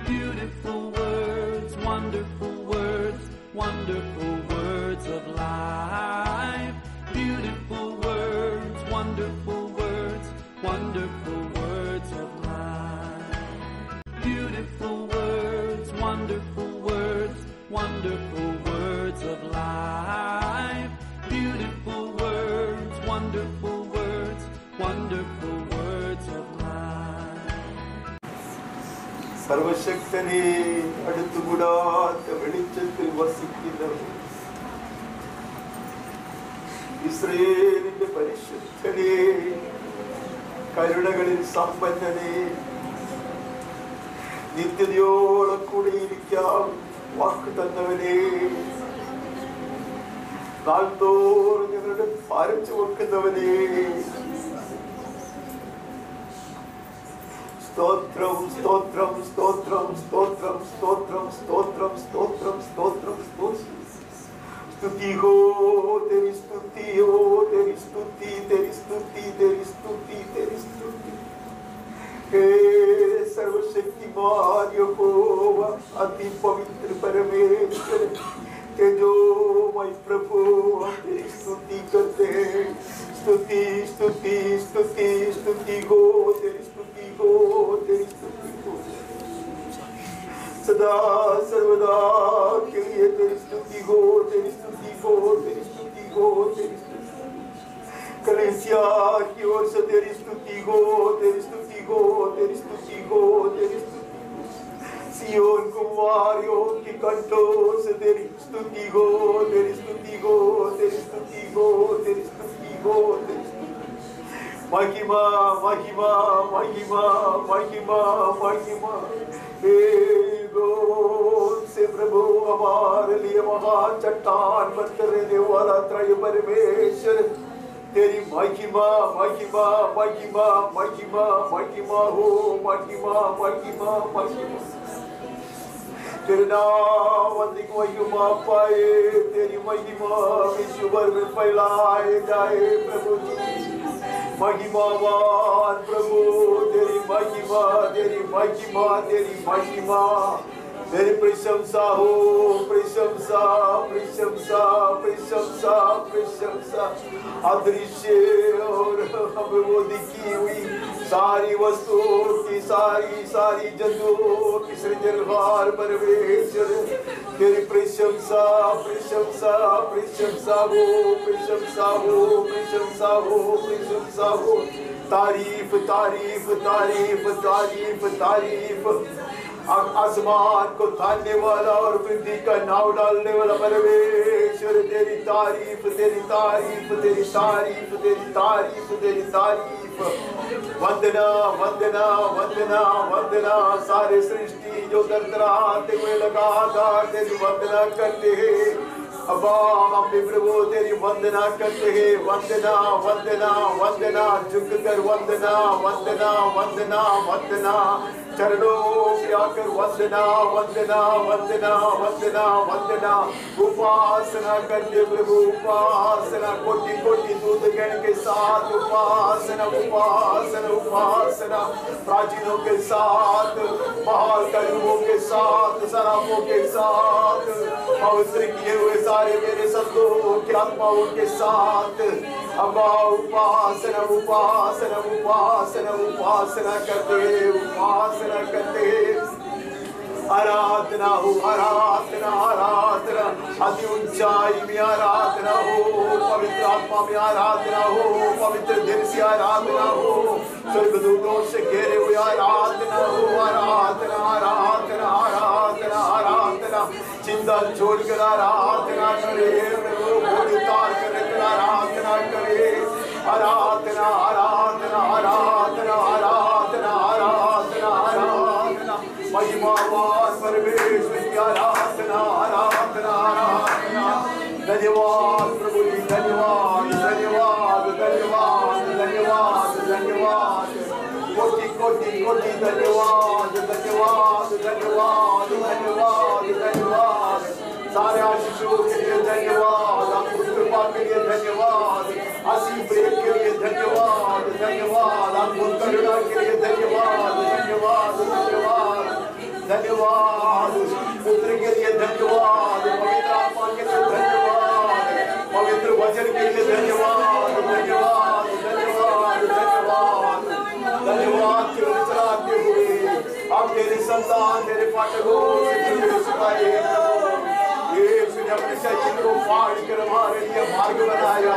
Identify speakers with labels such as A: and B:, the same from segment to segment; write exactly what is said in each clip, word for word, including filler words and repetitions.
A: Beautiful words, wonderful words, wonderful words of life. Beautiful words, wonderful words, wonderful words of life. Beautiful words, wonderful words, wonderful words of life. Beautiful words, wonderful words, wonderful words of life.
B: സർവശക്തനെ അടുത്തുകൂടാത്ത വെളിച്ചത്തിൽ വസിക്കുന്നവൻ, ഇസ്രായേലിന്റെ പരിശുദ്ധനെ, കരുണകളിൽ സമ്പന്നനെ, നിത്യതയോളം കൂടിയിരിക്കാം വാക്ക് തന്നവനെ, നാൾത്തോറും ഞങ്ങളുടെ ഭാരം ചുമക്കുന്നവനെ, സ്തോത്രം സ്തോത്രം സ്തോത്രം സ്തോത്രം സ്തോത്രം സ്തോത്രം സ്തോത്രം സ്തോത്രം സ്തോത്രം. സ്തുതി ഹോ തെരി സ്തുതി ഹോ തെരി സ്തുതി തെരി സ്തുതി തെരി സ്തുതി തെരി സ്തുതി. हे सर्वशक्तिमान यहोवा, अति पवित्र परमेश्वर, तेजोमय प्रभु, हम तेरी स्तुति करते हैं. स्तुति स्तुति स्तुति स्तुति हो तेरी स्तुति हो तेरी स्तुति हो. सदा सर्वदा के लिए तेरी स्तुति हो तेरी स्तुति हो तेरी स्तुति हो तेरी स्तुति. कलीसिया की ओर से तेरी स्तुति हो तेरी स्तुति हो तेरी स्तुति हो तेरी स्तुति. सियोन कुमारियों की कंठों से तेरी स्तुति हो तेरी स्तुति हो तेरी स्तुति हो तेरी स्तुति हो तेरी स्तुति. महिमा महिमा महिमा महिमा महिमा. हे गोद से प्रभु हमारे लिए महा चट्टान बनकर रहने वाला त्रय परमेश्वर, तेरी महिमा महिमा महिमा महिमा महिमा हो महिमा महिमा महिमा. तेरे नाम अधिक महिमा पाए, तेरी महिमा विश्व भर में फैलाए जाए प्रभु जी. महिमावान प्रभु, तेरी महिमा तेरी महिमा तेरी महिमा. तेरी प्रशंसा हो प्रशंसा प्रशंसा प्रशंसा प्रशंसा. अदृश्य और हमें वो दिखी हुई सारी वस्तुओं की सारी सारी जंतुओं की सृजनहार परमेश्वर, तेरी प्रशंसा प्रशंसा प्रशंसा हो प्रशंसा हो प्रशंसा हो प्रशंसा हो. तारीफ तारीफ तारीफ तारीफ तारीफ. आसमान को थामने वाला और पृथ्वी का नाव डालने वाला परमेश्वर, तेरी तारीफ तेरी तारीफ तेरी तारीफ तेरी तारीफ तेरी तारीफ. वंदना वंदना वंदना वंदना. सारे सृष्टि जो दरदराते हुए लगातार तेरी वंदना करते हैं. अब्बा हम भी प्रभु तेरी वंदना करते हैं. वंदना वंदना वंदना. झुक कर वंदना वंदना वंदना वंदना. चरणों में आकर वंदना वंदना वंदना वंदना वंदना. उपासना करते प्रभु उपासना. कोटि कोटि दूतगण के साथ उपासना उपासना उपासना. प्राचीनों के साथ, महाकरुओं के साथ, सराफों के साथ, पवित्र किए हुए सारे मेरे संतों की आत्माओं के साथ अब्बा उपासना उपासना उपासना उपासना करते उपासना करते. आराधना हो आराधना आराधना. अति ऊंचाई में आराधना हो, पवित्र आत्मा में आराधना हो, पवित्र दिल से आराधना हो, स्वर्गदूतों से घेरे हुए आराधना हो. आराधना आराधना आराधना आराधना. चिंता छोड़कर आराधना करे, बोझ उतार कर आराधना करे. आराधना आराधना आराधना आराधना आराधना आराधना. महिमावान परमेश्वर की आराधना आराधना आराधना. धन्यवाद प्रभु जी, धन्यवाद धन्यवाद धन्यवाद धन्यवाद धन्यवाद. कोटि कोटि कोटि धन्यवाद धन्यवाद धन्यवाद धन्यवाद धन्यवाद. सारे आशीषों के लिए धन्यवाद, आपकी कृपा के लिए धन्यवाद, असीम प्रेम के लिए धन्यवाद धन्यवाद, आपकी करुणा के लिए धन्यवाद धन्यवाद धन्यवाद. धन्यवाद पुत्र के लिए, धन्यवाद पवित्र आत्मा के लिए, धन्यवाद पवित्र वचन के लिए, धन्यवाद धन्यवाद धन्यवाद धन्यवाद धन्यवाद केवल चलाते हुए अब तेरे संतान तेरे पाठकों से सुनाए यीशु ने अपने शरीर को फाड़ कर हमारे लिए मार्ग बनाया।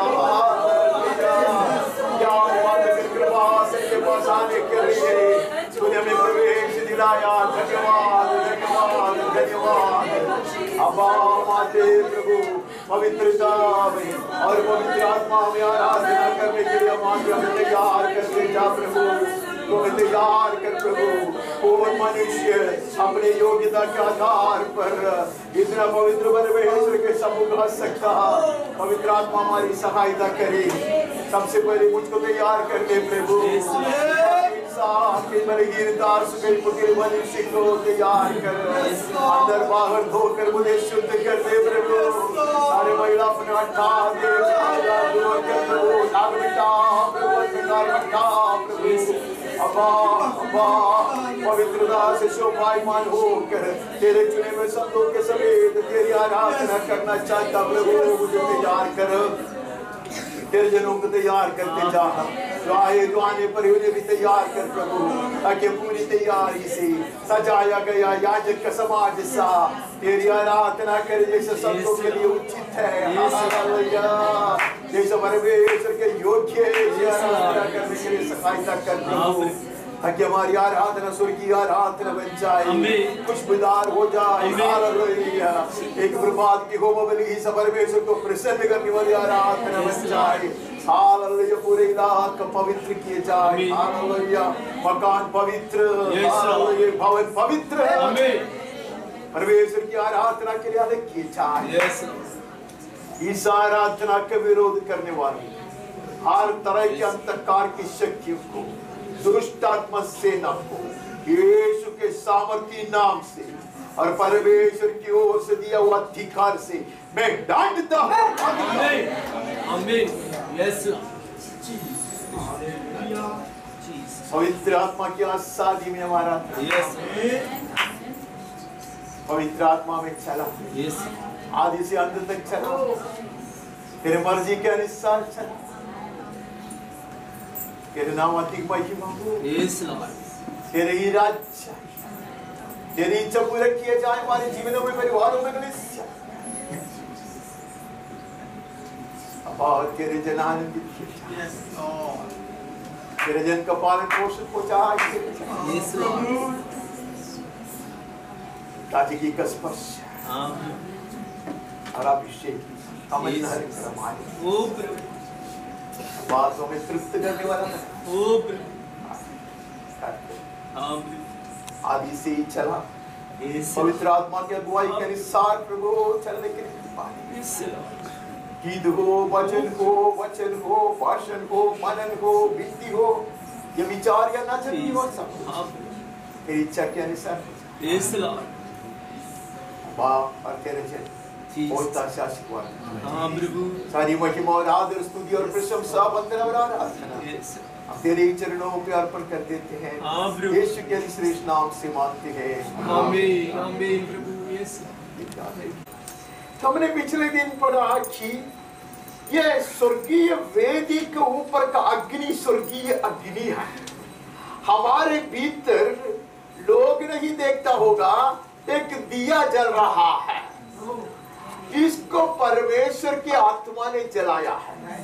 B: क्या बात कर कृपा सत्य पास आने के लिए तूने हमें प्रवेश दिलाया। धन्यवाद धन्यवाद धन्यवाद। अब्बा माते प्रभु पवित्रता में और पवित्र आत्मा में आराधना करने के लिए हमें तैयार करते जा प्रभु, तुम्हें तैयार कर प्रभु। कौन मनुष्य अपने योग्यता के आधार पर इतना पवित्र परमेश्वर के सम्मुख आ सकता। पवित्र आत्मा हमारी सहायता करे। सबसे पहले मुझको तैयार कर दे प्रभु, मनुष्य को तैयार कर, अंदर बाहर धोकर मुझे शुद्ध कर दे प्रभु। सारे महिला अपना हटा दे प्रभु, अब्बा अब्बा पवित्रता से शोभायमान होकर तेरे चुने में संतों के समेत तेरी आराधना करना चाहता प्रभु। मुझे तैयार कर, तेरे जनों को तैयार करते जा, जो आए जो आने पर उन्हें भी तैयार कर प्रभु, ताकि पूरी तैयारी से सजाया गया याजक का समाज सा तेरी आराधना करे जैसे संतों के लिए उचित है। हालेलुया, जैसे परमेश्वर के योग्य आराधना करने के लिए सहायता कर प्रभु, ताकि हमारी आराधना स्वर्गीय आराधना बन जाए, खुशबूदार हो जाए। हालेलुया, एक प्रभात की होम बलि ही परमेश्वर को प्रसन्न करने वाली आराधना बन जाए। हालेलुया, पूरे इलाका पवित्र किए जाए। हालेलुया, मकान पवित्र, हालेलुया, भवन पवित्र है, परमेश्वर की आराधना के लिए अलग किए जाए। इस आराधना का विरोध करने वाले हर तरह के अंधकार की शक्तियों को, दुष्ट आत्मा सेना को यीशु के सामर्थी नाम से और परमेश्वर की ओर से दिया हुआ अधिकार से मैं डांटता हूं। आमीन आमीन। यस पवित्र आत्मा की आसादी में हमारा यस पवित्र आत्मा में चला, यस आदि से अंत तक चला, तेरे मर्जी के अनुसार चला। तेरे नाम अधिक महिमा हो, तेरे ही राज्य, तेरी इच्छा पूरा किया जाए हमारे जीवनों में, परिवारों में, और तेरे जन आनंदित किए जाए, तेरे जन का पालन पोषण हो जाए, ताजगी का स्पर्श और अभिषेक बातों में तृप्त करने वाला आदि से ही चला, पवित्र आत्मा की अगुवाई के अनुसार प्रभु चलने के लिए गीत हो, वचन हो, वचन हो, भाषण हो, मनन हो, विधि हो, ये विचार या ना चलनी हो, सब तेरी इच्छा के अनुसार बाप और तेरे जन बहुत शासक हुआ। सारी महिमा और आदर स्तुति और प्रशंसा वंदना और आराधना तेरे चरणों पे अर्पण कर देते हैं, यीशु के श्रेष्ठ नाम से मांगते हैं। आमीन आमीन प्रभु यीशु। हमने पिछले दिन पढ़ा कि ये स्वर्गीय वेदी के ऊपर का अग्नि स्वर्गीय अग्नि है, हमारे भीतर लोग नहीं देखता होगा, एक दिया जल रहा है, इसको परमेश्वर की आत्मा ने जलाया है।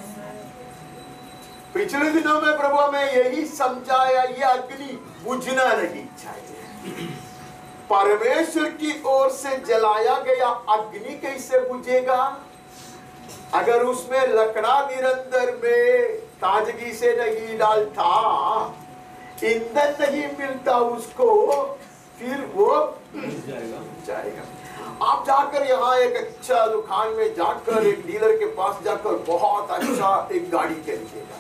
B: पिछले दिनों में प्रभु में यही समझाया, ये अग्नि बुझना नहीं चाहिए। परमेश्वर की ओर से जलाया गया अग्नि कैसे बुझेगा? अगर उसमें लकड़ा निरंतर में ताजगी से नहीं डालता, ईंधन नहीं मिलता उसको, फिर वो जाएगा जाएगा। आप जाकर यहाँ एक अच्छा दुकान में जाकर एक डीलर के पास जाकर बहुत अच्छा एक गाड़ी खरीदेगा,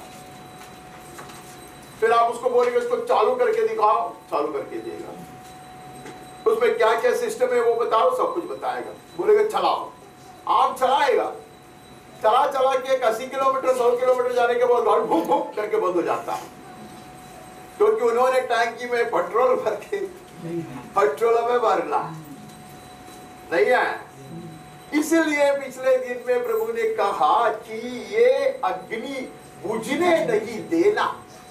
B: फिर आप उसको बोलेंगे उसको चालू करके दिखाओ, चालू करके देगा, उसमें क्या क्या सिस्टम है वो बताओ, सब कुछ बताएगा, बोलेगा चलाओ, आप चलाएगा, चला चला के एक अस्सी किलोमीटर सौ किलोमीटर जाने के बाद गाड़ी भूख भूख करके बंद हो जाता है, क्योंकि उन्होंने टैंकी में पेट्रोल भर के पेट्रोल में भरना नहीं है। इसलिए पिछले दिन में प्रभु ने कहा कि ये अग्नि बुझने नहीं देना।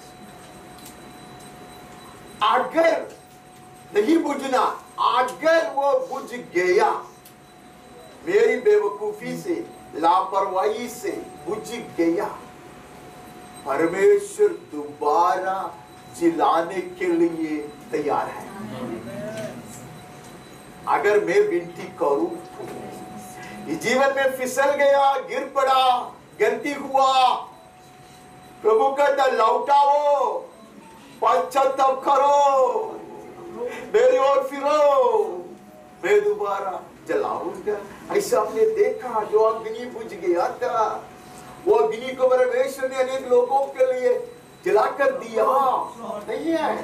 B: अगर नहीं बुझना, अगर वो बुझ गया, मेरी बेवकूफी से, लापरवाही से बुझ गया, परमेश्वर दोबारा जिलाने के लिए तैयार है। अगर मैं विनती करूं, जीवन में फिसल गया, गिर पड़ा, गलती हुआ, प्रभु कहता लौटाओ, पश्चाताप करो, मेरी ओर फिरो, मैं दोबारा जलाऊंगा। ऐसा हमने देखा, जो अग्नि बुझ गया था, वो अग्नि को परमेश्वर ने अनेक लोगों के लिए जलाकर दिया नहीं है।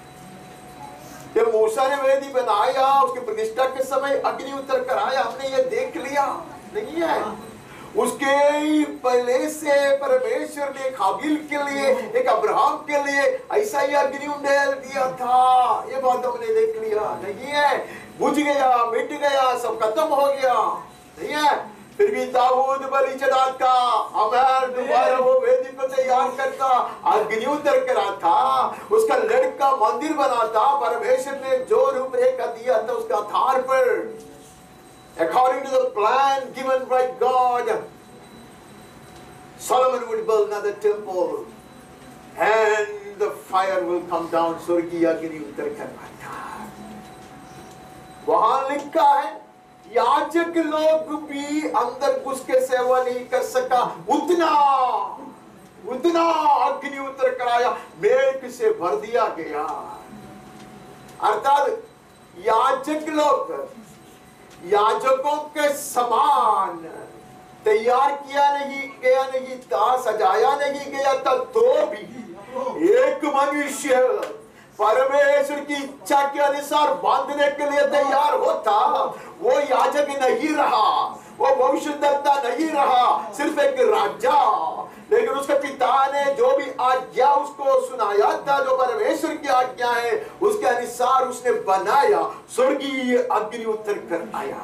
B: जब मूसा ने वेदी बनाया, उसकी प्रतिष्ठा के समय अग्नि उतर कर आया, हमने ये देख लिया नहीं है। उसके पहले से परमेश्वर ने एक हाबिल के लिए, एक अब्राहम के लिए ऐसा ही अग्नि उंडेल दिया था। ये बात हमने देख लिया नहीं है। बुझ गया, मिट गया, सब खत्म हो गया नहीं है। फिर भी दाऊद बलि चढ़ाता, अमर दोबारा वो वेदी को तैयार करता, अग्नि उतर कर आता, उसका लड़का मंदिर बनाता। परमेश्वर ने जो रूपरेखा दिया था उसके आधार पर, according to the plan given by God, Solomon would build another temple and the fire will come down. स्वर्गीय अग्नि उतर कर आता। वहां लिखा है याजक लोग भी अंदर घुस के सेवा नहीं कर सका, उतना उतना अग्नि उतर कर आया, मेघ से भर दिया गया। अर्थात याजक लोग याजकों के समान तैयार किया नहीं गया नहीं था, सजाया नहीं गया था, तो भी एक मनुष्य परमेश्वर की इच्छा के अनुसार बांधने के लिए तैयार होता, वो याजक नहीं रहा, वो भविष्यद्वक्ता नहीं रहा, सिर्फ एक राजा। लेकिन उसके पिता ने जो भी आज्ञा उसको सुनाया था, जो परमेश्वर की आज्ञा है, उसके अनुसार उसने बनाया। स्वर्गीय अग्नि उतर कर आया।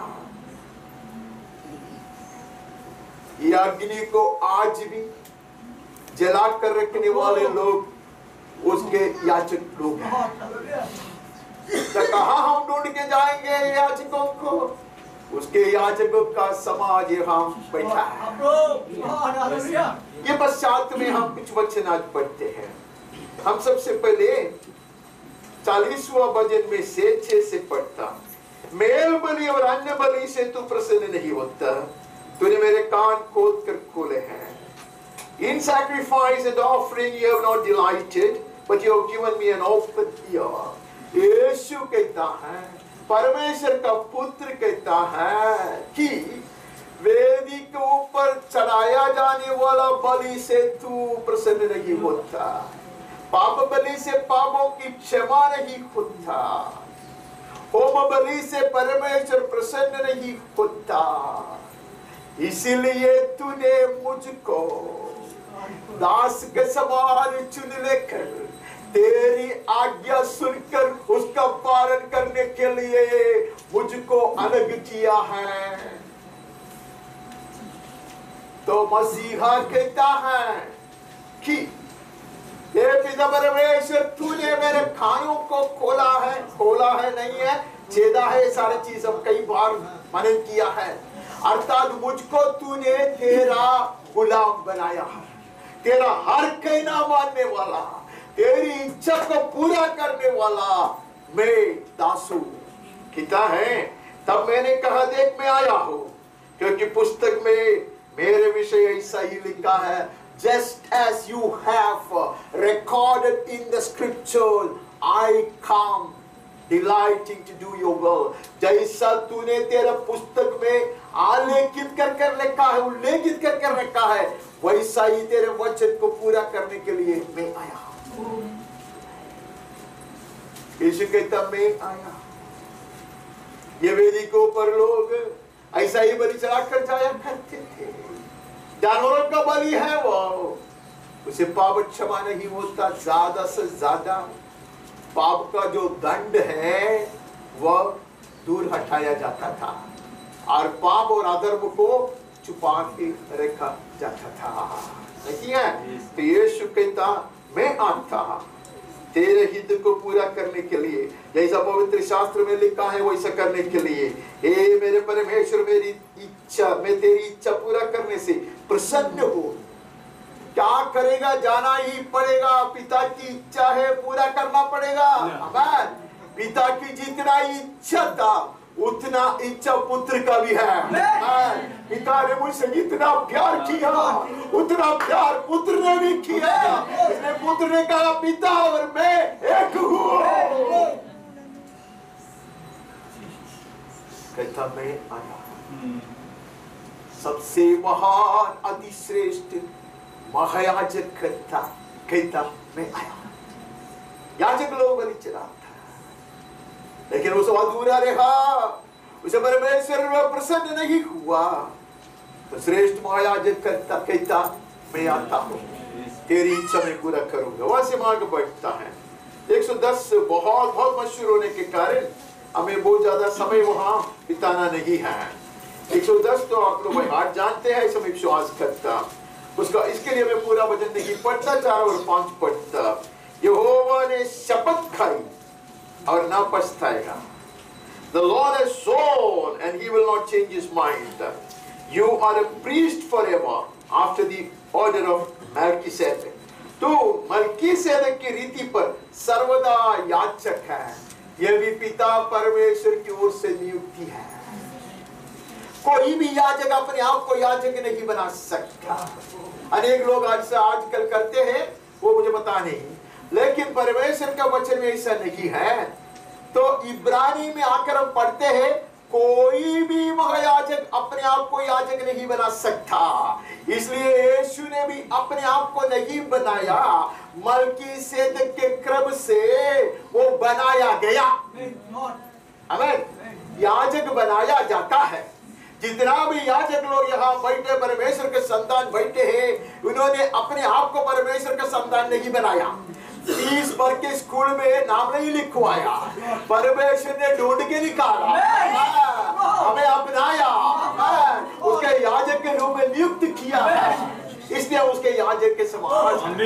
B: यह अग्नि को आज भी जला कर रखने वाले लोग उसके याचक लोग हैं। तो कहाँ हम ढूंढ के जाएंगे याचकों को? उसके याचकों का समाज यहाँ बैठा है। ये पश्चात में हम कुछ वचन आज पढ़ते हैं। हम सबसे पहले चालीसवां भजन में से छह से पढ़ता। मेल बलि और अन्य बलि से तू प्रसन्न नहीं होता, तूने मेरे कान खोद कर खोले हैं। In sacrifice and offering you have not delighted, but you have given me an open ear. यीशु कहता है, परमेश्वर का पुत्र कहता है कि वेदी के ऊपर चढ़ाया जाने वाला बलि से तू प्रसन्न नहीं होता, पाप बलि से पापों की क्षमा नहीं होता, होम बलि से परमेश्वर प्रसन्न नहीं होता। इसीलिए तूने मुझको दास के समान चुन लेकर तेरी आज्ञा सुनकर उसका पालन करने के लिए मुझको अलग किया है। तो मसीहा कहता है कि हे पिता परमेश्वर, तूने मेरे कानों को खोला है, खोला है नहीं है, छेदा है, सारी चीज हम कई बार मनन किया है। अर्थात मुझको तूने तेरा गुलाम बनाया है, तेरा हर कहना मानने वाला, तेरी इच्छा को पूरा करने वाला मैं दासू कहता है। तब मैंने कहा, देख मैं आया हूं, क्योंकि पुस्तक में मेरे विषय ऐसा ही लिखा है, just as you have recorded in the scripture, I come delighting to do your will। जैसा तूने तेरा पुस्तक में आलेखित कर कर लिखा है, उल्लेखित कर कर रखा है, वैसा ही तेरे वचन को पूरा करने के लिए मैं आया। यीशु कहता मैं आया। ये वेदी के ऊपर लोग ऐसा ही बलि चढ़ाकर जाया करते थे। जानवरों का बलि है वो, उसे पाप क्षमा नहीं होता, ज्यादा से ज्यादा पाप का जो दंड है वह दूर हटाया जाता था और पाप और अधर्म को छुपा के रखा जाता था। नहीं है? तो यीशु कहता मैं आता तेरे हित को पूरा करने के लिए, जैसा पवित्र शास्त्र में लिखा है वैसा करने के लिए। हे मेरे परमेश्वर, मेरी इच्छा, मैं तेरी इच्छा पूरा करने से प्रसन्न हो। क्या करेगा? जाना ही पड़ेगा। पिता की इच्छा है, पूरा करना पड़ेगा। आमीन। पिता की जितना इच्छा था उतना इच्छा पुत्र का भी है। पिता ने मुझसे जितना प्यार किया उतना प्यार पुत्र ने भी किया। इसलिए पुत्र ने कहा पिता और मैं एक हूँ। कहता मैं आया, सबसे महान अतिश्रेष्ठ महायाजक कहता कहता मैं आया। याजक लोग बलि चढ़ा था लेकिन उस अधूरा रहा, उसे परमेश्वर प्रसन्न नहीं हुआ। तो श्रेष्ठ महायाजक कहता कहता मैं आता हूँ, तेरी इच्छा मैं पूरा करूंगा। वहां से आगे बढ़ता है। एक सौ दस बहुत बहुत मशहूर होने के कारण हमें बहुत ज्यादा समय वहां बिताना नहीं है। एक सौ दस तो आप लोग आज जानते हैं, ऐसा मैं विश्वास करता। उसका इसके लिए मैं पूरा वचन नहीं पढ़ता, चार और पांच पढ़ता। यहोवा ने शपथ खाई और ना पछताएगा। The Lord has sworn and he will not change his mind. You are a priest forever after the order of Melchizedek. तो मल्कीसेदक की रीति पर सर्वदा याजक है। यह भी पिता परमेश्वर की ओर से नियुक्ति है। कोई भी याजक अपने आप को याजक नहीं बना सकता। अनेक लोग आज से आजकल करते हैं, वो मुझे पता नहीं, लेकिन परमेश्वर का वचन में ऐसा नहीं है। तो इब्रानी में आकर हम पढ़ते हैं, कोई भी महायाजक अपने आप को याजक नहीं बना सकता। इसलिए यीशु ने भी अपने आप को नहीं बनाया, मल्कीसेदक के क्रम से वो बनाया गया। आमीन। याजक बनाया जाता है। जितना भी याजक लोग यहाँ बैठे, परमेश्वर के संतान बैठे हैं, उन्होंने अपने आप को परमेश्वर का संतान नहीं बनाया। फीस भर के स्कूल में नाम नहीं लिखवाया, परमेश्वर ने ढूंढ के निकाला, हमें अपनाया, उसके याजक के रूप में नियुक्त किया है। इसलिए उसके याजक के समान।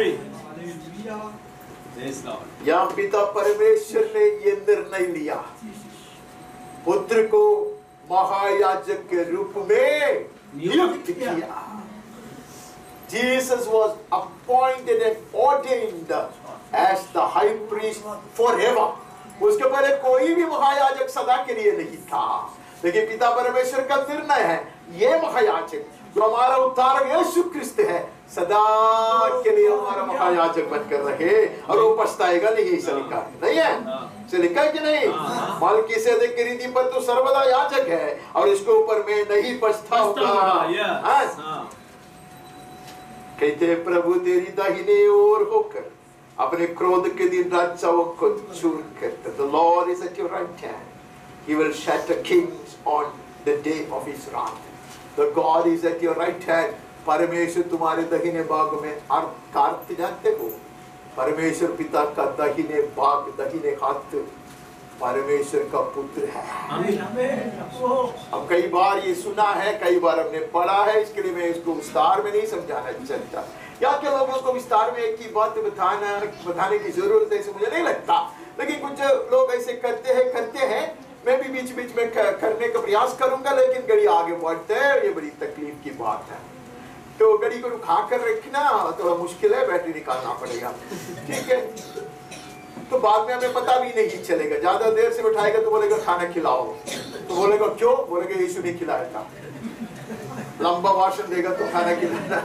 B: यहाँ पिता परमेश्वर ने ये निर्णय लिया, पुत्र को महायाजक के रूप में नियुक्त किया। Jesus was appointed and ordained as the high priest forever. उसके पहले कोई भी महायाजक सदा के लिए नहीं था, लेकिन पिता परमेश्वर का निर्णय है, ये महायाजक जो हमारा उद्धारक यीशु क्रिस्त है, सदा के लिए हमारा महायाजक बनकर रहे और वो पछताएगा नहीं। ऐसा लिखा है नहीं है? इसे लिखा है कि नहीं? मल्कीसेदक की रीति पर तो सर्वदा याजक है और इसके ऊपर मैं नहीं पछताऊंगा। कहते प्रभु तेरी दाहिने ओर होकर अपने क्रोध के दिन राजाओं को चूर कर। The Lord is at your right hand. He will shatter kings on the day of his wrath. The God is at your right hand. परमेश्वर तुम्हारे दाहिने भाग में अर्थ जानते हो? परमेश्वर पिता का दाहिने भाग, दाहिने हाथ परमेश्वर का पुत्र है। अब कई बार ये सुना है, कई बार हमने पढ़ा है, इसके लिए मैं इसको विस्तार में नहीं समझाना चाहता। या के लोगों को विस्तार में एक ही बात बताना बताने की जरूरत है ऐसे मुझे नहीं लगता, लेकिन कुछ लोग ऐसे करते हैं करते हैं मैं भी बीच बीच में करने का प्रयास करूंगा, लेकिन घड़ी आगे बढ़ते है, ये बड़ी तकलीफ की बात है। तो घड़ी को उठा कर रखना थोड़ा मुश्किल है, बैटरी निकालना पड़ेगा, ठीक है। तो बाद में हमें पता भी नहीं चलेगा, ज्यादा देर से बैठाएगा तो बोलेगा खाना खिलाओ, तो बोलेगा क्यों, बोलेगा यीशु ने खिलाया था। लंबा भाषण देगा तो खाना खिलाना।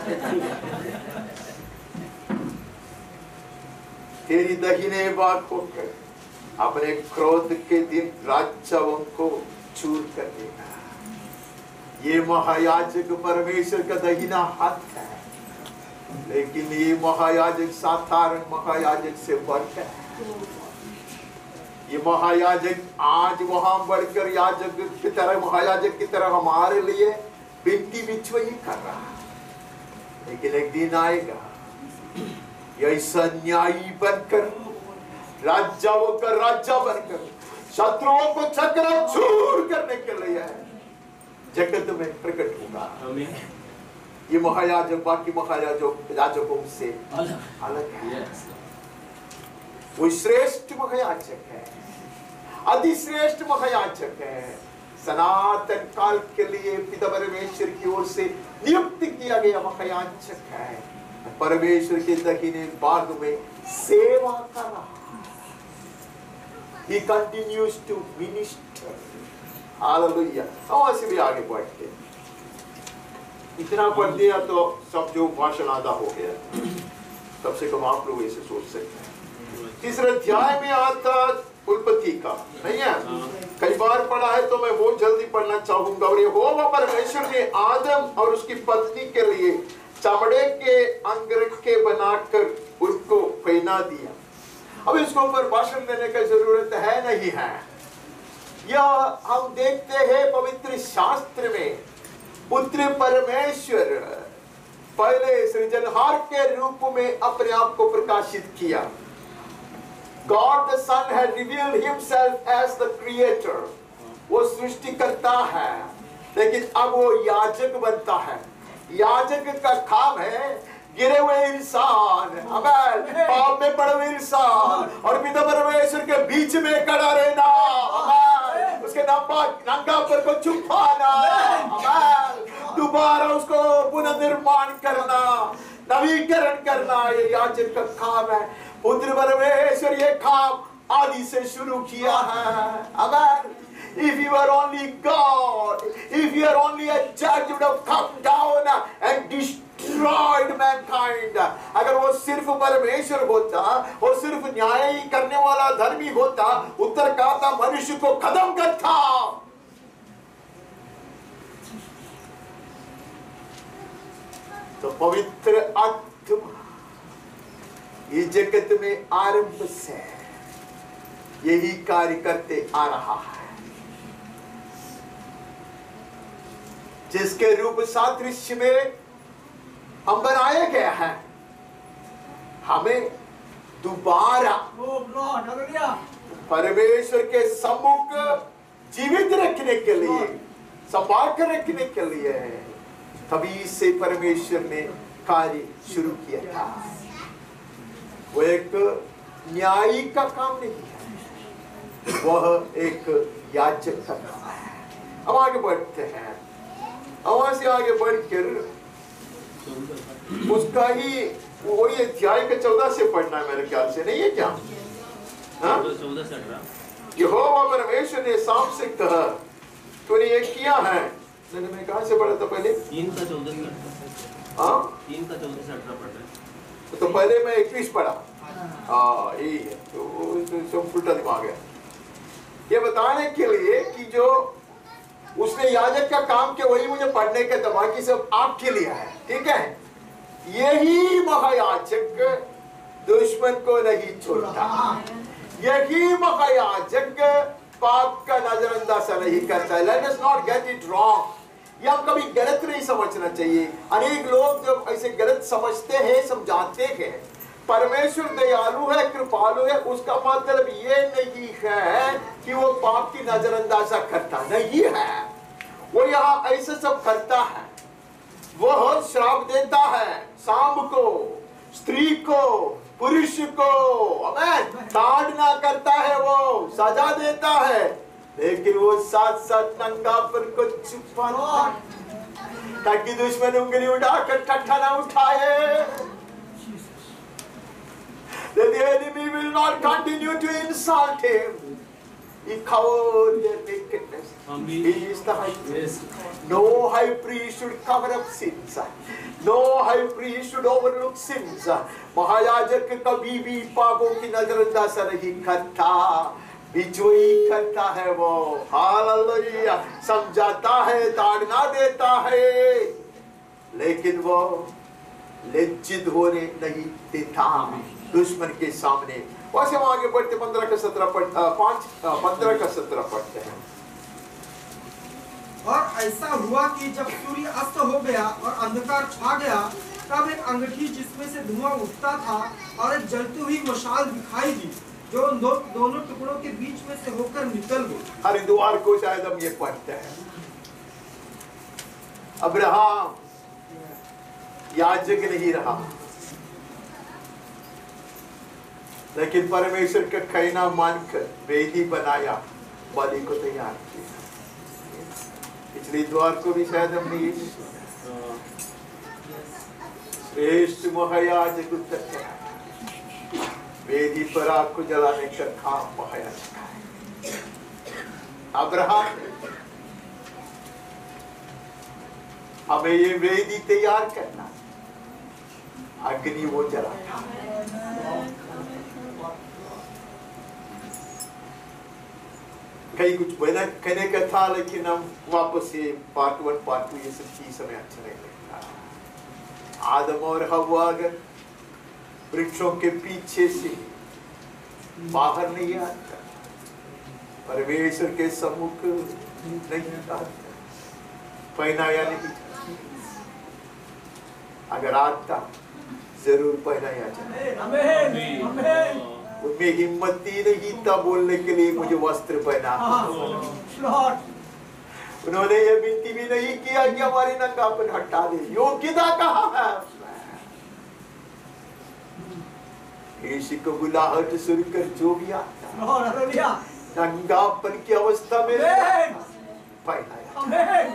B: तेरी दाहिने भाग होकर अपने क्रोध के दिन राजाओं को चूर कर देगा। ये महायाजक परमेश्वर का दाहिना हाथ है, लेकिन ये महायाजक साधारण महायाजक से बढ़कर है। ये महायाजक आज वहां बढ़कर याजक की तरह, महायाजक की तरह हमारे लिए विनती बिछवाई कर रहा है, लेकिन एक दिन आएगा ऐसा न्यायी बनकर राजाओं का राजा बनकर शत्रुओं को चकनाचूर करने के लिए जगत में प्रकट होगा। ये महायाजक बाकी महायाजकों याजकों से अलग है। वो श्रेष्ठ महायाजक है, अधिश्रेष्ठ महायाजक है, सनातन काल के लिए पिता परमेश्वर की ओर से नियुक्त किया गया महायाजक है। परमेश्वर के दाहिने भाग में सेवा कर रहा। He continues to minister. Hallelujah. और ऐसे भी आगे बढ़ते, इतना पढ़ दिया तो सब जो भाषण आधा हो गया। कम से कम आप लोग ऐसे सोच सकते हैं। तीसरे अध्याय में आता उत्पत्ति का नहीं है, कई बार पढ़ा है तो मैं बहुत जल्दी पढ़ना चाहूंगा। और यहोवा परमेश्वर ने आदम और उसकी पत्नी के लिए चमड़े के अंगरखे बनाकर उनको पहना दिया। अब इसके ऊपर भाषण देने की जरूरत है नहीं है। यह हम देखते हैं पवित्र शास्त्र में, पुत्र परमेश्वर पहले सृजनहार के रूप में अपने आप को प्रकाशित किया। God the Son had revealed himself as the creator. वो सृष्टि करता है, लेकिन अब वो याजक बनता है। याजक का काम है गिरे हुए इंसान, अमेन, पाप में पड़े हुए इंसान और पिता परमेश्वर के बीच में खड़ा रहना, अमेन, उसके नंगा पर को छुपाना, अमेन, दोबारा उसको पुनर्निर्माण करना, नवीकरण करना, ये याजक का काम है। पुत्र परमेश्वर ये काम आदि से शुरू किया है, amen. If you are only God, if you are only a judge, would have come down and destroyed mankind. अगर वो सिर्फ परमेश्वर होता, वो सिर्फ न्याय करने वाला धर्मी होता, उत्तर कहता मनुष्य को खत्म करता। तो पवित्र आत्मा इस जगत में आरंभ से यही कार्य करते आ रहा है, जिसके रूप सादृश्य में हम बनाए गए हैं। हमें दोबारा परमेश्वर के सम्मुख जीवित रखने के लिए, संभाल कर रखने के लिए तभी से परमेश्वर ने कार्य शुरू किया था। वो एक न्यायी का काम नहीं है, वह एक याजक का काम है। अब आगे बढ़ते हैं, वहां से आगे बढ़कर उसका ही वही अध्याय का चौदह से पढ़ना है मेरे ख्याल से, नहीं है क्या? यहोवा परमेश्वर ने सांप से कहा, तूने ये किया है। मैंने मैं कहाँ से पढ़ा था पहले?
C: तीन का चौदह से
B: हाँ
C: तीन का चौदह से अठारह पढ़ रहे।
B: तो पहले मैं इक्कीस पढ़ा। हाँ यही है, तो उल्टा दिमाग है। ये बताने के लिए कि जो उसने याजक का काम किया वही मुझे पढ़ने के दबाकी सब आपके लिए है, ठीक है? यही महायाजक दुश्मन को नहीं छोड़ता, यही महायाजक पाप का नजरअंदाज नहीं करता। Let us not get it wrong, ये हम कभी गलत नहीं समझना चाहिए। अनेक लोग जो ऐसे गलत समझते हैं, समझाते हैं परमेश्वर दयालु है, कृपालु है, उसका मतलब ये नहीं है कि वो पाप की नजरअंदाजा करता नहीं है। वो यहाँ ऐसे सब करता है, वो श्राप देता है सांप को, स्त्री को, पुरुष को, अमेन, ताड़ना करता है, वो सजा देता है, लेकिन वो साथ साथ नंगापन को छुपाता ताकि दुश्मन उंगली उठाकर ठट्ठा ना उठाए। That the enemy will not continue to insult him. He covered their nakedness. He is the high priest. No high priest should cover up sins. No high priest should overlook sins. महायाजक कभी भी पापों की नजरअंदाज नहीं करता, विजयी करता है वो। हालेलुया, समझाता है, ताड़ना देता है, लेकिन वो लज्जित होने नहीं देता दुश्मन के सामने। वैसे हम आगे बढ़ते पंद्रह का सत्रह पढ़ते पांच पंद्रह का सत्रह पढ़ते हैं।
D: और ऐसा हुआ कि जब सूर्य अस्त हो गया और अंधकार छा गया, तब एक अंगीठी जिसमें से धुआं उठता था और एक जलती हुई मशाल दिखाई दी, जो दो, दोनों टुकड़ों के बीच में से होकर निकल गई।
B: हरिद्वार को शायद हम ये पढ़ते हैं। अब्राहम याजक नहीं रहा, लेकिन परमेश्वर का कहना मानकर वेदी बनाया, बलि को तैयार किया। पिछले द्वार को भी शायद हमने ये श्रेष्ठ महायाजक उत्तर किया, वेदी पर आग को जलाने का काम महायाजक है। अब्राहम हमें ये वेदी तैयार करना, अग्नि वो जलाता। कई कुछ बना कहने का था, लेकिन हम वापस ये पार्ट वन पार्ट टू ये सब चीज हमें अच्छा नहीं लगता। आदम और हव्वा अगर वृक्षों के पीछे से बाहर नहीं आता, परमेश्वर के सम्मुख नहीं आता, पहनाया नहीं, अगर आता जरूर पहनाया जाए। उनमें हिम्मत ही नहीं था बोलने के लिए मुझे वस्त्र पहना। उन्होंने ये विनती भी नहीं किया कि हमारी नंगापन हटा दे, योग्यता कहाँ है उसमें। यीशु को बुलाहट सुनकर जो भी आता नंगापन की अवस्था में पहनाया।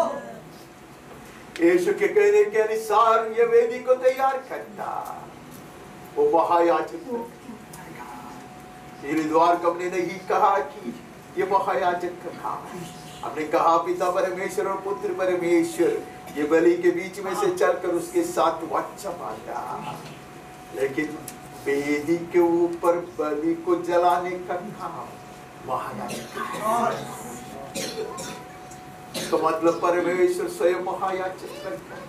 B: यीशु के कहने के अनुसार ये वेदी को तैयार करता, वो महायाजक। द्वार को हमने नहीं कहा कि ये महायाजक का काम है, हमने कहा पिता परमेश्वर और पुत्र परमेश्वर ये बलि के बीच में से चलकर उसके साथ वाचा मांगा, लेकिन वेदी के ऊपर बलि को जलाने का काम महायाजक है। तो मतलब परमेश्वर स्वयं महायाजक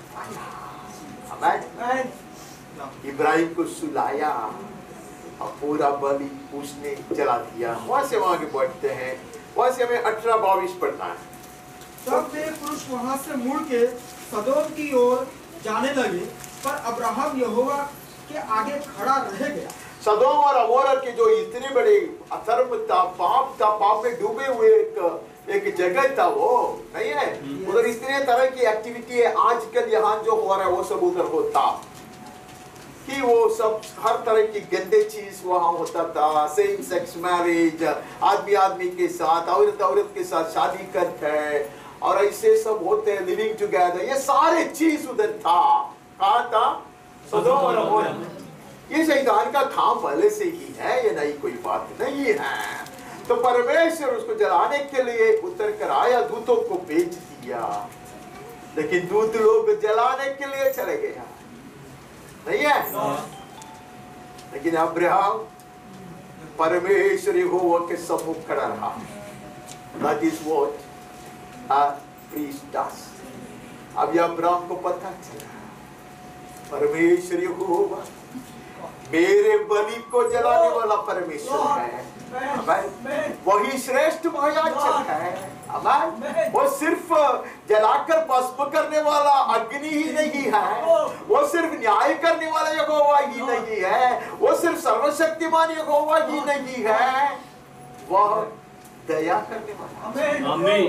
B: बनकर इब्राहिम को सुलाया और पूरा बलि उसने जला दिया। वहां से वहां के बढ़ते हैं, वहां से हमें अठारह बाईस पढ़ना है।
D: तब वे पुरुष वहां से मुड़ के सदोम की ओर जाने लगे, पर अब्राहम यहोवा के आगे खड़ा रह गया।
B: सदोम और अमोरा के जो इतने बड़े अधर्म था, पाप था, पाप में डूबे हुए एक एक जगह था, वो नहीं है उधर इतने तरह की एक्टिविटी है। आजकल यहाँ जो हो रहा है वो सब उधर होता कि वो सब हर तरह की गंदे चीज वहाँ होता था। सेम सेक्स मैरिज, आदमी आदमी के साथ, औरत औरत के साथ शादी करते हैं और ऐसे सब होते हैं, लिविंग टुगेदर, ये सारे चीज उधर था। कहाँ था? सदोम और अमोरा। ये शैतान का काम पहले से ही है, ये नई कोई बात नहीं है। तो परमेश्वर उसको जलाने के लिए उतर कर आया, दूतों को भेज दिया, लेकिन दूत लोग जलाने के लिए चले गए नहीं है। लेकिन अब्राहम परमेश्वर यहोवा के सम्मुख खड़ा रहा। That is what a priest does. अब यह अब्राहम को पता चला, परमेश्वर यहोवा मेरे बलि को जलाने वाला परमेश्वर है, वही श्रेष्ठ महायाजक है। वो सिर्फ जलाकर भस्म करने वाला अग्नि ही नहीं है, वो सिर्फ न्याय करने वाला यहोवा ही नहीं है, वो सिर्फ सर्वशक्तिमान यहोवा ही नहीं है, वह दया करने वाला।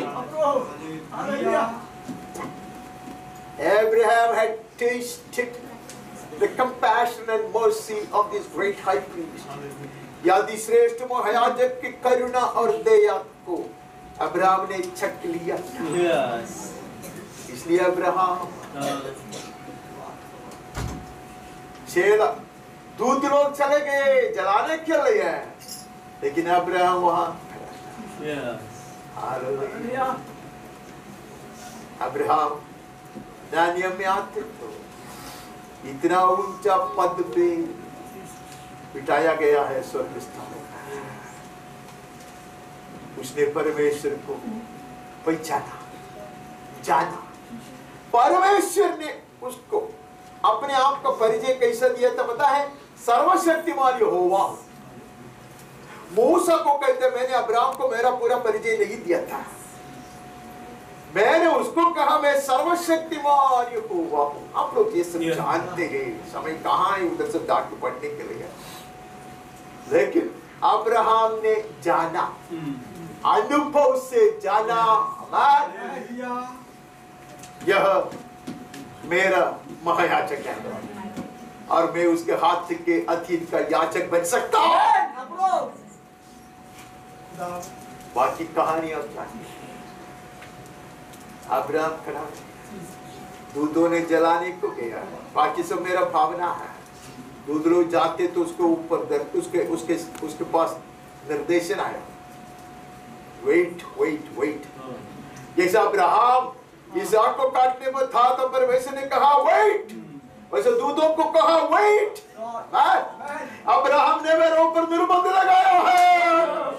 B: Abraham had tasted the compassion and mercy of this great high priest. यदि श्रेष्ठ महायाजक की करुणा और दया को अब्राहम ने छक लिया, yes. इसलिए अब्राहम छह दूत लोग चले गए जलाने के लिए, लेकिन अब्राहम वहां yes. अब्राहम दानियल में आते तो इतना ऊंचा पद पे बिठाया गया है स्वर्ग स्थान। उसने परमेश्वर को पहचाना, जाना। परमेश्वर ने उसको अपने आप का परिचय कैसा दिया था पता है? सर्वशक्तिमान यहोवा। मूसा को कहते मैंने अब्राहम को मेरा पूरा परिचय नहीं दिया था, मैंने उसको कहा मैं सर्वशक्तिमान यहोवा हूं। आप लोग ये सब जानते हैं, समय कहाँ है उधर से डाक पढ़ने के लिए, लेकिन अब्राहम ने जाना, अनुभव से जाना, यह मेरा महायाजक है और मैं उसके हाथ के अधीन का याचक बन सकता हूं। बाकी कहानी अब जानिए। अब्राहम खड़ा, दूधों ने जलाने को गया, बाकी सब मेरा भावना है। दूध लोग जाते तो उसको ऊपर उसके उसके उसके पास निर्देशन आया, वेट वेट वेट। जैसे अब्राहम इसहाक को काटने में था तो परमेश्वर ने कहा वेट, वैसे दूधों को कहा वेट। अब्राहम ने मेरे ऊपर निर्बंध लगाया है,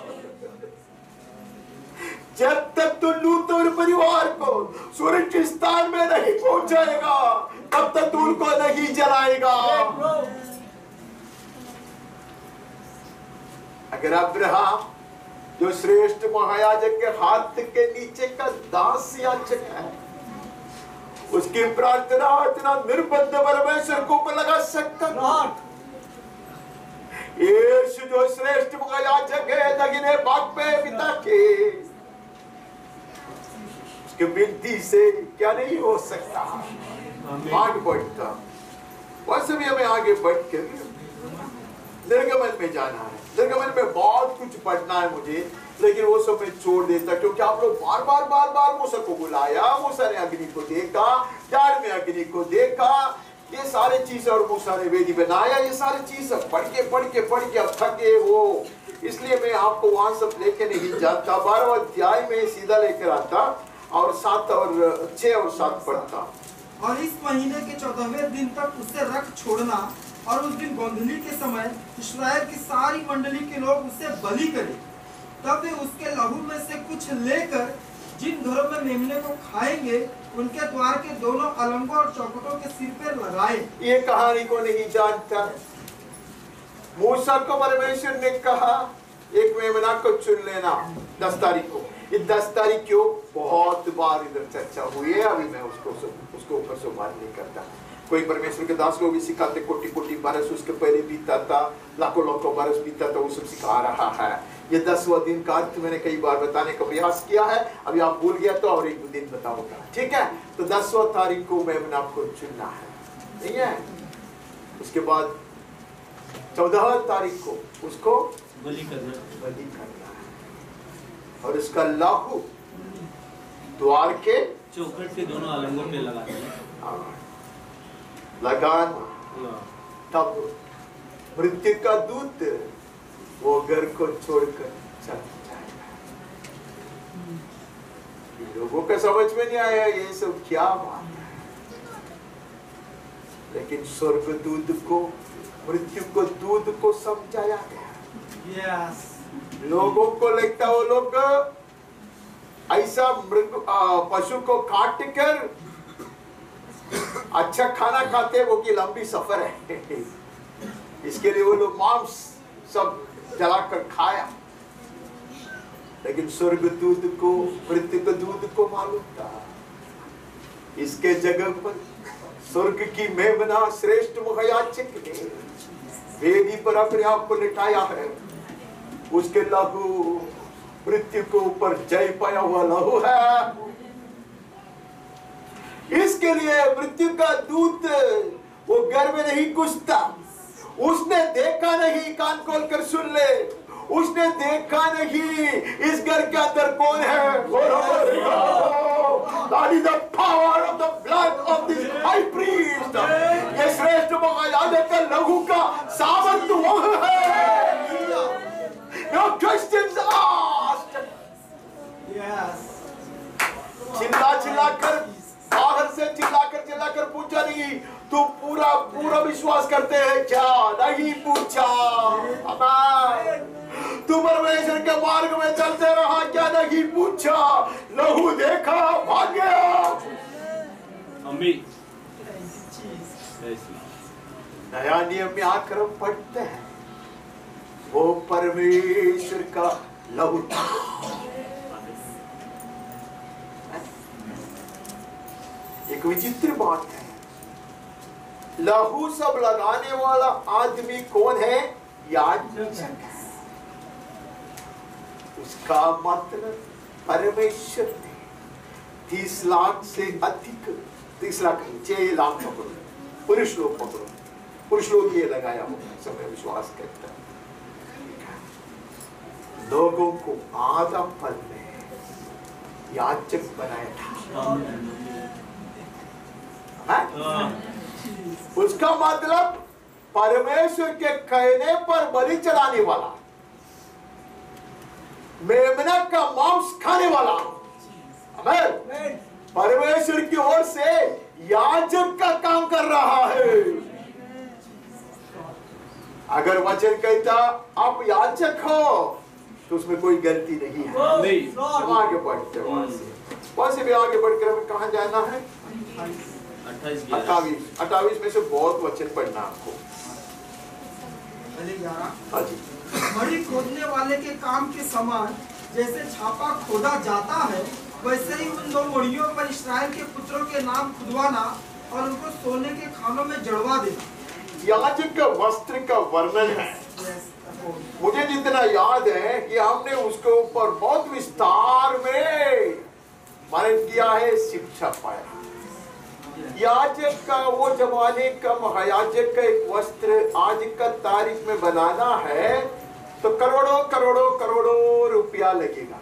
B: जब तक तू लूत और परिवार को सुरक्षित स्थान में नहीं पहुंचाएगा तब तक तू उनको नहीं जलाएगा। अगर अब्राहम जो श्रेष्ठ महायाजक के हाथ के नीचे का दास याचक है, उसकी प्रार्थना इतना निर्बंध परमेश्वर को ऊपर लगा सकता है। यीशु जो श्रेष्ठ महायाजक है दाहिने भाग पे पिता के, उसके विनती से क्या नहीं हो सकता। आगे बढ़ता, वैसे भी हमें आगे बढ़ कर निर्गमन में जाना है। निर्गमन में बहुत कुछ पढ़ना है मुझे, लेकिन वो सब मैं छोड़ देता क्योंकि आप लोग बार बार बार बार मूसा को बुलाया, मूसा ने अग्नि को देखा, जाड़ में अग्नि को देखा, ये सारे चीज, और मूसा ने वेदी बनाया, ये सारी चीज पढ़ के पढ़ के पढ़ के अब थके हो, इसलिए मैं आपको वहां सब लेके नहीं जाता। बारह अध्याय में सीधा लेकर आता और सात और छह और सात पढ़ता।
D: और इस महीने के चौदहवें दिन तक उसे रख छोड़ना, और उस दिन गोंधली के समय इस्राएल की सारी मंडली के लोग उसे बलि करें। तब वे उसके लहू में से कुछ लेकर जिन घरों में मेमने को खाएंगे उनके द्वार के दोनों अलंगों और चौखटों के सिर पर लगाए।
B: ये कहानी को नहीं जानता। मूसा को परमेश्वर ने कहा एक मेमना को चुन लेना दस तारीख को। ये दस तारीख क्यों, बहुत बार इधर चर्चा हुई है, अभी मैं उसको उसको ऊपर से बात नहीं करता। कोई परमेश्वर के दास लोग भी सिखाते, कोटि कोटि बरस उसके पहले बीता था, लाखों लाखों बरस बीता था, वो सब सिखा रहा है। ये दसवां दिन का अर्थ मैंने कई बार बताने का प्रयास किया है, अभी आप भूल गया तो और एक दिन बताऊंगा, ठीक है। तो दसवां तारीख को मेमना को चुनना है, नहीं है। उसके बाद चौदह तारीख को उसको
C: बलि करना
B: बलि करना है, और उसका लाहू द्वार के
C: चौखट के दोनों अलंगों पे लगा देना,
B: लगाना। तब मृत्यु का दूत वो घर को छोड़कर चल जाएगा। लोगों का समझ में नहीं आया ये सब क्या बात है, लेकिन स्वर्गदूत को मृत्यु को दूत को समझाया गया।
D: yes.
B: लोगों को लगता वो लोग ऐसा मृग पशु को काट कर अच्छा खाना खाते, वो की लंबी सफर है, इसके लिए वो लोग मांस सब जलाकर खाया। लेकिन स्वर्गदूत को मृत्यु के दूत को मालूम था इसके जगह पर स्वर्ग की मेमना श्रेष्ठ महायाजक ने वेदी पर अपने आप को लिटाया है। उसके लहू मृत्यु के ऊपर जय पाया हुआ लहू है। इसके लिए मृत्यु का दूत वो घर में नहीं घुसता। उसने देखा नहीं, कान खोल कर सुन ले, उसने देखा नहीं इस घर के अंदर कौन है। That is the power of the blood of this high priest. ये श्रेष्ठ महायाजक का लहू का सामर्थ वो है। No questions asked.
D: yes.
B: चिल्ला चिल्ला कर बाहर से चिल्लाकर चिल्लाकर पूछा नहीं, तू पूरा पूरा विश्वास करते हैं क्या? नहीं पूछा। तू परमेश्वर के मार्ग में चलते रहा क्या? नहीं पूछा। लहू देखा, भाग गया।
C: अम्मी
B: नया नियम में आकर हम पढ़ते हैं वो परमेश्वर का लहू था। एक विचित्र बात है, लहू सब लगाने वाला आदमी कौन है? याजक। उसका मतलब परमेश्वर ने तीस लाख से अधिक, तीस लाख छह लाख पकड़ो, पुरुष लोग पकड़ो, पुरुष लोग ये लगाया होगा, सब मैं विश्वास करता हूं, लोगों को आधा पल में याजक बनाया था। उसका मतलब परमेश्वर के कहने पर बलि चढ़ाने वाला, मेमना का मांस खाने वाला, आमीन, परमेश्वर की ओर से याजक का काम कर रहा है। अगर वचन कहता आप याजक हो तो उसमें कोई गलती नहीं है। हम आगे बढ़ते हैं, वहां से वहां से भी आगे बढ़कर हमें कहाँ जाना है? अट्ठाईस अट्ठाईस में से बहुत वचन पढ़ना आपको। हाँ जी।
D: मणि खोदने वाले के काम के समान जैसे छापा खोदा जाता है, वैसे ही उन दो मणियों पर इस्राएल के पुत्रों के नाम खुदवाना और उनको सोने के खानों में जड़वा देना।
B: याजक का वस्त्र का वर्णन है। मुझे जितना याद है कि हमने उसके ऊपर बहुत विस्तार में मनन किया है, शिक्षा पाया। याजक का वो जमाने का महायाजक का एक वस्त्र आज का तारीख में बनाना है तो करोड़ों करोड़ों करोड़ों रुपया लगेगा।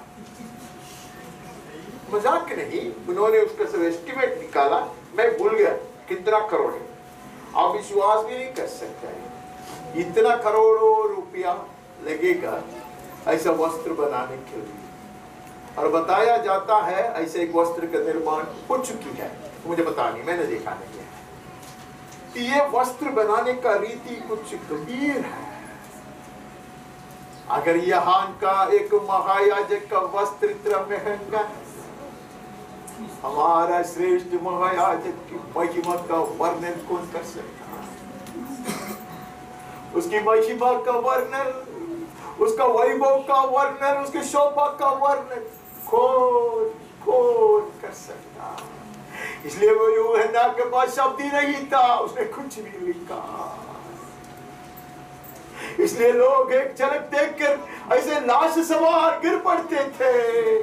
B: मजाक नहीं, उन्होंने उसका सब एस्टिमेट निकाला, मैं भूल गया कितना करोड़ है, आप विश्वास भी नहीं कर सकते इतना करोड़ों रुपया लगेगा ऐसा वस्त्र बनाने के लिए। और बताया जाता है ऐसे एक वस्त्र का निर्माण हो चुकी है, मुझे पता नहीं, मैंने देखा नहीं है कि ये वस्त्र बनाने का रीति कुछ गंभीर है। अगर यहाँ का एक महायाजक का वस्त्र इतना महंगा है, हमारा श्रेष्ठ महायाजक की महिमा का वर्णन कौन कर सकता है? उसकी महिमा का वर्णन, उसका वैभव का वर्णन, उसकी शोभा का वर्णन कौन कौन कर सकता? इसलिए वो यूहन्ना के पास शब्द ही नहीं था, उसने कुछ भी लिखा। इसलिए लोग एक झलक देखकर ऐसे लाश सवार गिर पड़ते थे।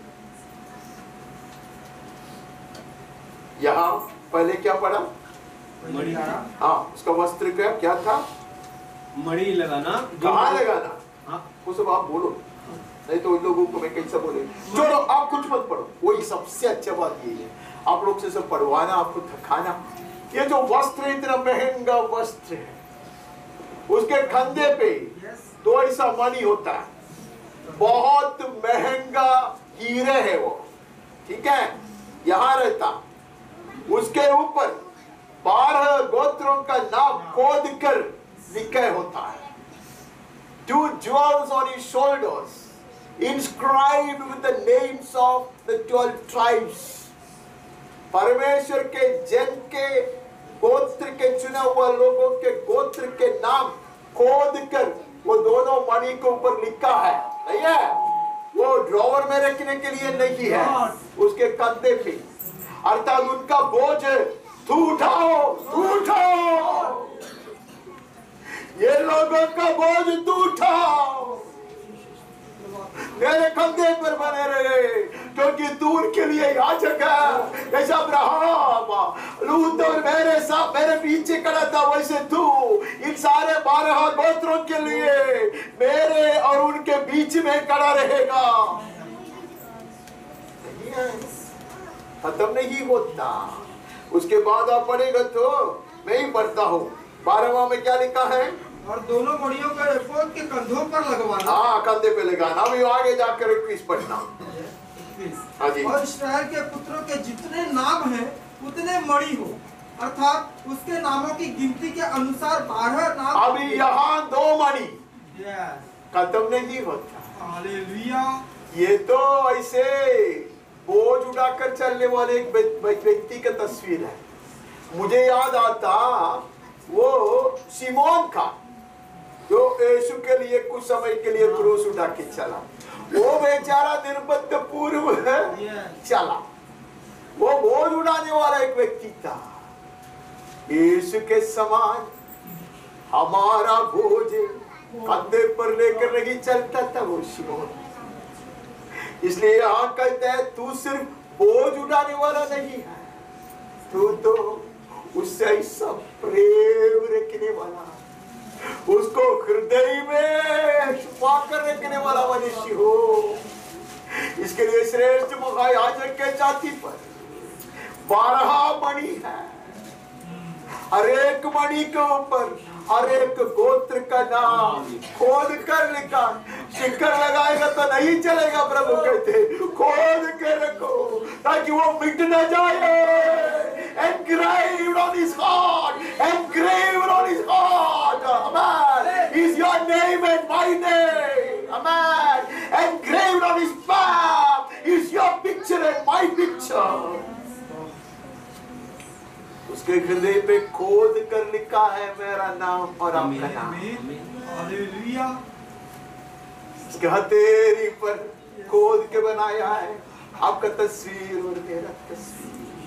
B: यहाँ पहले क्या पढ़ा?
C: मणि।
B: हाँ, उसका वस्त्र क्या क्या था?
C: मणि लगाना।
B: कहाँ लगाना?
C: हाँ,
B: वो सब आप बोलो, नहीं तो उन लोगों को मैं कैसे बोले? चलो आप कुछ मत पढ़ो, वही सबसे अच्छा बात यही है, आप लोग से सब पढ़वाना, आपको थकाना। ये जो वस्त्र इतना महंगा वस्त्र है, उसके कंधे पे दो ऐसा मणि होता है, बहुत महंगा हीरे है वो, ठीक है, यहाँ रहता। उसके ऊपर बारह गोत्रों का नाम खोद कर लिखा होता है। Two jewels on his shoulders, inscribed with the names of the twelve tribes. परमेश्वर के जन के गोत्र के चुने हुए लोगों के गोत्र के नाम खोद कर वो दोनों मणि के ऊपर लिखा है, नहीं है? वो ड्रॉवर में रखने के लिए नहीं है, उसके कंधे पे, अर्थात उनका बोझ तू उठाओ, तू उठाओ, ये लोगों का बोझ तू उठाओ, मेरे कंधे पर बने रहे, क्योंकि तू उनके लिए याजक है। जैसे अब्राहम लूत और मेरे साथ मेरे पीछे खड़ा था, वैसे तू इन सारे बारह गोत्रों के लिए मेरे और उनके बीच में खड़ा रहेगा। खत्म नहीं होता। उसके बाद आप पढ़ेगा तो मैं ही पढ़ता हूँ, बारहवां में क्या लिखा है?
D: और दोनों मणियों का एपोद के कंधों पर लगवाना।
B: हाँ, कंधे पे लगाना। अभी आगे जाकर इक्कीस पढ़ना। हाँ जी।
D: और इस्राएल के पुत्रों के जितने नाम हैं उतने मणि हो, अर्थात उसके नामों की गिनती के अनुसार बारह नाम।
B: अभी यहाँ दो मणि, खत्म नहीं होता।
D: हालेलुया।
B: ये तो ऐसे बोझ उठाकर चलने वाले एक व्यक्ति का तस्वीर है। मुझे याद आता वो सिमोन का, जो यीशु के लिए कुछ समय के लिए क्रूस उठा के चला। वो बेचारा निर्बंध पूर्व चला, वो बोझ उठाने वाला एक व्यक्ति था। यीशु के समान हमारा बोझ कंधे पर लेकर नहीं चलता था वो सिमोन। इसलिए यहाँ कहते हैं तू सिर्फ बोझ उठाने वाला नहीं है, तू तो उससे ऐसा प्रेम रखने वाला, उसको हृदय में छुपा कर रखने वाला मनुष्य हो। इसके लिए श्रेष्ठ महायाजक के छाती पर बारह मणि है, हर एक मणि के ऊपर हर एक गोत्र का नाम खोद कर लिखा। शिखर लगाएगा तो नहीं चलेगा, प्रभु कहते खोद के रखो ताकि वो मिट न जाए। Engraved on his heart, engraved on his heart, amen, is your name and my name, amen. Engraved on his palm is your picture and my picture. उसके हृदय पे खोद कर लिखा है मेरा नाम और आपका नाम।
D: हालेलुया।
B: उसके हथेली पर खोद के बनाया है आपका तस्वीर और मेरा तस्वीर।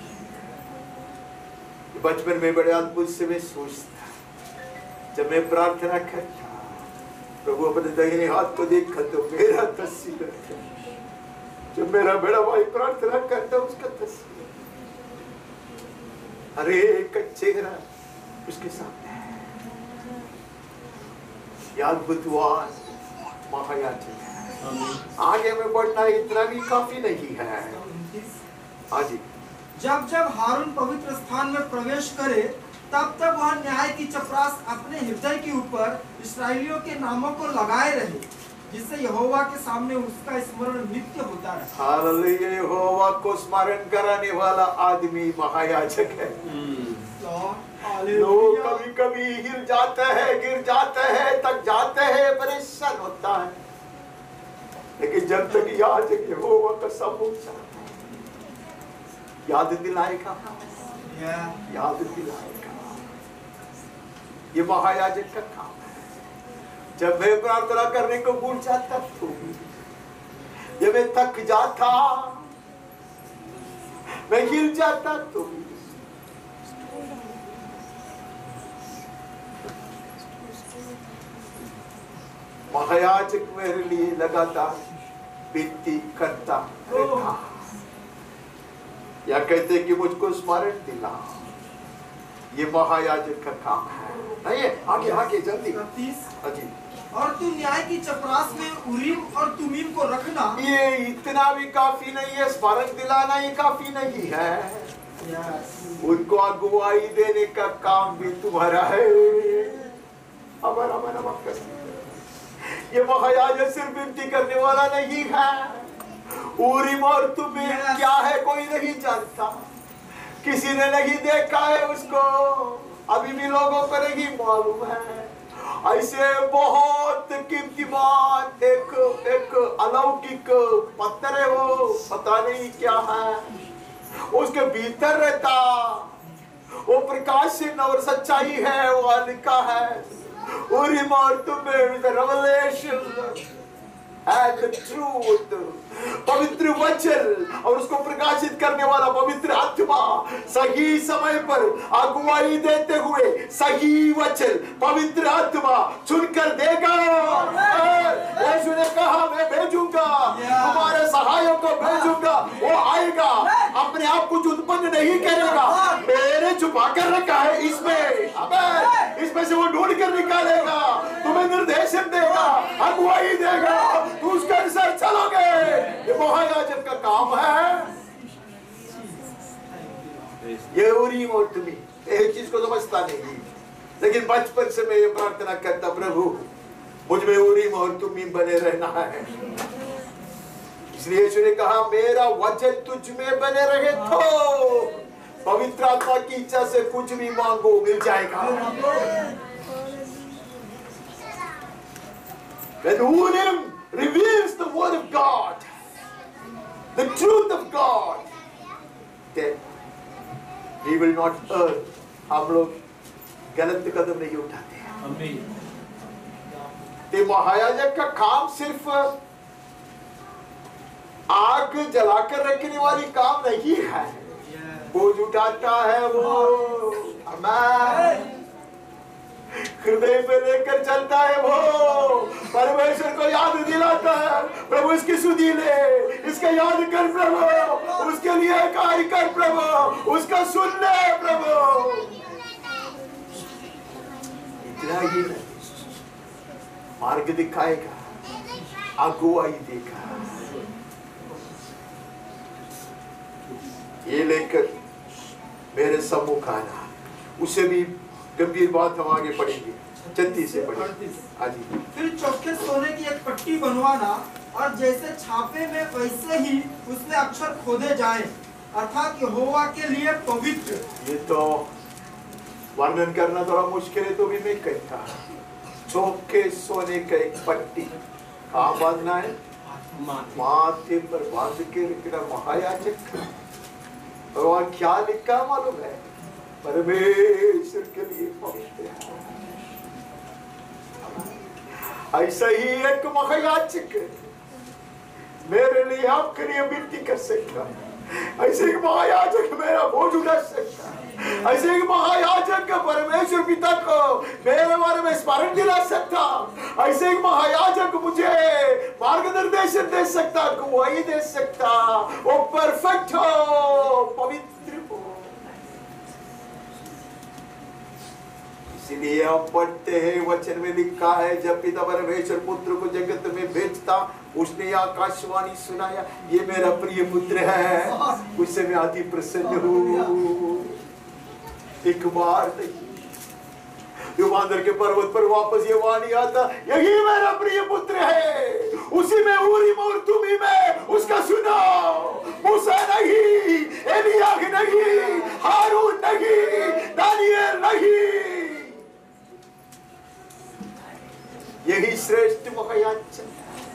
B: बचपन में बड़े अद्भुत से मैं सोचता, जब मैं प्रार्थना करता, प्रभु अपने दाहिने हाथ को देखा तो मेरा तस्वीर था, जब मेरा बड़ा भाई प्रार्थना करता उसका तस्वीर, अरे एक चेहरा उसके सामने। याद बुद्धवान महायाजक है। आगे में बढ़ना इतना भी काफी नहीं है। हाँ जी।
D: जब जब हारून पवित्र स्थान में प्रवेश करे तब तब वह न्याय की चपरास अपने हृदय के ऊपर इस्राएलियों के नामों को लगाए रहे, जिससे यहोवा के सामने उसका स्मरण नित्य होता रहे।
B: हालेलुया। यहोवा को स्मरण कराने वाला आदमी महायाजक है। लोग कभी कभी हिल जाते हैं, गिर जाते हैं, थक जाते हैं, परेशान होता है, लेकिन जब तक याजक यहोवा का समूह याद दिलाएगा, याद दिलाएगा। ये महायाजक का काम है। जब मैं प्रार्थना करने को भूल जाता तो, जब मैं थक जाता, मैं हिल जाता तो, महायाजक मेरे लिए लगातार विनती करता रहता, या कहते कि मुझको स्मरण दिला। ये महायाजक का काम है। नहीं, आगे आगे जल्दी। अजी।
D: और तू न्याय की चपरास में उरीम और तुमीम को रखना।
B: ये इतना भी काफी नहीं है, स्मरण दिलाना ही काफी नहीं है। उनको अगुवाई देने का काम भी तुम्हारा है। हमारा हमारा ये महायाजक सिर्फ विनती करने वाला नहीं है। उरीम और तुमीम क्या है कोई नहीं जानता, किसी ने नहीं देखा है उसको, अभी भी लोगों को नहीं मालूम है। ऐसे बहुत कीमतीमान एक एक अलौकिक पत्थर है, वो पता नहीं क्या है, उसके भीतर रहता वो प्रकाश और सच्चाई है, वो लिखा है उरीम और तुमीम, the revelation and the truth, पवित्र वचन और उसको प्रकाशित करने वाला पवित्र आत्मा सही समय पर अगुवाई देते हुए सही वचन पवित्र आत्मा चुनकर देगा। यीशु ने कहा मैं भेजूंगा, तुम्हारे सहायक को भेजूंगा, वो आएगा, अपने आप कुछ उत्पन्न नहीं करेगा, मेरे छुपा कर रखा है इसमें, अबे इसमें से वो ढूंढ कर निकालेगा, तुम्हें निर्देशन देगा, अगुवाई देगा, तू उसके अनुसार चलोगे। ये महायाजक का काम है। ये उरीम और तुमीम एक चीज को समझता नहीं, लेकिन बचपन से मैं ये प्रार्थना करता, प्रभु मुझ में उरीम और तुमीम बने रहना है। इसलिए यीशु ने कहा मेरा वचन तुझ में बने रहे तो पवित्र आत्मा की इच्छा से कुछ भी मांगो मिल जाएगा। When Urim reveals the word of God, the truth of God, then he will not err. हम लोग गलत कदम नहीं उठाते हैं। ये महायाजक का काम सिर्फ आग जलाकर रखने वाली काम नहीं है, बोझ उठाता है वो, अमेन। हृदय पे लेकर चलता है, वो परमेश्वर को याद दिलाता है। प्रभु इसकी सुधी ले, इसका याद कर प्रभु, उसके लिए कार्य कर प्रभु, उसका सुन ले प्रभु। इतना ही नहीं, मार्ग दिखाएगा, अगुवाई देगा। ये लेकर मेरे सम्मुख आना। उससे भी गंभीर बात हम आगे पढ़ेंगे, छत्तीस से पढ़ेंगे। आजी।
D: फिर चौखे सोने की एक पट्टी बनवाना, और जैसे छापे में वैसे ही उसमें अक्षर खोदे जाएं, अर्थात यहोवा के लिए पवित्र।
B: ये तो वर्णन करना थोड़ा मुश्किल है, तो भी मैं कहता, चौके सोने का एक पट्टी कहाँ बांधना है? माथे पर बांध के रखना। महायाजक और वहाँ क्या लिखा मालूम है? परमेश्वर के लिए पवित्र है। ऐसा ही एक महायाजक मेरे लिए, आपके लिए विनती कर सकता है। ऐसे एक महायाजक मेरा बोझ उठा सकता है। ऐसे एक महायाजक परमेश्वर पिता को मेरे बारे में स्मरण दिला सकता। ऐसे एक महायाजक मुझे मार्गदर्शन दे सकता, गवाही दे सकता। वो परफेक्ट हो, पवित्र हो। इसलिए हम पढ़ते हैं, वचन में लिखा है, जब पिता परमेश्वर पुत्र को जगत में भेजता, उसने आकाशवाणी सुनाया, ये मेरा प्रिय पुत्र है, उससे मैं अति प्रसन्न हूँ। एक बार युगांतर के पर्वत पर वापस ये वाणी आता, यही मेरा प्रिय पुत्र है, उसी में ऊरीम और तुमीम में उसका सुनाओ। मूसा नहीं, एलिया नहीं, हारून नहीं, दानिएल नहीं, यही श्रेष्ठ महायाजक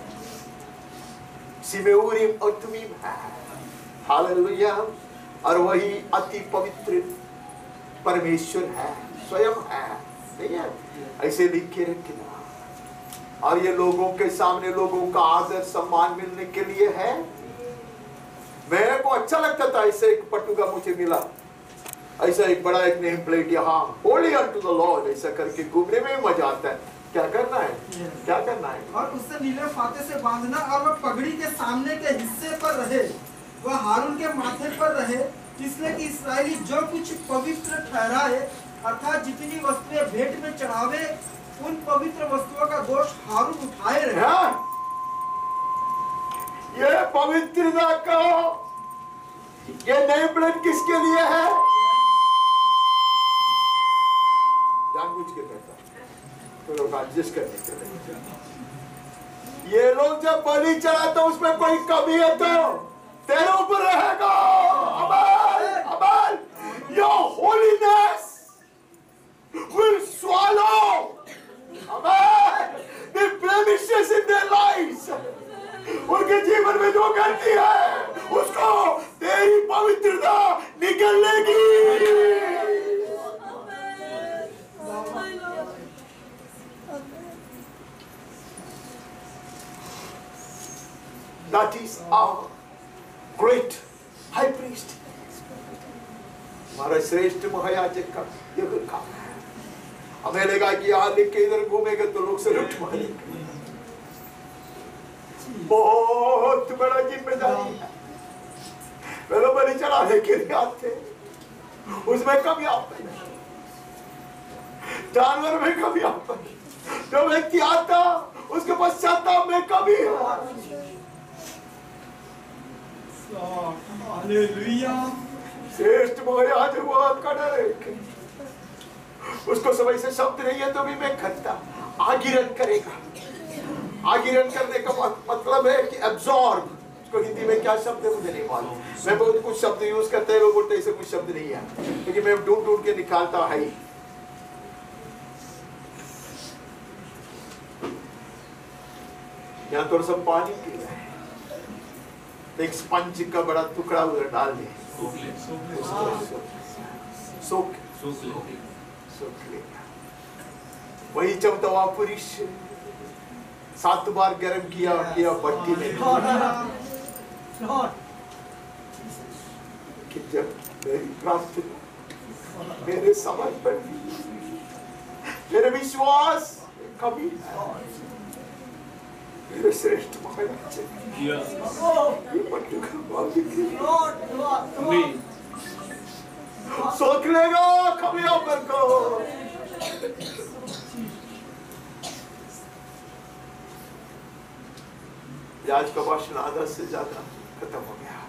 B: में ऊरीम और तुमीम है। हालेलुया। और वही अति पवित्र परमेश्वर है, स्वयं है, नहीं है? ऐसे लिख के रखना। और ये लोगों के सामने लोगों का आदर सम्मान मिलने के लिए है। मेरे को अच्छा लगता था, ऐसे एक पटुका मुझे मिला, ऐसा एक बड़ा एक नेम प्लेट, यहाँ होली अनटू द लॉर्ड, ऐसा करके घूमने में मजा आता है। क्या करना है? क्या करना है?
D: और उससे नीले फाते से बांधना, और वह पगड़ी के सामने के हिस्से पर रहे, वह हारून के माथे पर रहे, इसलिए कि इस्राएली जो कुछ पवित्र ठहराए, अर्थात जितनी वस्तुएं भेंट में चढ़ावे, उन पवित्र वस्तुओं का दोष हारून उठाए रहे।
B: हाँ? ये पवित्रता का ये नेम प्लेट किसके लिए है? जानबूझ के कहता तो लोग एडजस्ट करने के लिए। ये लोग जब बलि चढ़ाते उसमें कोई कमी है तो तेरे ऊपर रहेगा। अमल, अमल, your holiness will swallow, amen, the blemishes in their lives. उनके जीवन में जो गलती है उसको तेरी पवित्रता निकल लेगी। That is our great high priest. हमारा श्रेष्ठ महायाजक का यह काम है। हमें लगा कि यहाँ लिख के इधर घूमेगा तो लोग से लुट मारेंगे। बहुत बड़ा जिम्मेदारी है। पहले बलि चढ़ाने के लिए आते, उसमें कभी आता है, जानवर में कभी आता है, जो व्यक्ति आता उसके पश्चाताप में कभी
D: हालेलुया।
B: श्रेष्ठ महायाजक वो आपका डर है। उसको समय से शब्द नहीं है तो भी मैं करता, आगिरण करेगा। आगिरण करने का मतलब है कि एब्जॉर्ब। उसको हिंदी में क्या शब्द है मुझे नहीं मालूम। मैं बहुत कुछ शब्द यूज करते हैं, लोग बोलते ऐसे कुछ शब्द नहीं है, क्योंकि मैं ढूंढ ढूंढ के निकालता है। यहाँ थोड़ा सा पानी पी रहा है, एक स्पंज का बड़ा टुकड़ा उधर डाल दे, सोख सोख लेगा। वही चौदहवां पुरुष सात बार गर्म किया किया भट्टी में, कि जब मेरी प्रार्थना, मेरे समर्पण, मेरे विश्वास कभी मेरे श्रेष्ठ महायाजक
C: Yes.
B: ये पट्टू का बाल दिखे
C: Amen.
B: सोच लेगा कभी आप को आज का भाषण आधा से ज्यादा खत्म हो गया।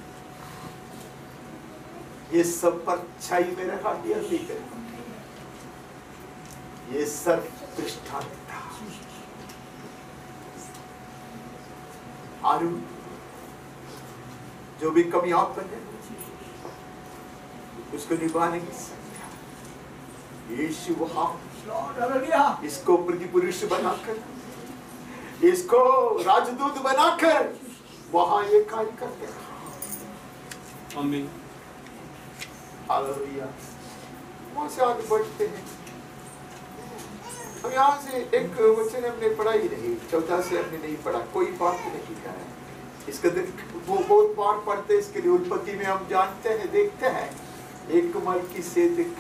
B: ये सब पर छाई मेरे हाथिया नहीं करे, ये सब दृष्टांत था। आरू जो भी कमी आप बने उसको निभाने की संख्या यीशु वहां इसको प्रतिपुरुष बनाकर, इसको राजदूत बनाकर वहां ये कार्य करते हैं।
C: Amen.
B: हालेलुया। वहां से आगे बढ़ते हैं। हम यहाँ से एक वचन हमने पढ़ा ही नहीं, चौथा से हमने नहीं पढ़ा, कोई बात नहीं है इसका। वो बहुत बार पढ़ते, इसके लिए उत्पत्ति में हम जानते हैं, देखते हैं एक मलकी से दिख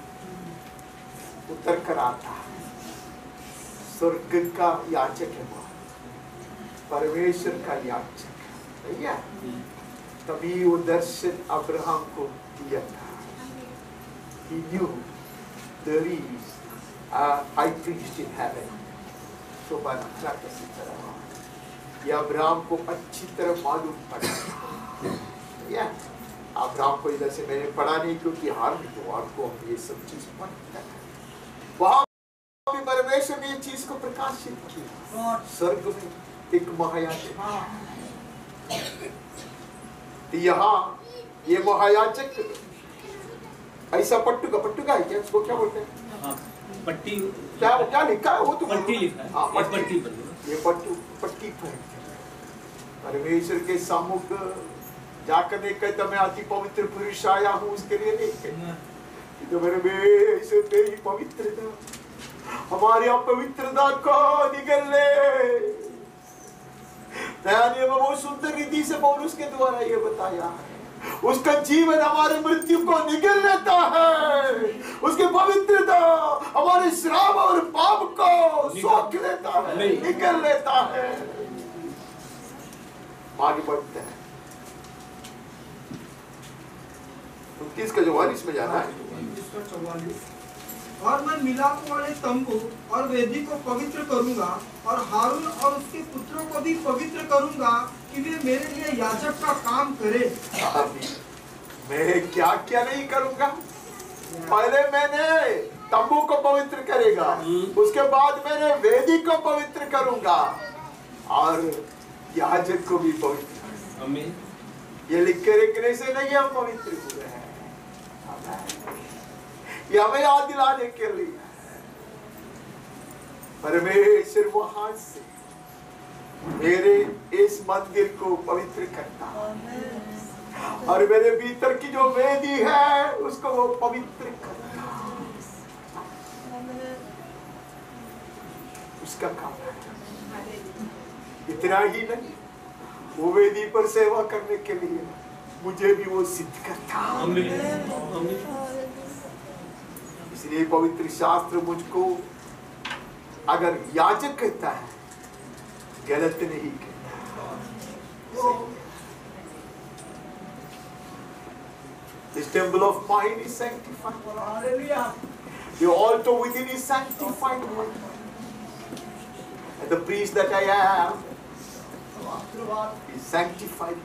B: उतर कर आता, स्वर्ग का याचक है वो, परमेश्वर का याचक भैया। तभी वो दर्शन अब्राहम को दिया था। He knew there is a high priest in heaven. तो बना किसी तरह ये अब्राहम को अच्छी तरह मालूम पड़ा। या अब्राहम को इधर से मैंने पढ़ा नहीं क्योंकि हार में तो आपको हम ये सब चीज पढ़ते हैं। वहां भी परमेश्वर ने ये चीज को प्रकाशित किया। स्वर्ग में एक महायाजक, यहाँ ये महायाजक ऐसा पट्टू का पट्टू का है क्या, उसको क्या बोलते हैं?
C: हाँ, पट्टी
B: क्या क्या लिखा है वो तो
C: पट्टी लिखा है।
B: हाँ,
C: ये
B: पट्टी,
C: पट्टी पर।
B: ये पट्टू पट्टी पर परमेश्वर के सम्मुख जाकर नहीं कहता मैं अति पवित्र पुरुष आया हूँ, उसके लिए नहीं कहता तो परमेश्वर तेरी पवित्रता हमारी अपवित्रता को निगल ले। नया नियम में बहुत सुंदर रीति से पौलुस के द्वारा ये बताया है, उसका जीवन हमारे मृत्यु को निगल लेता है, उसकी पवित्रता हमारे श्राप और पाप को सोख लेता है, निगल लेता है। आगे बढ़ते हैं, उनतीस का चौवालीस में जाना है।
D: और मैं मिलाप वाले तंबू और वेदी को पवित्र करूंगा और हारून और उसके पुत्रों को भी पवित्र करूंगा कि वे मेरे लिए याजक का काम करे।
B: मैं क्या क्या नहीं करूंगा, पहले मैंने तंबू को पवित्र करेगा, उसके बाद मैंने वेदी को पवित्र करूंगा और याजक को भी पवित्र।
C: आमीन।
B: ये लिख के रखने से नहीं हम पवित्र हुए हैं, ये हमें याद दिलाने के लिए परमेश्वर वहां से मेरे इस मंदिर को पवित्र करता और मेरे भीतर की जो वेदी है उसको वो पवित्र करता, उसका काम है। इतना ही नहीं, वो वेदी पर सेवा करने के लिए मुझे भी वो सिद्ध करता।
C: आमीन। आमीन।
B: इसलिए पवित्र शास्त्र मुझको अगर याजक कहता है गलत नहीं कहता। This temple of mine is sanctified. Hallelujah. The altar within is sanctified. And the priest that I am is sanctified.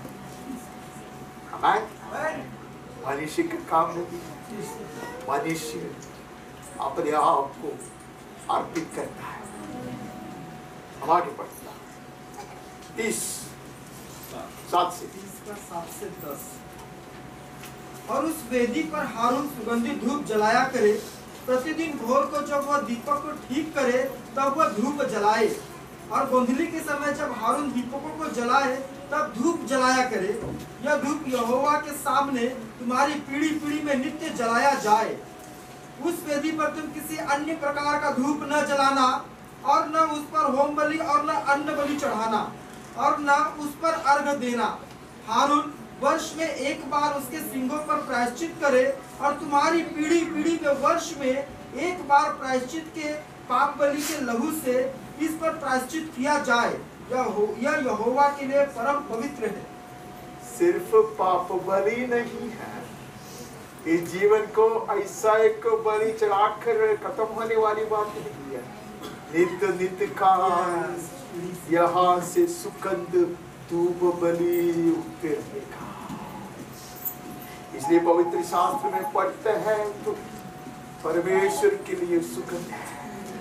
B: Amen. मनुष्य का काम नहीं, मनुष्य अपने आप को अर्पित करता है। हम आगे बढ़ता तीस सात से
D: सात से दस। और उस वेदी पर हारून सुगंधित धूप जलाया करे, प्रतिदिन भोर को जब वह दीपक को ठीक करे तब वह धूप जलाए, और गोंधली के समय जब हारून दीपकों को जलाए तब धूप जलाया करे। यह धूप यहोवा के सामने तुम्हारी पीढ़ी पीढ़ी में नित्य जलाया जाए। उस वेदी पर तुम किसी अन्य प्रकार का धूप न जलाना, और न उस पर होम बलि और न अन्न बलि चढ़ाना, और न उस पर अर्घ देना। हारून वर्ष में एक बार उसके सिंगों पर प्रायश्चित करे, और तुम्हारी पीढ़ी पीढ़ी में वर्ष में एक बार प्रायश्चित के पाप बलि के लहू से इस पर प्रायश्चित किया जाए, यह हो, यह यहोवा के लिए परम पवित्र है।
B: सिर्फ पाप बलि नहीं है, इस जीवन को ऐसा एक बलि चढ़ाकर खत्म होने वाली बात नहीं है। नित्य नित्य का यहाँ से सुगंध धूप बलि उठते रहेगा। इसलिए पवित्र शास्त्र में पढ़ते हैं तो परमेश्वर के लिए सुगंध है।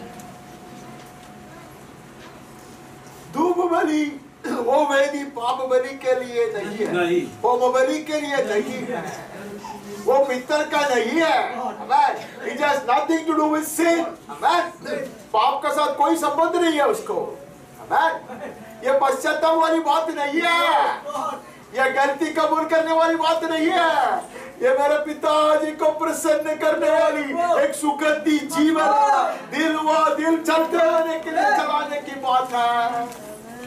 B: धूप बलि वो वेदी पाप बलि के लिए नहीं है,
C: नहीं।
B: होम बलि के लिए नहीं है, वो पितर का नहीं है। Amen. It has nothing to do with sin. Amen. पाप का साथ कोई संबंध नहीं है उसको। Amen. ये पश्चाताप वाली बात नहीं है, ये गलती कबूल करने वाली बात नहीं है, ये मेरे पिताजी को प्रसन्न करने वाली एक सुगंधी जीवन दिल व दिल चलते रहने के लिए चलाने की बात है।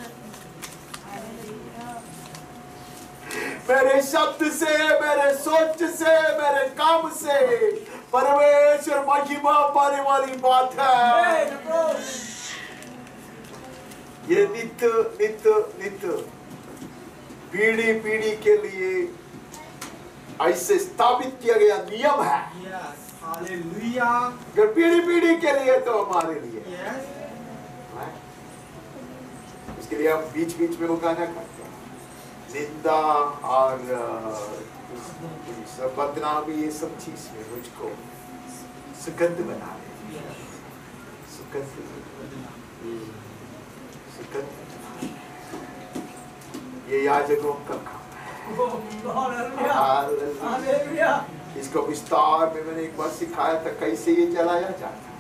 B: मेरे शब्द से, मेरे सोच से, मेरे काम से परमेश्वर महिमा पाने वाली बात है। ये नित्य नित्य नित्य पीढ़ी पीढ़ी के लिए ऐसे स्थापित किया गया नियम है।
D: हालेलुया।
B: अगर पीढ़ी पीढ़ी के लिए तो हमारे लिए इसके लिए हम बीच बीच में वो गाना करते हैं, निंदा और बदनामी, ये सब चीज में मुझको सुगंध बना रहे, सुगंध सुगंध ये याजकों का काम है। इसको विस्तार में मैंने एक बार सिखाया था कैसे ये जलाया जाता।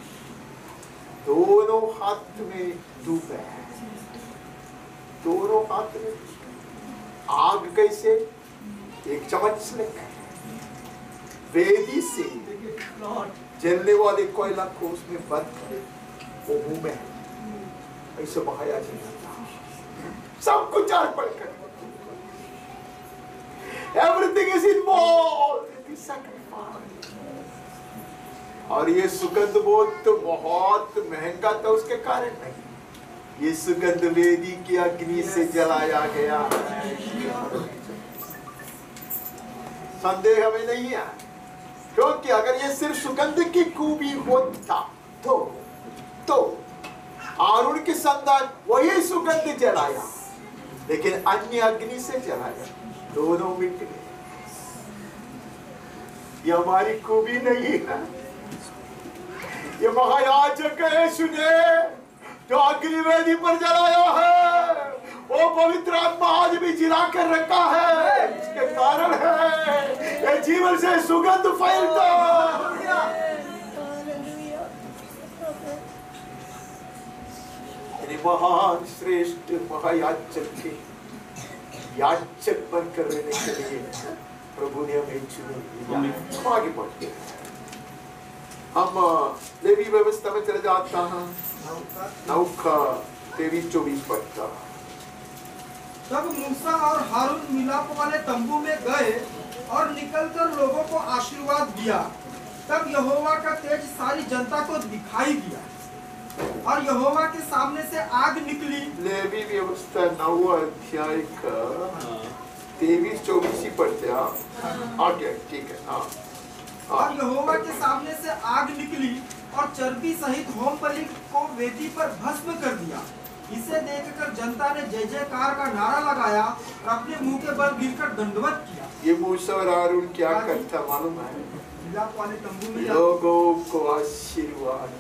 B: दोनों हाथ में धूप है, दोनों हाथ में आग कैसे, एक चम्मच लेकर वेदी से जलने वाले कोयला को उसमें बंद कर वो मुंह में ऐसे बहाया जाता, सब कुछ अर्पण कर। Everything is involved in sacrifice. और ये सुगंध बहुत बहुत महंगा था उसके कारण नहीं, ये सुगंध वेदी की अग्नि से जलाया गया। संदेह हमें नहीं है, क्योंकि अगर ये सिर्फ सुगंध की खूबी होता तो तो आरुण के संतान वही सुगंध जलाया, लेकिन अन्य अग्नि से जलाया, दोनों मिट गए। ये हमारी खूबी नहीं है, ये महायाजक यीशु ने जो अग्नि वेदी पर जलाया है, वो पवित्र आत्मा आज भी जिला कर रखा है। इसके कारण है ये जीवन से सुगंध फैलता। महान श्रेष्ठ महायाजक के याजक बनकर रहने के लिए प्रभु ने हमें चुना। आगे बढ़ते हैं, हम लेवी व्यवस्था में चले जाता हैं। नौ का तेईस चौबीस पढ़ता।
D: तब मूसा और हारून मिलाप वाले तंबू में गए और निकलकर लोगों को आशीर्वाद दिया। तब यहोवा का तेज सारी जनता को दिखाई दिया और यहोवा के सामने से आग निकली।
B: लेवी व्यवस्था नौ अध्याय का तेईस चौबीस ही पढ़ते हैं आगे, ठीक है। हाँ,
D: और यहोवा के सामने से आग निकली और चर्बी सहित होम बलि को वेदी पर भस्म कर दिया। इसे देखकर जनता ने जय जयकार का नारा लगाया और अपने मुंह के बल गिरकर दंडवत किया।
B: ये मूसा और हारून क्या करता मालूम है?
D: मिलाप वाले तंबू में
B: लोगों को आशीर्वाद।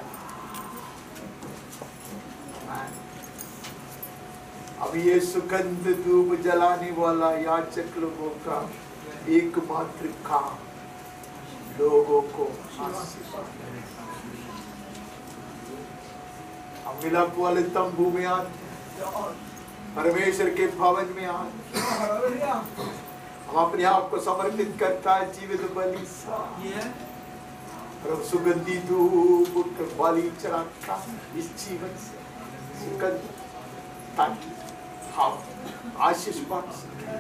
B: अब ये सुगंध धूप जलाने वाला याचक लोगों का एकमात्र काम लोगों को आशीर्वाद। हम मिलाप वाले तंबू में आते, परमेश्वर के भवन में आते, हम अपने आप को समर्पित करता है जीवित बलि और सुगंधी धूप बलि चढ़ाता इस जीवन से सुगंध, ताकि हम आशीष पा सकें।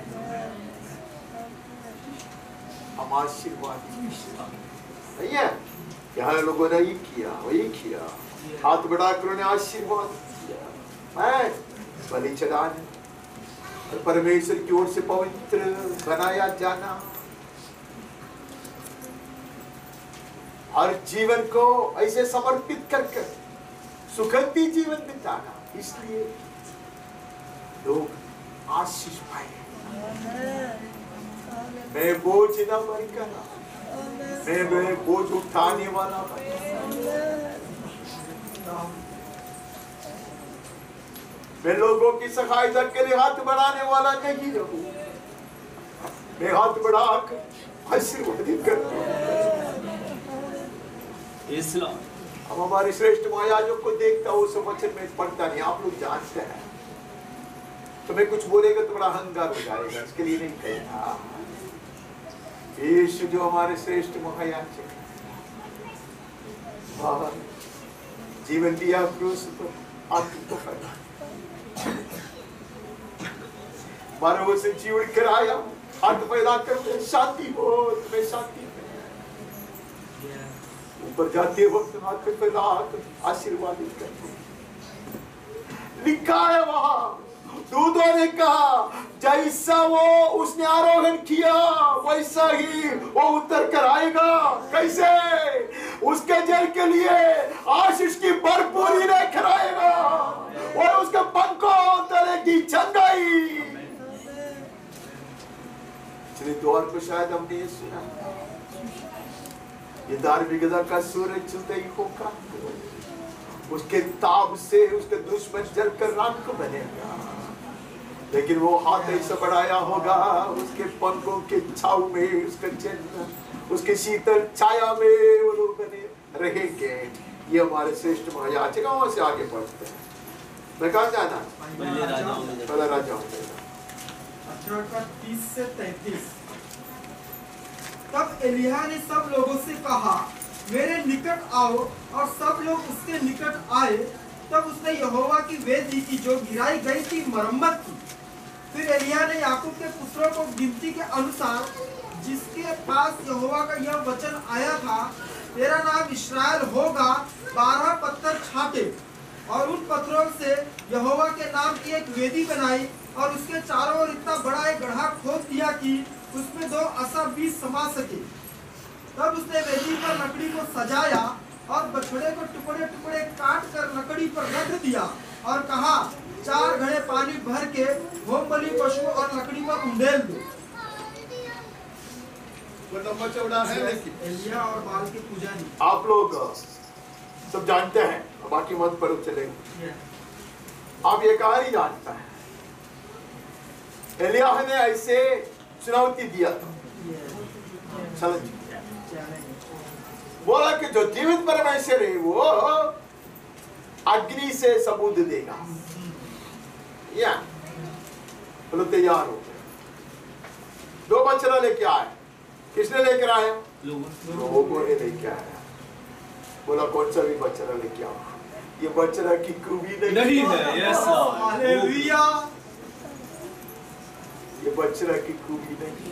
B: हम आशीर्वाद नहीं है, यहाँ लोगों ने ही किया, वही किया, हाथ बढ़ाकर उन्हें आशीर्वाद दिया, मैं बलि चढ़ाने और परमेश्वर की ओर से पवित्र बनाया जाना और जीवन को ऐसे समर्पित कर कर सुखदी जीवन बिताना, इसलिए लोग आशीष पाए। मैं बोझ न बनकर, मैं मैं बोझ उठाने वाला बन, मैं लोगों की सहायता के लिए हाथ बढ़ाने वाला नहीं रहूं, मैं हाथ बढ़ाकर आशीर्वादित करूं। हम हमारे श्रेष्ठ महायाजक को देखता हूँ, उस वचन में पढ़ता नहीं, आप लोग जानते हैं। तो मैं कुछ बोलेगा तो बड़ा अहंकार हो जाएगा, इसके लिए नहीं कहता। यीशु जो हमारे श्रेष्ठ महायाजक जीवन दिया क्रूस पर, आपको करना बारह से जीवन कराया, हाथ फैला कर शांति हो, तुम्हें शांति ऊपर जाते वक्त हाथ फैला आशीर्वादित करते। लिखा है वहां, दूतों ने कहा जैसा वो उसने आरोहण किया वैसा ही वो उतर कर आएगा। कैसे? उसके जल के लिए आशीष की भरपूरी लेकर आएगा और उसके पंखों तरह की चंगाई। चलिए द्वार को शायद हमने ये सुना, ये धार्मिकता का सूरज चलते ही होगा, उसके ताप से उसके दुश्मन जलकर राख बनेगा, लेकिन वो हाथ ऐसा बढ़ाया होगा, उसके पंखों के छाव में, उसके जन्म, उसके शीतल छाया में वो लोग बने रहेंगे। ये हमारे श्रेष्ठ महायाजक। वहां से आगे बढ़ते हैं। मैं कहाँ जाना? पहला राजाओं में
D: अठारह का तीस से तैतीस। तब एलिय्याह ने सब लोगों से कहा, मेरे निकट आओ, और सब लोग उसके निकट आए। तब उसने यहोवा की वेदी की जो गिराई गई थी मरम्मत की। फिर एलिय्याह ने याकूब के पुत्रों को गिनती के अनुसार, जिसके पास यहोवा का यह वचन आया था, तेरा नाम इस्राएल होगा, बारह पत्थर छाटे और उन पत्थरों से यहोवा के नाम की एक वेदी बनाई और उसके चारों ओर इतना बड़ा एक गड्ढा खोद दिया कि उसमें दो असा बीज समा सके। तब उसने वेदी पर लकड़ी को सजाया और बछड़े को टुकड़े टुकड़े काट कर लकड़ी पर रख दिया और कहा, चार घड़े पानी भर के होम बलि पशु और लकड़ी पर उंडेल दो।
B: वो लंबा चौड़ा है, लेकिन
D: एलिय्याह और बाल के पुजारी
B: आप लोग सब जानते हैं, बाकी मत पर चलेंगे। आप ये कहानी जानता है, एलिय्याह ने ऐसे चुनौती दिया था, चलो बोला कि जो जीवित परमेश्वर है वो अग्नि से सबूत देगा। या बोलो तैयार हो गए। दो बछड़ा लेके आए। किसने लेकर आया? लोगों ने लेके आया। बोला कौन सा भी बछड़ा लेके आओ, ये बछड़ा की खूबी नहीं,
C: नहीं है। Yes
D: hallelujah.
B: ये बछड़ा की खूबी नहीं।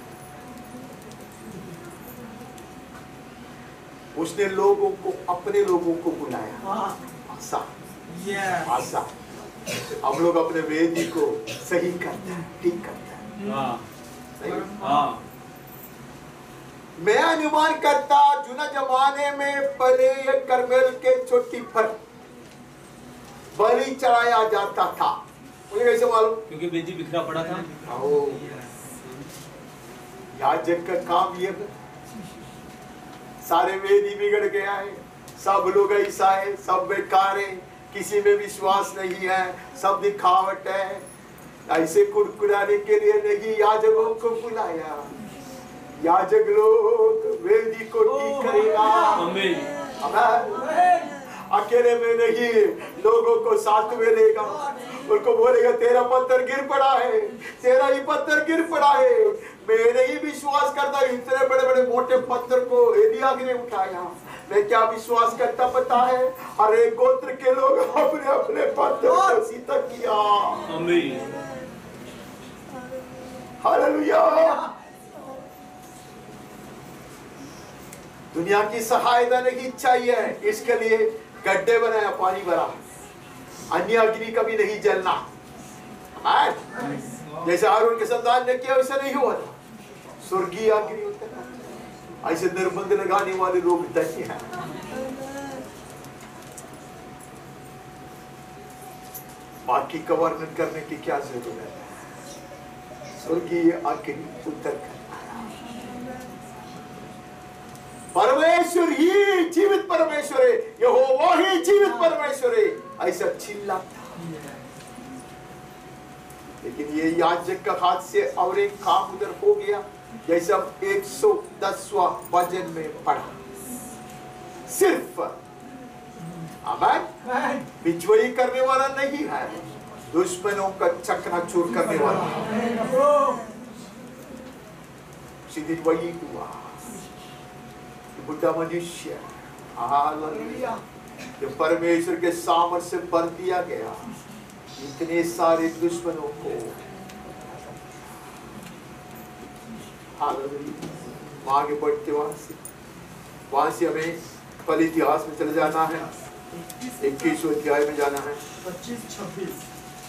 B: उसने लोगों को, अपने लोगों को बुलाया। आशा आशा हम लोग अपने वेदी को सही करते हैं, ठीक करते हैं।
C: हाँ।
B: मैं अनुमान करता जुना जमाने में पहले ये करमेल के चोटी पर बलि चढ़ाया जाता था। मुझे कैसे मालूम?
C: क्योंकि वेदी बिखरा पड़ा था।
B: याजक का काम ये है। सारे वेदी बिगड़ गया है, सब लोग ऐसा है, सब बेकार है, किसी में विश्वास नहीं है, सब दिखावट है। ऐसे कुड़कुड़ाने के लिए नहीं याजकों को बुलाया। याजक लोग वेदी को ठीक करेगा। अकेले में नहीं, लोगों को साथ में लेगा। उनको बोलेगा तेरा पत्थर गिर पड़ा है, तेरा ही पत्थर गिर पड़ा है। मैं नहीं विश्वास करता इतने बड़े बड़े मोटे पत्थर को एलिय्याह ने उठाया। मैं क्या विश्वास करता पता है? हर एक गोत्र के लोग अपने अपने पत्थर को सीधा किया। हालेलुया। दुनिया की सहायता नहीं चाहिए, इसके लिए गड्ढे बनाया, पानी भरा, अन्य अग्नि कभी नहीं जलना। जैसे हारून के संतान ने किया वैसा नहीं हुआ था, स्वर्गीय अग्नि उतरना। ऐसे निर्बंध लगाने वाले लोग धन्य हैं। बाकी का वर्णन करने की क्या जरूरत है? स्वर्गीय अग्नि उतर कर परमेश्वर ही जीवित परमेश्वर है, यहोवा ही जीवित परमेश्वर है, ऐसा चिल्लाता। लेकिन ये याजक का हाथ से और एक काम उधर हो गया, जैसा एक सौ दसवां भजन में पढ़ा, सिर्फ आमेन विजयी करने वाला नहीं है, दुश्मनों का चकनाचूर करने वाला। सीधी वही हुआ, बुढ़ा मनुष्य हालेलुया, जो परमेश्वर के सामर्थ्य से भर दिया गया, इतने सारे दुश्मनों को हालेलुया। आगे बढ़ते वहां से वहां से हमें पल इतिहास में चले जाना है, इक्कीसवें अध्याय में जाना है,
D: पच्चीस छब्बीस।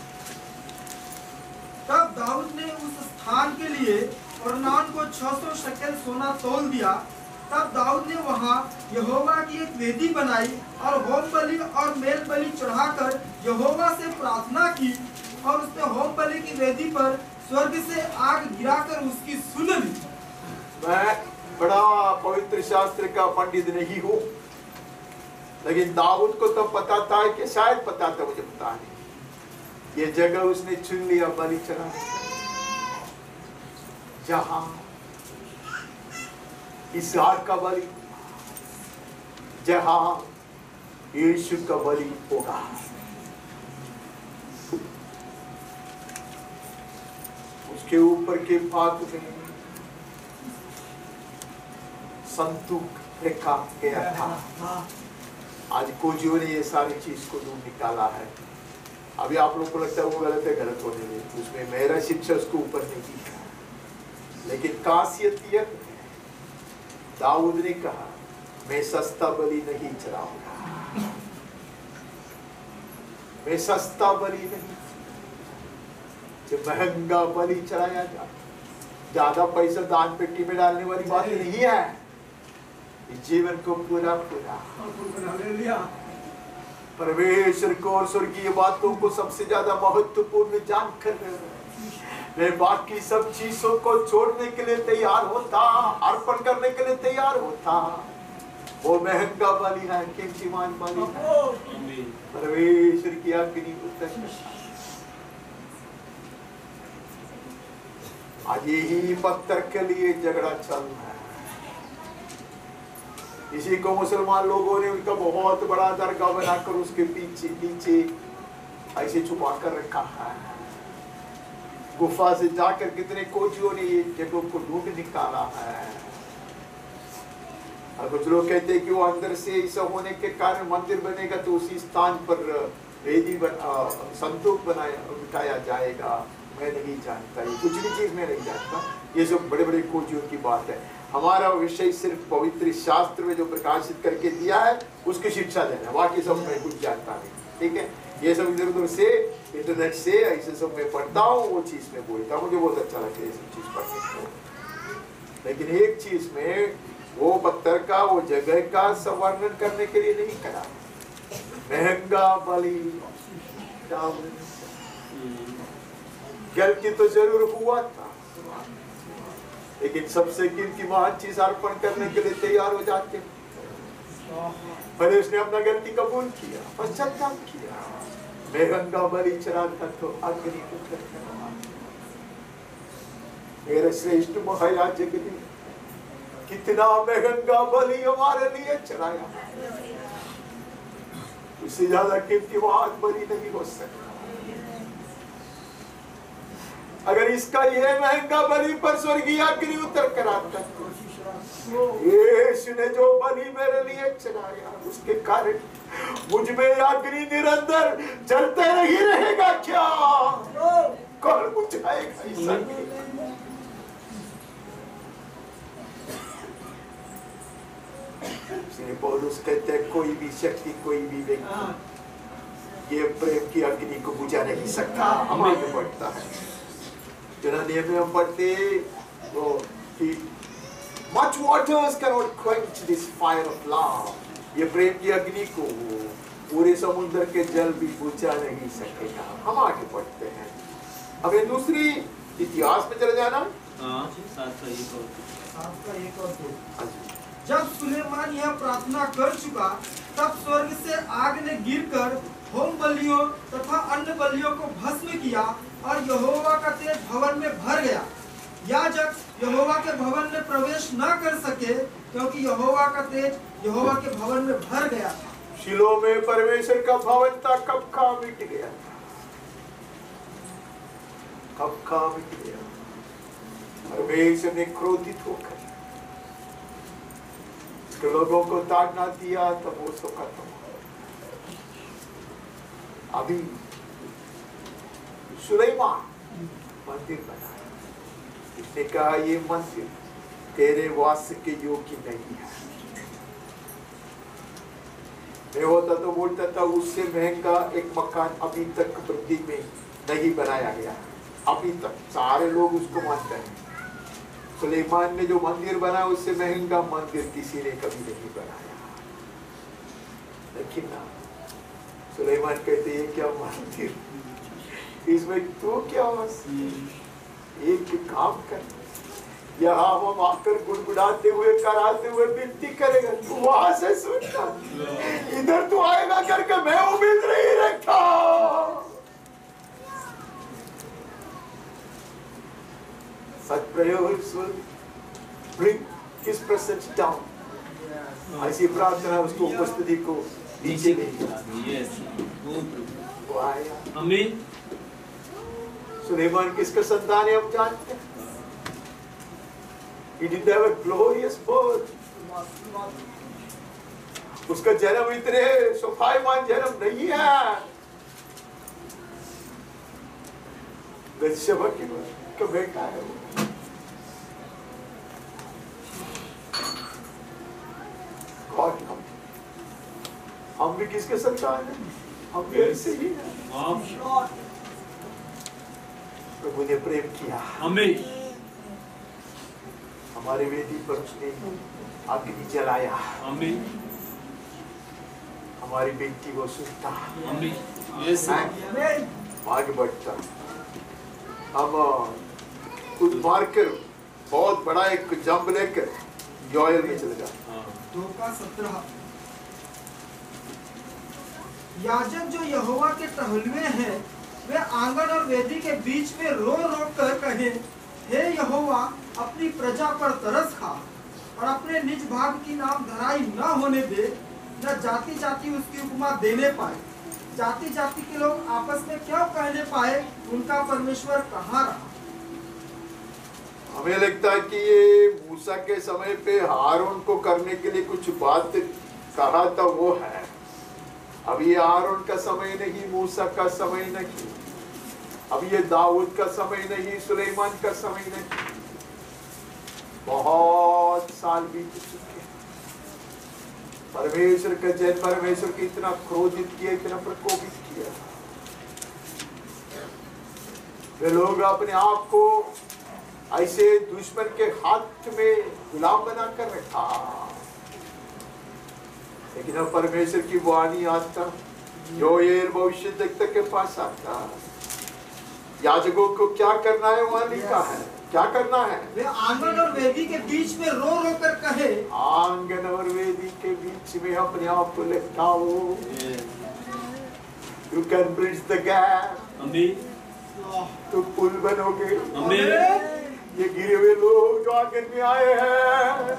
D: तब दाऊद ने उस स्थान के लिए अर्नोन को छह सौ शकेल सोना तोल दिया। तब दाऊद ने वहां यहोवा की एक वेदी बनाई और होम बलि और मेल बलि चढ़ाकर यहोवा से प्रार्थना की, और उसने होम बलि की वेदी पर स्वर्ग से आग गिराकर उसकी सुन ली।
B: मैं बड़ा पवित्र शास्त्र का पंडित नहीं हूँ, लेकिन दाऊद को तो पता था कि शायद पता था, मुझे पता नहीं, ये जगह उसने चुन लिया बलि चढ़ाने, जहां इसहाक का बलि, जहां यीशु का बलि होगा। उसके ऊपर के भाग में संतूक रखा गया था। आज कोजियों ने ये सारी चीज को ढूंढ निकाला है। अभी आप लोगों को लगता है वो गलत है, गलत होने दे, उसमें मेरा शिक्षा उसको ऊपर नहीं है, लेकिन खासियत यह है, दाऊद ने कहा मैं सस्ता बलि नहीं चढ़ाऊंगा, मैं सस्ता बलि नहीं, जो महंगा बलि चढ़ाया जाए। ज्यादा पैसा दान पेटी में डालने वाली बात नहीं है, इस जीवन को पूरा पूरा परमेश्वर को और स्वर्गीय बातों को सबसे ज्यादा महत्वपूर्ण जानकर मैं बाकी सब चीजों को छोड़ने के लिए तैयार होता, अर्पण करने के लिए तैयार होता। वो महंगा बलि है, कीमतीमान बलि है, परमेश्वर की अग्नि उतर। आज यही पत्थर के लिए झगड़ा चल रहा है। इसी को मुसलमान लोगों ने उनका बहुत बड़ा दरगाह बनाकर उसके पीछे नीचे ऐसे छुपा कर रखा है। गुफा से जाकर कितने खोजियों ने ये जगह को ढूंढ निकाला है। और कुछ लोग कहते हैं कि वो अंदर से ऐसा होने के कारण मंदिर बनेगा तो उसी स्थान पर वेदी बना, संतूक बनाया बिठाया जाएगा। मैं नहीं जानता, ये कुछ भी चीज मैं नहीं जानता, ये सब बड़े बड़े खोजियों की बात है। हमारा विषय सिर्फ पवित्र शास्त्र में जो प्रकाशित करके दिया है उसकी शिक्षा देना, बाकी सब मैं कुछ जानता नहीं। ठीक है, ये सब इधर उधर से इंटरनेट से ऐसे सब मैं पढ़ता हूँ, वो चीज में बोलता हूँ, मुझे बहुत अच्छा लगता है ये सब चीज पढ़ने को। लेकिन एक चीज में वो पत्थर का, वो जगह का संवर्णन करने के लिए नहीं करा। महंगा बलि, गलती तो जरूर हुआ था, लेकिन सबसे कीमती महान चीज अर्पण करने के लिए तैयार हो जाते। पहले उसने अपना गलती कबूल किया, पश्चाताप किया, महंगा बलि चढ़ाता तो अग्नि उतर कर। मेरे श्रेष्ठ महायाजक ने कितना महंगा बलि हमारे लिए चढ़ाया, उससे ज्यादा कीमती महान बलि नहीं हो सकता। अगर इसका यह महंगा बलि पर स्वर्गीय अग्नि उतर कर आता, यीशु ने जो बलि मेरे लिए चढ़ाया उसके कारण मुझ में अग्नि निरंतर जलते नहीं रहेगा क्या? कौन बुझाएगा इस अग्नि? इसलिए पौलुस कहते हैं कोई भी शक्ति, कोई भी व्यक्ति ये प्रेम की अग्नि को बुझा नहीं सकता। हम आगे बढ़ता है। जनानियों में हम पढ़ते वो कि much waters cannot quench this fire of love. ये प्रेम की अग्नि को पूरे समुद्र के जल भी बुझा नहीं सकेगा। हम आगे बढ़ते हैं। अब ये दूसरी इतिहास में चले जाना।
C: हाँ, सात का एक और
D: सात का एक और दो। जब सुलेमान यह प्रार्थना कर चुका, तब स्वर्ग से आग ने गिरकर होम बलियों तथा अन्य बलियों को भस्म किया और यहोवा का तेज भवन में भर गया। याजक यहोवा के भवन में प्रवेश न कर सके, क्योंकि यहोवा का तेज यहोवा के भवन में भर गया था।
B: शिलो में परमेश्वर का भवन था, कब का मिट गया, कब का मिट गया। परमेश्वर ने क्रोधित होकर उसके लोगों को ताड़ना दिया, तब वो सो खत्म हो। अभी सुलेमान मंदिर बनाया। उसने कहा ये मंदिर तेरे वास के योग्य नहीं है। मैं होता तो बोलता था उससे महंगा एक मकान अभी तक पृथ्वी में नहीं बनाया गया। अभी तक सारे लोग उसको मानते हैं। सुलेमान ने जो मंदिर बनाया उससे महंगा मंदिर किसी ने कभी नहीं बनाया। लेकिन ना सुलेमान कहते ये क्या मंदिर, इसमें तू क्या बस एक काम कर, यहाँ हम आकर गुड़गुड़ाते हुए कराते हुए विनती करेगा, तू वहां से सुनना, इधर तू आएगा करके मैं उम्मीद नहीं रखता। Such prayers will bring his presence down. ऐसी प्रार्थना उसको उपस्थिति को नीचे ले वो आया।
C: आमीन।
B: सुलेमान किसका संतान है हम जानते हैं। He didn't have a glorious birth. उसका जन्म इतने शोभायमान जन्म नहीं है। बेतशेबा की का बेटा है वो। God, हम हम भी किसके संतान हैं? हम भी ऐसे ही हैं। प्रभु ने प्रेम किया।
C: आमीन।
B: हमारे वेदी पर उसने अग्नि जलाया।
C: आमीन।
B: हमारी बेटी को सुनता।
C: आमीन। यस।
B: आगे बढ़ता। हम खुद मार कर बहुत बड़ा एक जंप लेकर योएल में चले जाते।
D: दो का सत्रह। याजक जो यहोवा के टहलुए हैं, वे आंगन और वेदी के बीच में रो रो कर कहे, हे यहोवा, अपनी प्रजा पर तरस खा और अपने निज भाग की नाम धराई न होने दे, न जाति जाति उसकी उपमा देने पाए। जाति जाति के लोग आपस में क्यों कहने पाए, उनका परमेश्वर कहाँ रहा।
B: हमें लगता है कि ये मूसा के समय पे हारून को करने के लिए कुछ बात कहा था वो है। अब ये हारून का समय नहीं, मूसा का समय नहीं, अब ये दाऊद का समय नहीं, सुलेमान का समय नहीं। बहुत साल बीत चुके। परमेश्वर का जन परमेश्वर को इतना क्रोधित किया, इतना प्रकोपित किया। वे लोग अपने आप को ऐसे दुश्मन के हाथ में गुलाम बना कर रखा। लेकिन अब परमेश्वर की वाणी आता, योएल भविष्यद्वक्ता के पास आता, याजकों को क्या करना है वहां लिखा है, क्या करना है।
D: वे आंगन और वेदी के बीच में रो रो कर कहे,
B: आंगन और वेदी के बीच में अपने आप को लिटाओ। You can bridge the gap.
C: आमीन।
B: तो पुल बनोगे।
C: आमीन।
B: ये गिरे हुए लोग जो आंगन में आए हैं,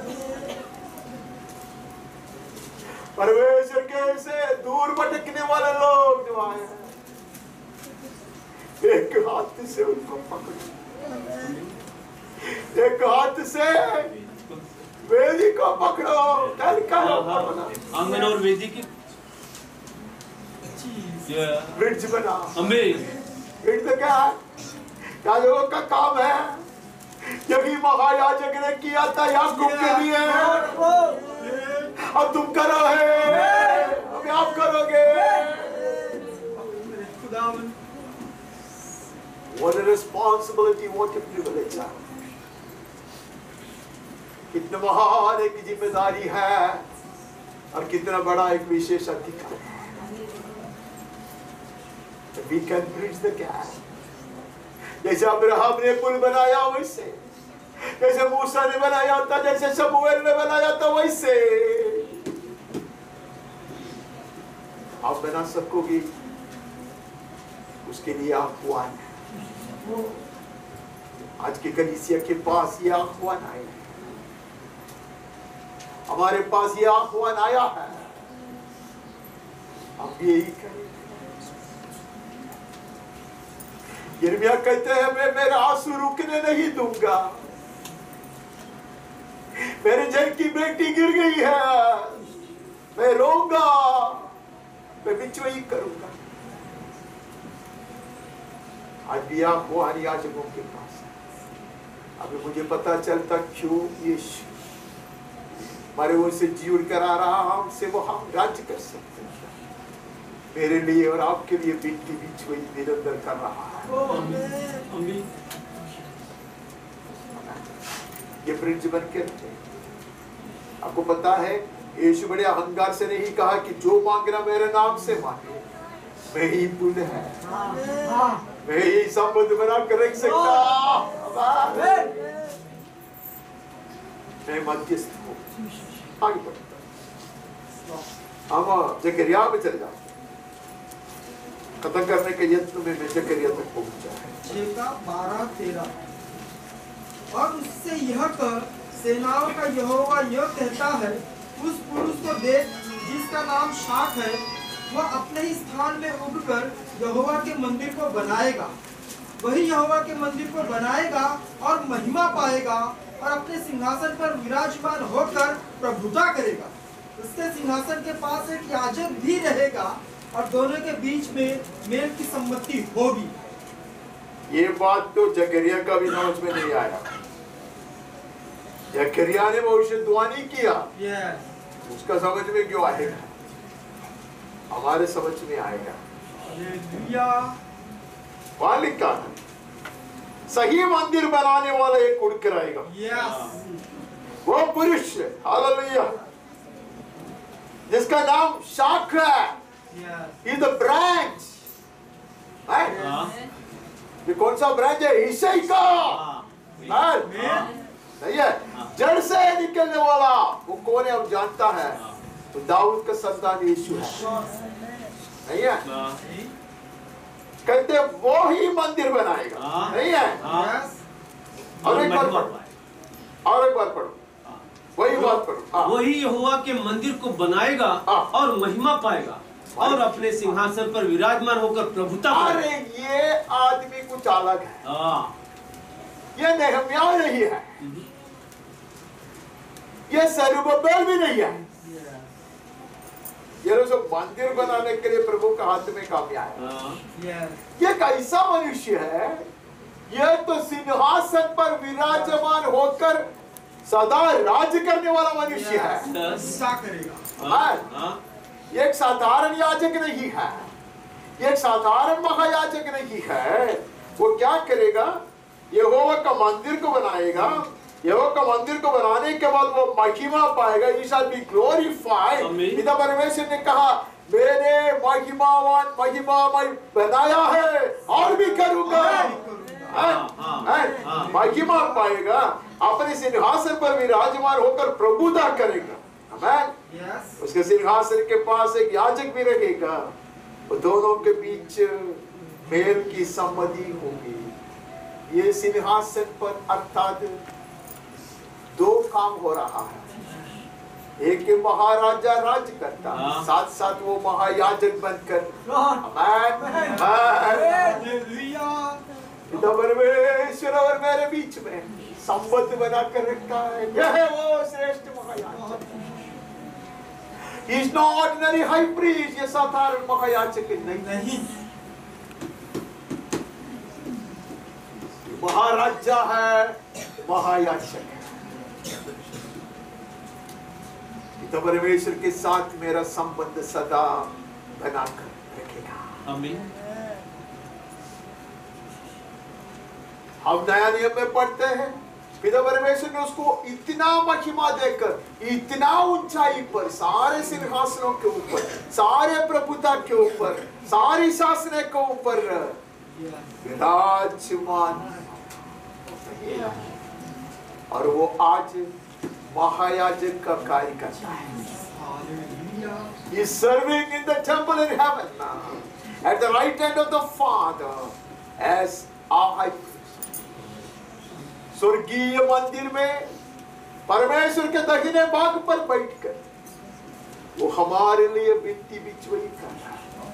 B: परमेश्वर के से दूर भटकने वाले लोग जो आए हैं, एक हाथ से उनको पकड़ो, एक हाथ से वेदी को पकड़ो। क्या लिखा है?
C: आंगन और वेदी की
B: ब्रिज बना।
C: आमीन।
B: ब्रिज तो क्या है? याजकों का काम है। यही महायाजक ने किया था याकूब के लिए। अब तुम करो है, अब आप करोगे।
D: खुदावन
B: What a responsibility, what a privilege. कितना महान एक जिम्मेदारी है और कितना बड़ा एक विशेष अधिकार है। We can bridge the gap. जैसे अब्राहम ने पुल बनाया वैसे, जैसे मूसा ने बनाया था, जैसे शमूएल ने बनाया था वैसे आप बना सकोगे। उसके लिए आह्वान है। आज के कलीसिया के पास ये आह्वान आया है, हमारे पास ये आह्वान आया है, हम यही करें। यिर्मयाह कहते हैं मैं मेरा आंसू रुकने नहीं दूंगा। मेरे जन की बेटी गिर गई है, मैं रोऊंगा, मैं बिचवाई करूंगा। आज भी आप वो याजकों के पास है। अभी मुझे पता चलता क्यों यीशु हमारे ओर से जी उड़ कर आ रहा, हमसे वो हम राज्य कर सकते हैं। मेरे लिए और आपके लिए बिनती बिचवाई निरंतर कर रहा है। ये ब्रिज बन के आपको पता है, यीशु बड़े अहंकार से नहीं कहा कि जो मांगना मेरे नाम से मांगे, मैं ही पुल है, मैं ही संबंध बना कर रख सकता, मैं मध्यस्थ हूँ। आगे बढ़ता हम जकरिया में चले जाते, खत्म करने के यत्न में मैं जकरिया तक पहुंचा है।
D: जेका बारह तेरह। और उससे यह कर, सेनाओं का यहोवा यह कहता है, उस पुरुष को देख जिसका नाम शाख है, वह अपने ही स्थान में उगकर यहोवा के मंदिर को बनाएगा। वही यहोवा के मंदिर को बनाएगा और महिमा पाएगा और अपने सिंहासन पर विराजमान होकर प्रभुता करेगा। उसके सिंहासन के पास एक याजक भी रहेगा और दोनों के बीच में मेल की सम्मति होगी।
B: ये बात तो जकरिया का भी समझ में नहीं आया। जकरिया ने भविष्यवाणी किया,
D: yes.
B: उसका समझ में क्यों आएगा? हमारे समझ में आएगा। वहां लिखा है, सही मंदिर बनाने वाला एक उड़ कर आएगा।
D: yes.
B: वो पुरुष हालेलुया, जिसका नाम शाख है,
D: yes.
B: Is the branch. ये कौन सा ब्रांच है? ईसाई का नहीं है, जड़ से निकलने वाला। वो कौन है अब जानता है? तो दाऊद का संतान यीशु है, नहीं है? कहते वो ही मंदिर बनाएगा, नहीं है? और एक बार पढ़ो, और एक बार पढ़ो, वही बात पढ़ो।
C: वही यहोवा के मंदिर को बनाएगा और महिमा पाएगा और अपने सिंहासन पर विराजमान होकर प्रभुता करेगा।
B: अरे ये आदमी कुछ अलग है, ये नेहम्याह नहीं है, ये सरूबबेल भी नहीं है। ये जो मंदिर बनाने के लिए प्रभु का हाथ में काम आया, ये कैसा मनुष्य है? ये तो सिंहासन पर विराजमान होकर सदा राज करने वाला मनुष्य है।
D: क्या करेगा?
B: ये एक साधारण याजक नहीं है, ये एक साधारण महायाजक नहीं है। वो क्या करेगा? यहोवा का मंदिर को बनाएगा, यहोवा का मंदिर को बनाने के बाद वो महिमा पाएगा। He shall be glorified. पिता परमेश्वर ने कहा, मैंने महिमावान महिमामय बनाया है और भी करूंगा। महिमा पाएगा, अपने सिंहासन पर विराजमान होकर प्रभुता करेगा। आमीन।
D: yes.
B: उसके सिंहासन के पास एक याजक भी रहेगा, वो दोनों के बीच मेल की सम्मति होगी। ये सिंहासन पर अर्थात दो काम हो रहा है। एक महाराजा राज करता, साथ साथ वो महायाजक बनकर पिता परमेश्वर और मेरे बीच में संबंध बना कर रखा है। यह है वो श्रेष्ठ महायाजक। He is no ordinary high priest, ये साधारण महायाजक नहीं, नहीं। महाराजा है, महायाजक है। तो परमेश्वर के साथ मेरा संबंध सदा बनाकर रखेगा।
C: आमीन।
B: हम नया नियम में पढ़ते हैं, पिता परमेश्वर ने उसको इतना महिमा देकर, इतना ऊंचाई पर, सारे सिंहासनों के ऊपर, सारे प्रभुता के ऊपर, सारी शासने के ऊपर विराजमान, और वो आज महायाजक का कार्य करता है। He is serving in the temple in heaven now, at the right hand of the Father as our high priest. स्वर्गीय मंदिर में परमेश्वर के दाहिने भाग पर बैठकर वो हमारे लिए विनती बिचवई कर रहा है।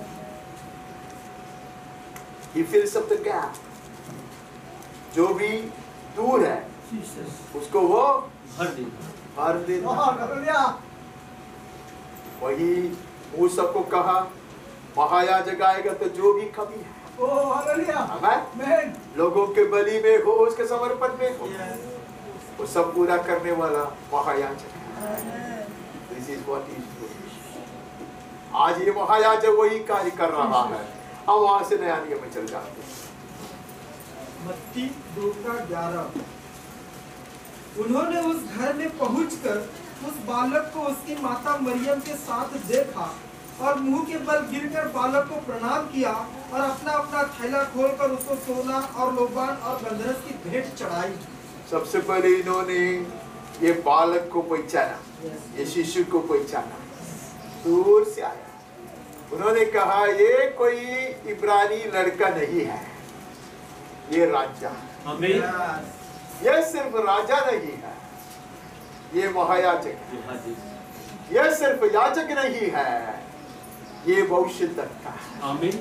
B: He fills up the gap. जो भी दूर है उसको वो
C: भर देगा,
B: भर देगा। वही मूसा को कहा, महायाजक आएगा तो जो भी कमी है आमेन, लोगों के बलि में हो, उसके समर्पण में हो, वो सब पूरा करने वाला महायाजक है। This is what he is doing. आज ये महायाजक वही कार्य कर रहा है। हम वहां से नया नियम में चल जाते हैं।
D: मत्ती दो का ग्यारह। उन्होंने उस घर में पहुंचकर उस बालक को उसकी माता मरियम के साथ देखा और मुंह के बल गिरकर बालक को प्रणाम किया और अपना अपना थैला खोलकर उसको सोना और लोबान और गंधरस की भेंट चढ़ाई।
B: सबसे पहले इन्होंने ये बालक को पहचाना, ये शिशु को पहचाना, दूर से आया। उन्होंने कहा ये कोई इब्रानी लड़का नहीं है, ये राजा।
C: आमीन।
B: ये सिर्फ राजा नहीं है, ये महायाजक है। ये सिर्फ याजक नहीं है, ये भविष्यद्वक्ता है।
C: आमीन।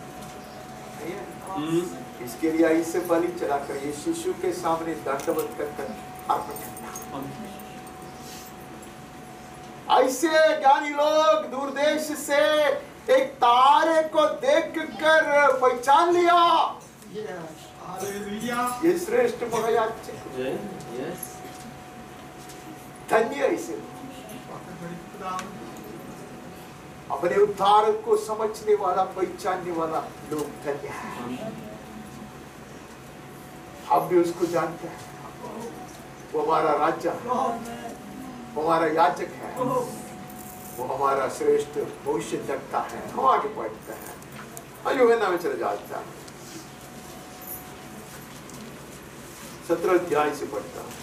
B: इसके लिए इससे बलि चढ़ाकर ये शिशु के सामने दंडवत कर अर्पण करना। ऐसे ज्ञानी लोग दूर देश से एक तारे को देखकर पहचान लिया, ये श्रेष्ठ महायाजक। धन्य इसे अपने उद्धार को समझने वाला, पहचानने वाला लोग धन्य है। हम भी उसको जानते हैं, वो हमारा राजा है, वो हमारा याजक है, वो हमारा श्रेष्ठ भविष्यद्वक्ता है। हम आगे पढ़ते हैं, यूहन्ना में चले जाते हैं, सत्रह अध्याय से पढ़ता हूं।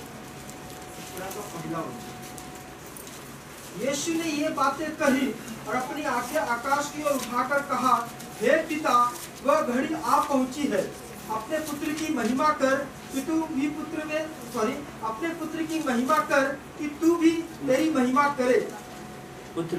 D: यीशु ने ये बातें कही और अपनी आंखें आकाश की ओर उठाकर कहा, हे पिता, वह घड़ी आ पहुंची है, अपने पुत्र की महिमा कर कि तू भी पुत्र में सॉरी अपने पुत्र की महिमा कर कि तू भी तेरी महिमा करे।
C: पुत्र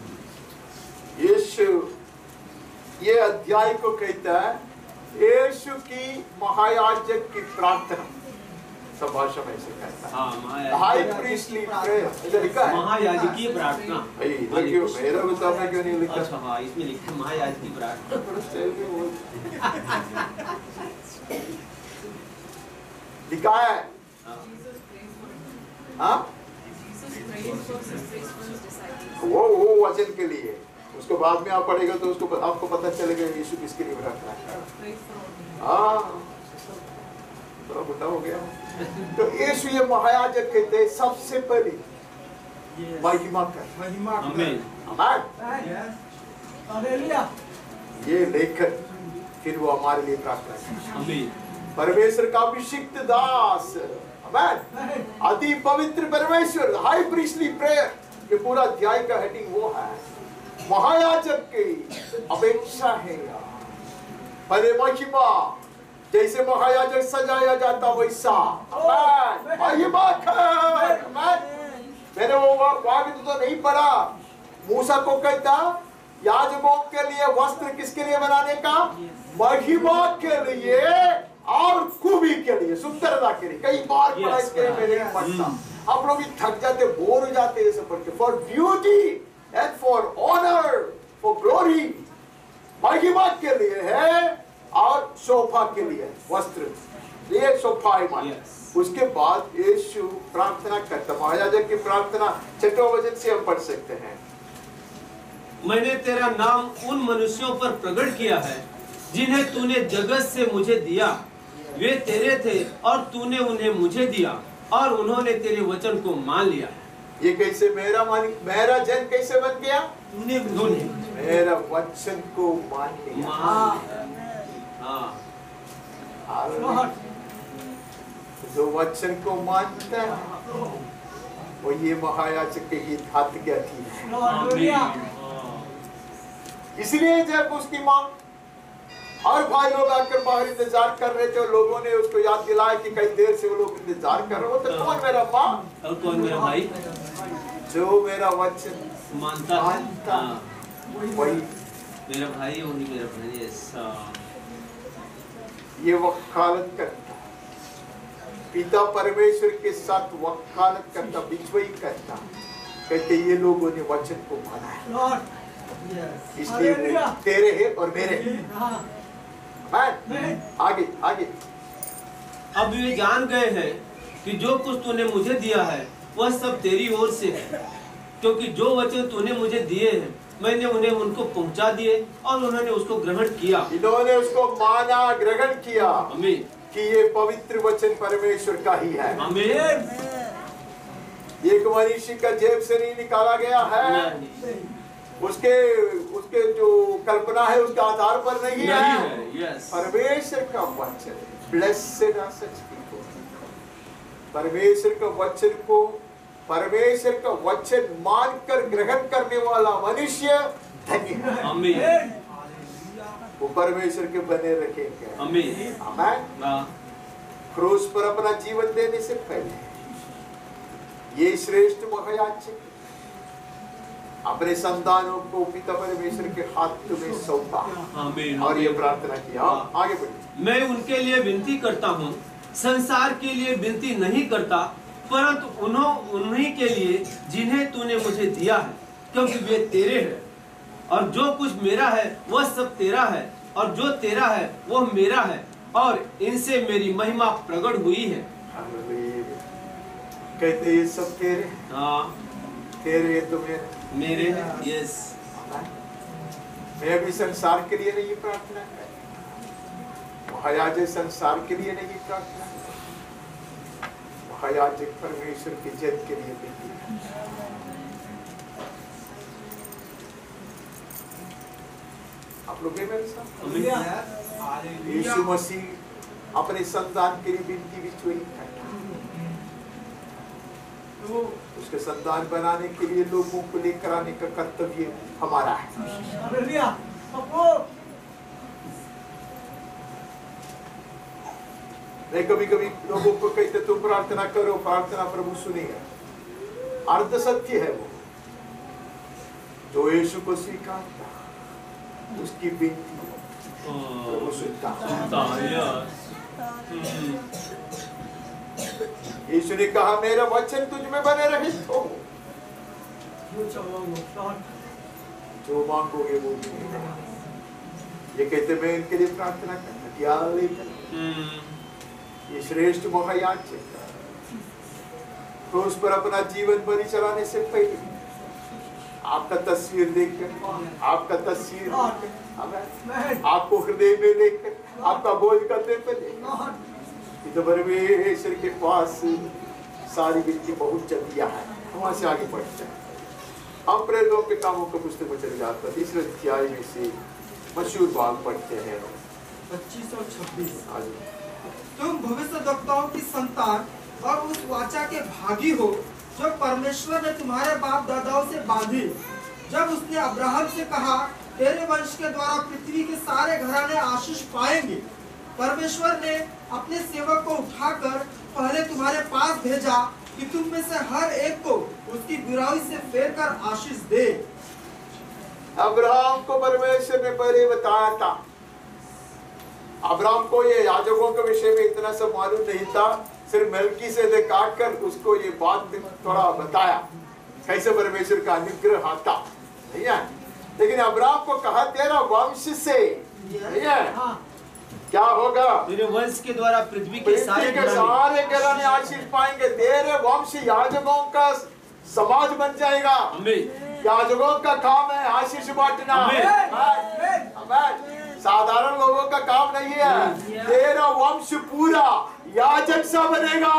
B: यीशु ये अध्याय को कहता है यीशु की महायाजक की प्रार्थना। सब भाषा में ऐसे कहता है,
C: हाँ,
B: हाई प्रीस्टली प्रेयर, इधर लिखा है
C: महायाजकी प्रार्थना।
B: भाई देखियो मेरा बताना क्यों नहीं लिखा?
C: अच्छा हाँ, इसमें लिखा है महायाजकी प्रार्थना।
B: लिखा है हाँ, वो वो वचन के लिए, उसको बाद में आप पढ़ेगा तो उसको आपको पता चलेगा यीशु किसके लिए प्रार्थना है। हाँ थोड़ा बुढ़ा हो गया। तो यीशु ये महायाजक कहते हैं सबसे पहले महिमा कर,
D: महिमा
C: आमीन।
B: हालेलुया। ये लेकर फिर वो हमारे लिए प्रार्थना करता है।
C: आमीन।
B: परमेश्वर का अभिषिक्त दास, आमीन, अति पवित्र परमेश्वर, हाई प्रीस्टली प्रेयर, ये पूरा अध्याय का हेडिंग वो है। महायाजक की अपेक्षा है पहले महिमा, जैसे महायाजक सजाया जाता वैसा, आमीन, महिमा कर। मैंने वो वाक्य तो नहीं पढ़ा, मूसा को कहता याजकों के लिए वस्त्र किसके लिए बनाने का? महिमा के लिए और खूबी के लिए, सुंदरता के लिए। कई बार पढ़ा इसके लिए मैंने नहीं पढ़ता। आप लोग थक जाते, बोर हो जाते हैं सब पढ़ के। For beauty and for honour, for glory, महिमा के लिए है और शोभा के लिए वस्त्र। ये सोफाइमान।
C: Yes.
B: उसके बाद यीशु प्रार्थना करता, महायाजक की प्रार्थना छठवें वचन से हम पढ़ सकते हैं।
C: मैंने तेरा नाम उन मनुष्यों पर प्रकट किया है जिन्हें तूने जगत से मुझे दिया। वे तेरे थे और तूने उन्हें मुझे दिया और उन्होंने तेरे वचन को मान लिया।
B: ये कैसे मेरा मान मेरा जन कैसे बन गया?
C: तूने तूने
B: मेरा वचन को मान लिया।
C: मान हाँ
B: हालेलुया। जो वचन को मानता है वो ये महायाजक के हित हाथ के अधीन है।
C: आमीन।
B: इसलिए जब उसकी मां और भाई लोग आकर बाहर इंतजार कर रहे थे और लोगों ने उसको याद दिलाया कि कई देर से वो लोग इंतजार कर रहे हो, तो कौन मेरा मां
C: और कौन मेरा भाई
B: जो मेरा वचन
C: मानता है?
B: मानता
C: हाँ,
B: वही
C: मेरा भाई और मेरा भाई ऐसा
B: ये वकालत करता, पिता परमेश्वर के साथ वकालत करता, बिचवाई करता। कहते ये लोगों ने वचन को माना है, इसलिए वो तेरे हैं और मेरे हैं। आगे आगे
C: अब वे जान गए हैं कि जो कुछ तूने मुझे दिया है वह सब तेरी ओर से है, क्योंकि जो वचन तूने मुझे दिए हैं मैंने उन्हें उनको पहुंचा दिए और उन्होंने उसको ग्रहण किया।
B: इन्होंने उसको माना, ग्रहण किया।
C: आमीन।
B: कि ये पवित्र वचन परमेश्वर का ही है।
C: आमीन।
B: एक मनुष्य का जेब से नहीं निकाला गया है, उसके उसके जो कल्पना है उसके आधार पर नहीं है,
C: यस
B: परमेश्वर का वचन। Blessed are such people. परमेश्वर का वचन को, परमेश्वर का वचन मानकर ग्रहण करने वाला मनुष्य धन्य है।
C: आमीन।
B: वो परमेश्वर के बने रखेंगे।
C: आमीन।
B: आमीन। क्रूस पर अपना जीवन देने से पहले ये श्रेष्ठ महायाजक अपने संतानों को पिता परमेश्वर के हाथ में सौंपा।
C: आमीन।
B: और ये प्रार्थना किया। आगे बढ़िए।
C: मैं उनके लिए विनती करता हूँ, संसार के लिए विनती नहीं करता, परंतु उन्हों उन्हीं के लिए जिन्हें तूने मुझे दिया है, क्योंकि वे तेरे हैं और जो कुछ मेरा है वह सब तेरा है और जो तेरा है वह मेरा है और इनसे मेरी महिमा प्रकट हुई है।
B: कहते ये सब तेरे,
C: हाँ
B: तेरे तो मेरे
C: मेरे यस।
B: मैं भी संसार के लिए नहीं प्रार्थना कर, महायाजक संसार के लिए नहीं प्रार्थना, महायाजक परमेश्वर के जन के लिए विनती है। आप लोग मेरे साथ? यीशु मसीह अपने संतान के लिए विनती भी चुनी है। उसके संतान बनाने के लिए लोगों को लेकर आने का कर्तव्य हमारा है। मैं कभी कभी लोगों को कहते तुम प्रार्थना करो, प्रार्थना प्रभु सुनेगा। अर्थ सत्य है वो, जो यीशु को स्वीकारता उसकी विनती प्रभु सुनता। यीशु ने कहा मेरा वचन तुझ में बने रहे तो जो मांगोगे वो मिलेगा। ये कहते मैं इनके लिए प्रार्थना करता क्या लेकर ये श्रेष्ठ महायाजक तो उस पर अपना जीवन बलि चलाने से पहले आपका तस्वीर देखकर, आपका तस्वीर देखकर, आपको हृदय में लेकर, आपका बोझ करने पहले तो परमेश्वर के पास सारी विनती बहुत जल्दिया है। वहां से आगे बढ़ते हैं। हम प्रेरितों के कामों के पुस्तक में चले जाते हैं। तीसरे अध्याय में से मशहूर भाग पढ़ते हैं
D: पच्चीस और छब्बीस। तुम भविष्यद्वक्ताओं की संतान और उस वाचा के भागी हो जो परमेश्वर ने तुम्हारे बाप दादाओं से बांधी, जब उसने अब्राहम से कहा तेरे वंश के द्वारा पृथ्वी के सारे घराने आशीष पाएंगे। परमेश्वर ने अपने सेवक को उठाकर पहले तुम्हारे पास भेजा कि तुम में से हर एक को उसकी बुराई से फेर कर आशीष दे।
B: अब्राहम को परमेश्वर ने पहले बताया था। अब्राहम को ये याजकों के विषय में इतना सब मालूम नहीं था, सिर्फ मलकी से काट कर उसको ये बात थोड़ा बताया कैसे परमेश्वर का अनुग्रह आता नहीं है। लेकिन अब्राहम को कहा तेरा वंश से नहीं है, क्या होगा?
C: तेरे वंश के द्वारा पृथ्वी के सारे
B: पृथ्वी के सारे घराने आशीष पाएंगे। तेरे वंश याजकों का समाज बन जाएगा।
C: आमीन।
B: याजकों का काम है आशीष बांटना।
C: आमीन।
B: आमीन। साधारण लोगों का काम नहीं है। तेरा वंश पूरा याजक सा बनेगा।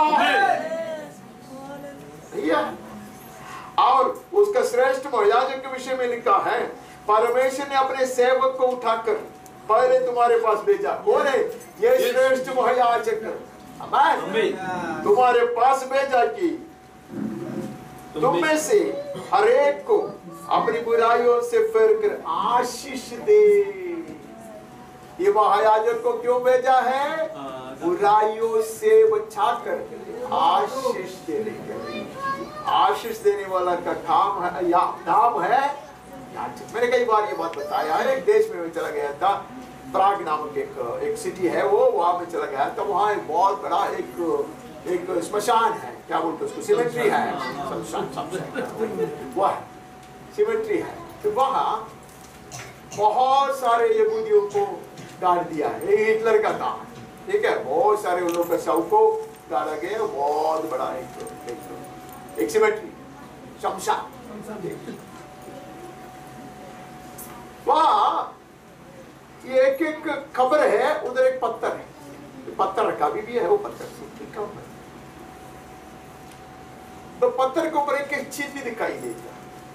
B: ठीक है। और उसका श्रेष्ठ महायाजक के विषय में लिखा है, परमेश्वर ने अपने सेवक को उठाकर पहले तुम्हारे पास भेजा। कौन है? ये श्रेष्ठ महायाजक। आमीन। तुम्हारे पास भेजा कि तुम में से हर एक को अपनी बुराइयों से फिर कर आशीष दे। ये महायाजक को क्यों भेजा है? बुराइयों से बचाकर आशीष देने के लिए। आशीष देने वाला का काम है या नाम है याजक। मैंने कई बार ये बात बताया है। एक देश में मैं चला गया था, प्राग नामक एक एक सिटी है, वो वहां में चला गया था। वहां एक बहुत बड़ा एक एक स्मशान है, क्या बोलते उसको, सिमेट्री है, वह सिमेट्री है। तो वहां बहुत सारे यहूदियों को गाड़ दिया है। ये हिटलर का काम है, ठीक है। बहुत सारे उन लोगों का शव को गाड़ा गया। बहुत बड़ा एक एक, एक सिमेट्री, शमशान। वहां एक एक खबर है, उधर एक पत्थर है, पत्थर रखा भी, भी है वो पत्थर से तो पत्थर के ऊपर एक एक चीज भी दिखाई देता।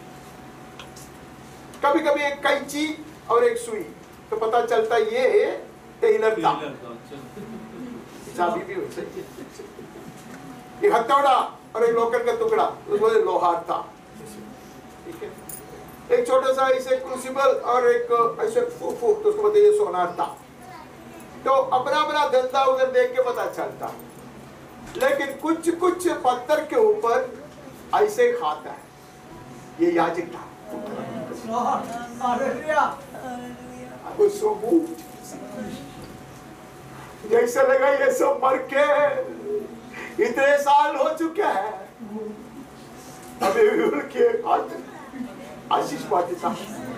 B: कभी कभी एक कैंची और एक सुई, तो पता चलता ये टेलर था। चाबी भी वैसे, एक हथौड़ा और एक लोखंड का टुकड़ा, उसमें लोहार था। ठीक है। एक छोटा सा ऐसे क्रूसिबल और एक ऐसे फूफू, तो उसको बताइए सोनार था। तो अपना अपना धंधा उधर देख के पता चलता। लेकिन कुछ कुछ पत्थर के ऊपर ऐसे खाता है, ये याजक था। जैसे लगा ये सब मर के इतने साल हो चुके हैं, अभी उनके आशीष पाते था।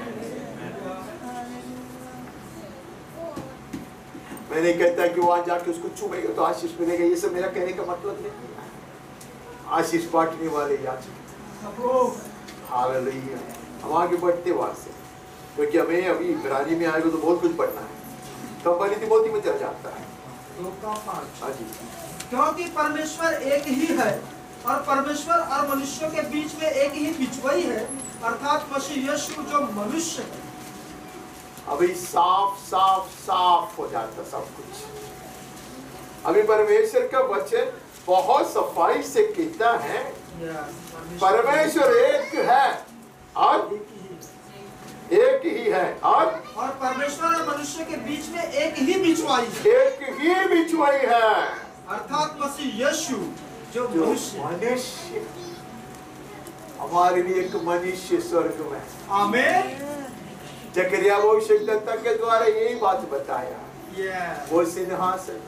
B: मैं नहीं कहता कि वहां जाके उसको छूएगा तो आशीष मिलेगा, ये सब मेरा कहने का मतलब नहीं। आशीष बांटने वाले याजक। हालेलुया। हम आगे बढ़ते वहां से, क्योंकि हमें अभी इब्रानी में आएगा तो बहुत कुछ पढ़ना है। तो बनी तिमोथी में चल जाता है। हाँ जी।
D: क्योंकि परमेश्वर एक ही है और परमेश्वर और मनुष्यों के बीच में एक ही बिचवाई है, अर्थात मसीह यीशु जो मनुष्य है।
B: अभी साफ साफ साफ हो जाता सब कुछ। अभी परमेश्वर का वचन बहुत सफाई से कहता है, परमेश्वर एक है और एक ही है और
D: और परमेश्वर और मनुष्य के बीच में एक ही बिचवाई है,
B: एक ही बिचवाई है,
D: अर्थात मसीह यीशु जो मनुष्य।
B: मनुष्य हमारे लिए एक मनुष्य स्वर्ग में। आमीन। जकरिया भविष्यद्वक्ता के द्वारा यही बात बताया।
D: yeah.
B: वो सिंहासन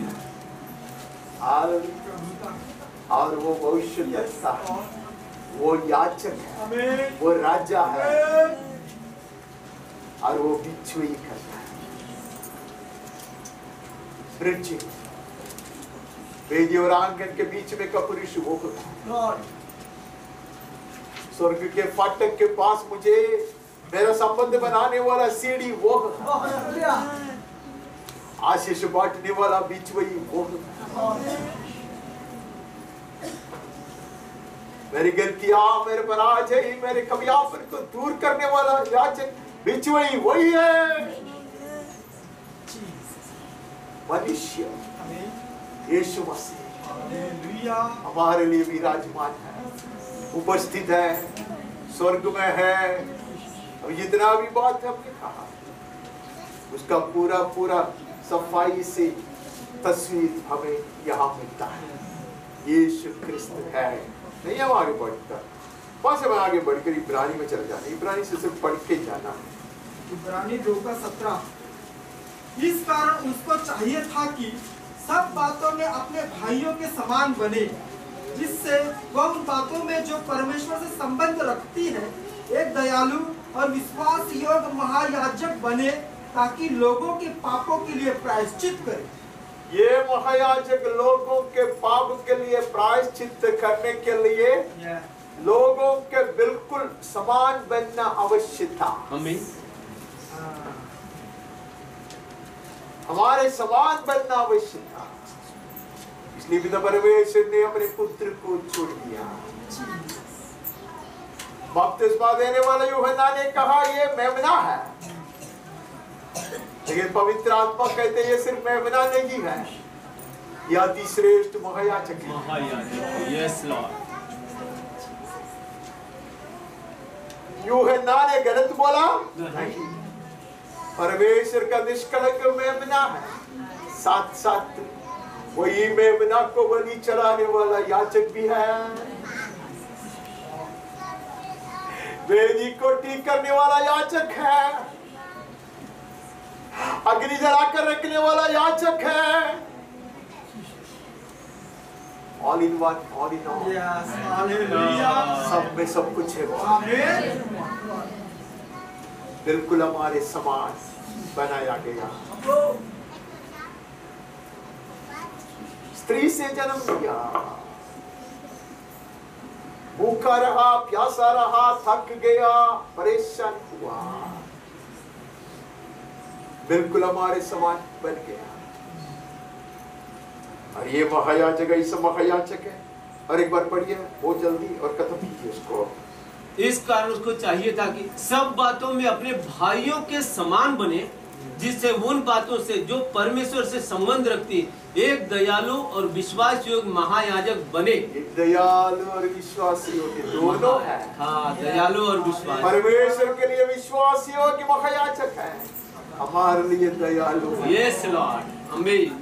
B: और वो भविष्यद्वक्ता, वो याचक है, वो राजा है और वो बिचवाई करता है। ब्रिज वेदी और आंगन के बीच में का पुरुष वो होता है। स्वर्ग के फाटक के पास मुझे मेरा संबंध बनाने वाला सीढ़ी वो होता। आशीष बांटने वाला बिचवाई वो होता। मेरी गलतियां मेरे पर आ जाए, मेरे कमियां को दूर करने वाला याचक बिचवाई वही है। मनुष्य यीशु मसीह हमारे लिए विराजमान है, उपस्थित है, स्वर्ग में है। अब जितना भी बात हमने कहा उसका पूरा पूरा सफाई से तस्वीर हमें यहाँ मिलता है। यीशु क्रिस्त है। नहीं हम आगे बढ़ता, वहां से मैं आगे बढ़कर इब्रानी में चले जाना। इब्रानी से सिर्फ पढ़ के जाना है।
D: इब्रानी दो का सत्रह। इस कारण उसको चाहिए था कि सब बातों में अपने भाइयों के समान बने, जिससे वह उन बातों में जो परमेश्वर से संबंध रखती है एक दयालु और विश्वास योग्य महायाजक बने, ताकि लोगों के पापों के लिए प्रायश्चित करे।
B: ये महायाजक लोगों के पाप के लिए प्रायश्चित करने के लिए लोगों के बिल्कुल समान बनना आवश्यक था।
C: आमीन।
B: हमारे समान बनना आवश्यक था, इसलिए पिता परमेश्वर ने अपने पुत्र को छोड़ दिया। बपतिस्मा देने वाले यूहन्ना ने कहा ये मेमना है, लेकिन पवित्र आत्मा कहते ये सिर्फ मेमना नहीं है, यह अति श्रेष्ठ महायाजक है।
C: महायाजक, यस लॉर्ड।
B: यूहन्ना ने गलत बोला नहीं, परमेश्वर का निष्कलंक मेमना है, साथ साथ वही मेमना को बलि चढ़ाने वाला याजक भी है, वेदी को ठीक करने वाला याजक है, अग्नि जलाकर रखने वाला याजक है। All in one, all in all, सब में सब कुछ है वो। बिल्कुल हमारे समान बनाया गया। स्त्री से जन्म लिया, भूखा रहा, प्यासा रहा, थक गया, परेशान हुआ, बिल्कुल हमारे समान बन गया। और ये महायाजक ऐसा महायाजक है। और एक बार पढ़िए बहुत जल्दी और खत्म कीजिए उसको।
C: इस कारण उसको चाहिए था कि सब बातों में अपने भाइयों के समान बने, जिससे उन बातों से जो परमेश्वर से संबंध रखती एक दयालु और विश्वास योग्य महायाजक बने।
B: एक दयालु और विश्वासी योग्य दोनों है।
C: हाँ, दयालु और विश्वास।
B: परमेश्वर के लिए विश्वासी योग्य महायाजक है, हमारे लिए दयालु है।
C: यस लॉर्ड, आमीन।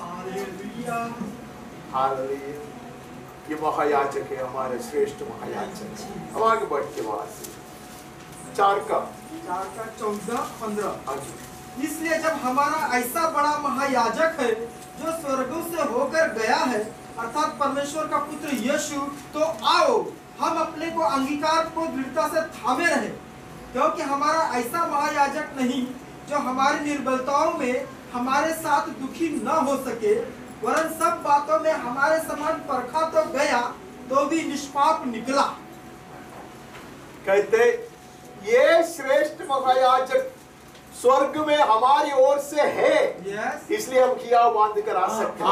B: हालेलुया। ये महायाजक है, हमारे श्रेष्ठ महायाजक। अब आगे बढ़ के वहां से चार का
D: चार का चौदह पंद्रह।
B: आगे
D: इसलिए जब हमारा ऐसा बड़ा महायाजक है जो स्वर्गों से होकर गया है, अर्थात परमेश्वर का पुत्र यीशु, तो आओ हम अपने को अंगीकार को दृढ़ता से थामे रहे, क्योंकि हमारा ऐसा महायाजक नहीं जो हमारी निर्बलताओं में हमारे साथ दुखी न हो सके, वरन सब बातों में हमारे समान परखा तो गया तो भी निष्पाप निकला।
B: कहते ये श्रेष्ठ महायाजक स्वर्ग में हमारी ओर से है,
D: yes.
B: इसलिए हम किया बांध कर आ सकते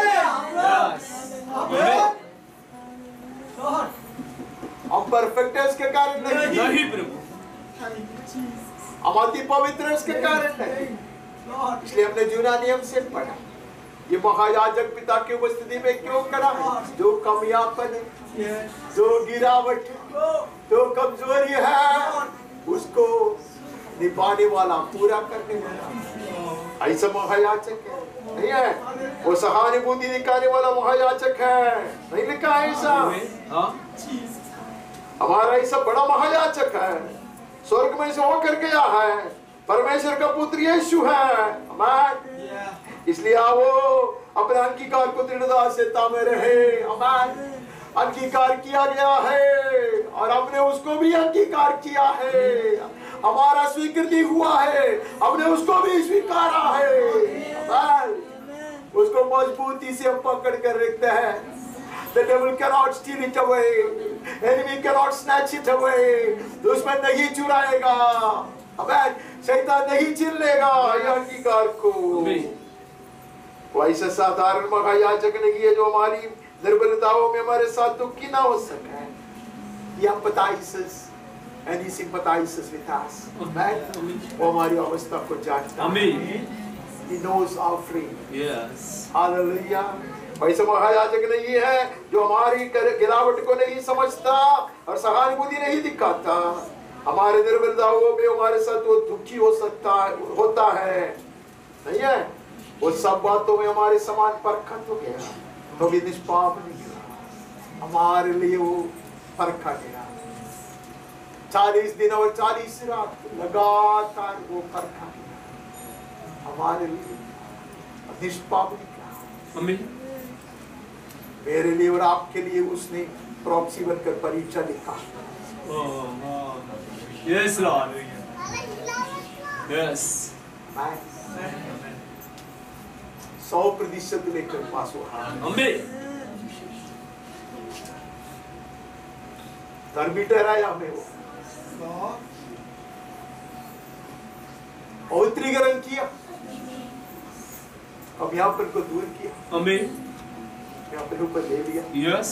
B: हैं। हम परफेक्ट है इसके कारण नहीं,
C: नहीं प्रभु,
B: हम अति पवित्र है इसके कारण नहीं, इसलिए हमने जूना नियम से पढ़ा। ये महायाजक पिता की उपस्थिति में क्यों करा? जो कमियापन है, जो गिरावट है, जो कमजोरी है, उसको निभाने वाला, पूरा करने वाला ऐसा महायाजक है। नहीं है वो सहानुभूति दिखाने वाला महायाजक है, नहीं लिखा है ऐसा। हमारा ऐसा बड़ा महायाजक है, स्वर्ग में से होकर गया है, परमेश्वर का पुत्र यीशु है। अमेन। इसलिए वो अपने अंगीकार को दृढ़ता से तामे रहे। अमेन। अंगीकार किया गया है और हमने उसको भी अंगीकार किया है, हमारा स्वीकृति हुआ है, हमने उसको भी स्वीकारा है। अमेन। उसको मजबूती से हम पकड़ कर रखते हैं। The devil cannot steal it away, enemy cannot snatch it away, दुश्मन नहीं चुराएगा, अमेन, शैतान नहीं छीन लेगा ये अंगीकार को। वो ऐसा साधारण महायाजक नहीं है जो हमारी निर्बलताओं में हमारे साथ दुखी ना हो सके। He empathizes and he sympathizes with us. Amen. वो हमारी अवस्था को जानता है। He knows our frame.
C: Yes.
B: Hallelujah. ऐसा महायाजक नहीं है जो हमारी गिरावट को नहीं समझता और सहानुभूति नहीं दिखाता। हमारे निर्बलताओं में हमारे साथ वो दुखी हो सकता होता है, नहीं है? वो सब बातों में हमारे समान परखा तो गया, तो भी निष्पाप नहीं हुआ, हमारे लिए वो परखा गया। चालीस दिन और चालीस रात लगातार वो परखा गया, हमारे लिए निष्पाप निकला। मेरे लिए और आपके लिए उसने प्रॉक्सी बनकर परीक्षा लिखा।
C: Yes lord, yes.
B: सौ प्रतिशत लेकर पास हुआ।
C: आमीन।
B: धर्मी ठहराया हमें वो, पवित्रीकरण किया, अब यहाँ पर को दूर किया,
C: आमीन।
B: यहाँ पर ऊपर ले लिया।
C: यस।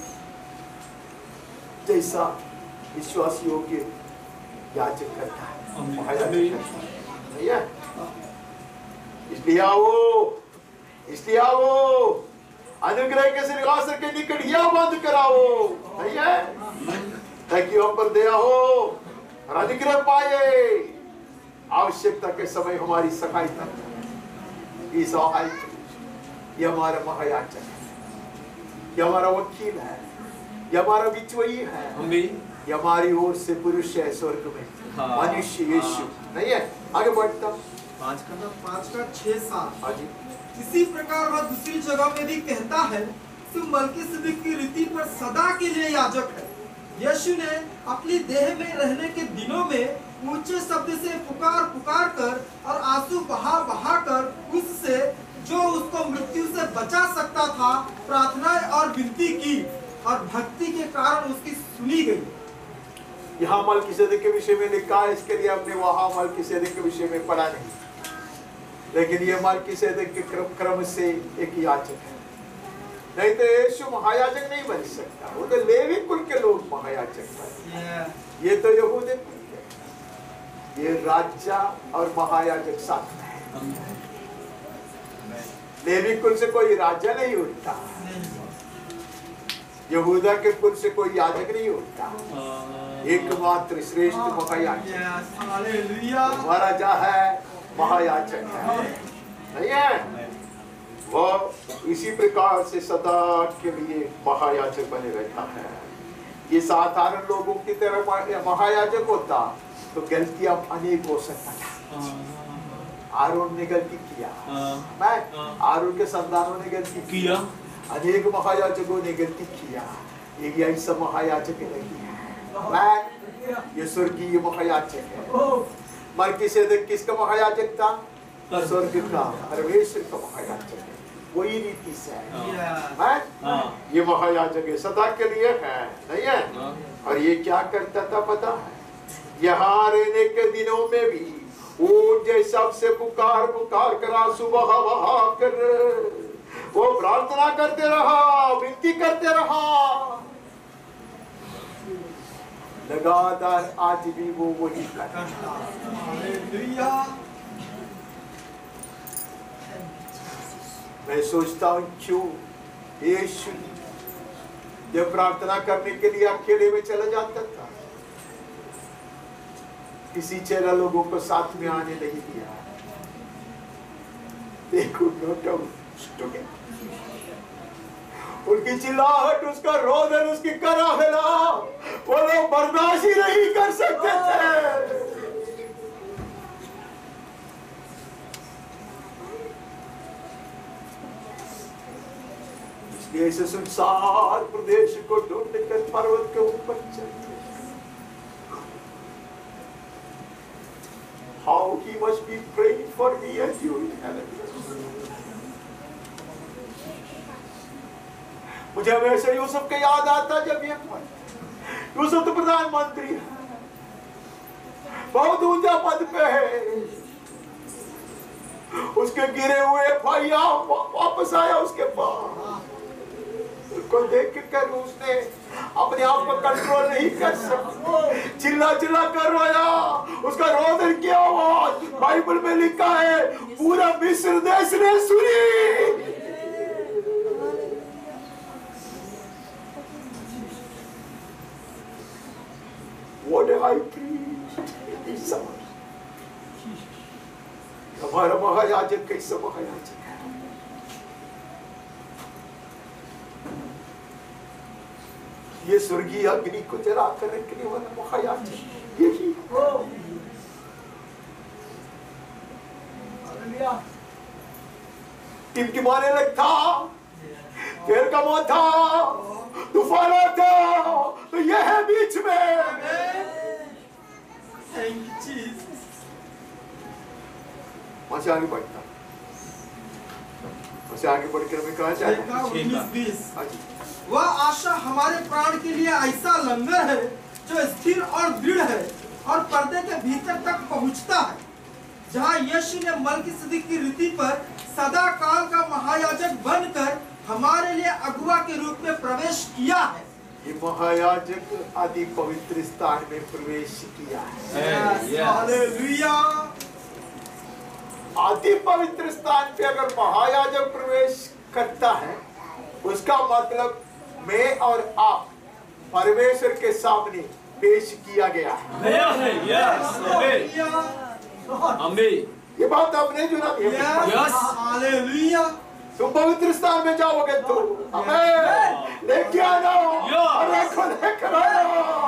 B: जैसा विश्वासी होके याचक करता है, महायाजक करता है, नहीं है? इसलिए आओ, इसलिए आओ, अनुग्रह के सिंहासन के निकट यह बंद कराओ, नहीं है? ताकि हम पर दया हो और अनुग्रह पाए, आवश्यकता के समय हमारी सहायता। ये हमारा महायाजक है, ये हमारा वकील है, ये हमारा बिचवई है, ये हमारी ओर से पुरुष है स्वर्ग में, मनुष्य यीशु, नहीं है? आगे बढ़ता
D: पांच का पांच का छह सात।
B: हाँ जी।
D: इसी प्रकार वह दूसरी जगह में भी कहता है, तुम मलकीसिदक की रीति पर सदा के लिए याजक है। यीशु ने अपनी देह में रहने के दिनों में ऊंचे शब्द से पुकार पुकार कर और आंसू बहा बहा कर उससे जो उसको मृत्यु से बचा सकता था प्रार्थना और विनती की, और भक्ति के कारण उसकी सुनी गई।
B: यहाँ मलकीसिदक के विषय में लिखा है, इसके लिए हमने वहां मलकीसिदक के विषय में पढ़ा नहीं, लेकिन ये मलकीसिदक के क्रम क्रम से एक याजक है, नहीं तो यीशु महायाजक नहीं बन सकता। वो तो लेवी कुल के लोग महायाजक बने, ये तो यहूदी कुल के, ये राजा और महायाजक साथ में है। लेवी कुल से कोई राजा नहीं उठता, यहूदा के कुल से कोई याजक नहीं उठता, एकमात्र श्रेष्ठ महायाजक महाराजा है, महायाजक है, नहीं है? वो इसी प्रकार से सदा के लिए महायाजक बने रहता है। ये साधारण लोगों की तरह महायाजक होता तो गलतियां अनेक हो सकता था। आरोन ने गलती किया, मैं आरोन के संतानों ने गलती किया, अनेक महायाजकों ने गलती किया, एक ऐसा महायाजक नहीं है, मैं ये स्वर्गीय महायाजक है। मलकीसिदक किसका महायाजक था? स्वर्ग का, परमेश्वर का महायाजक है, वही रीति से है। ये महायाजक है, सदा के लिए है, नहीं है? और ये क्या करता था पता है? यहाँ रहने के दिनों में भी ऊंचे शब्द से पुकार पुकार कर आंसू बहा बहा कर वो प्रार्थना करते रहा, विनती करते रहा, लगातार आज भी वो वही करता है। मैं सोचता हूँ क्यों यीशु जब प्रार्थना करने के लिए अकेले में चला जाता था, किसी चेला लोगों को साथ में आने नहीं दिया। देखो उनकी चिल्लाहट, उसका रोदन, उसकी कराहना वो लोग बर्दाश्त ही नहीं कर सकते थे। इसलिए ऐसे संसार प्रदेश को ढूंढ कर पर्वत के ऊपर चलते। How he must be praying for me and you in heaven. मुझे हमेशा यूसुफ के याद आता जब ये यूसुफ तो प्रधानमंत्री है, बहुत ऊंचा पद पे है, उसके गिरे हुए भाइया वापस आया उसके पास, उसको देख कर उसने अपने आप को कंट्रोल नहीं कर सका, चिल्ला चिल्ला कर रोया, उसका रोदन की आवाज बाइबल में लिखा है पूरा मिस्र देश ने सुनी। What a high priest is ours. हमारा महायाजक कैसा महायाजक है? ये स्वर्गीय अग्नि को जला कर रखने वाला महायाजक यही हो। इनकी माने लगता तेर का मौत था, तूफान था, तो यह है बीच में। वहां से आगे बढ़ता वहां से आगे बढ़कर हमें कहा जाएगा
D: उन्नीस बीस
B: हाँ जी।
D: वह आशा हमारे प्राण के लिए ऐसा लंगर है जो स्थिर और दृढ़ है और पर्दे के भीतर तक पहुंचता है, जहां यीशु ने मलकीसिदक की रीति पर सदा काल का महायाजक बनकर हमारे लिए अगुआ के रूप में प्रवेश किया है।
B: ये महायाजक आदि पवित्र स्थान में प्रवेश किया है।
D: हालेलुया।
B: आदि पवित्र स्थान पे अगर महायाजक प्रवेश करता है, उसका मतलब मैं और आप परमेश्वर के सामने पेश किया गया है। ये बात आपने जो ना
D: हालेलुया।
B: तुम पवित्र स्थान में जाओगे तो हमें लेके आना और देखो लेकर आना।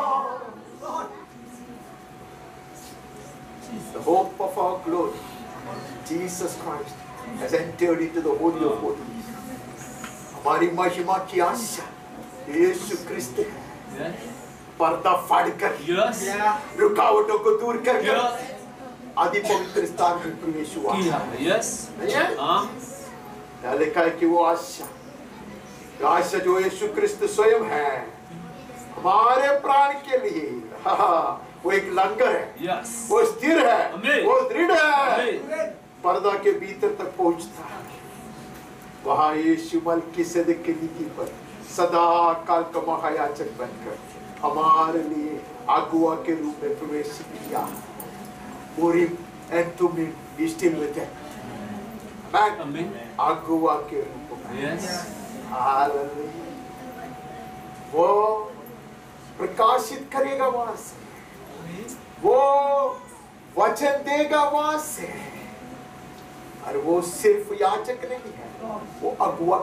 B: The hope of our glory, Jesus Christ, has entered into the holy of holies. हमारी महिमा की आशा यीशु क्रिस्त है। पर्दा फाड़कर रुकावटों को दूर कर आदि पवित्र स्थान में प्रवेश हुआ। नहीं है? लिखा है कि वो आशा आशा जो यीशु क्रिस्त स्वयं है हमारे प्राण के लिए, वो एक लंगर है, वो स्थिर है, वो दृढ़ है, पर्दा के भीतर तक पहुंचता है। वहां यीशु मलकीसिदक की रीति पर सदा काल का महायाजक बनकर हमारे लिए अगुआ के रूप में प्रवेश किया। Urim and Tumim, be still with them. Amen. अगुआ के रूप में। हालेलुया। वो प्रकाशित करेगा वहां से, वो वचन देगा वहां से, और वो सिर्फ याजक नहीं है, वो अगुआ।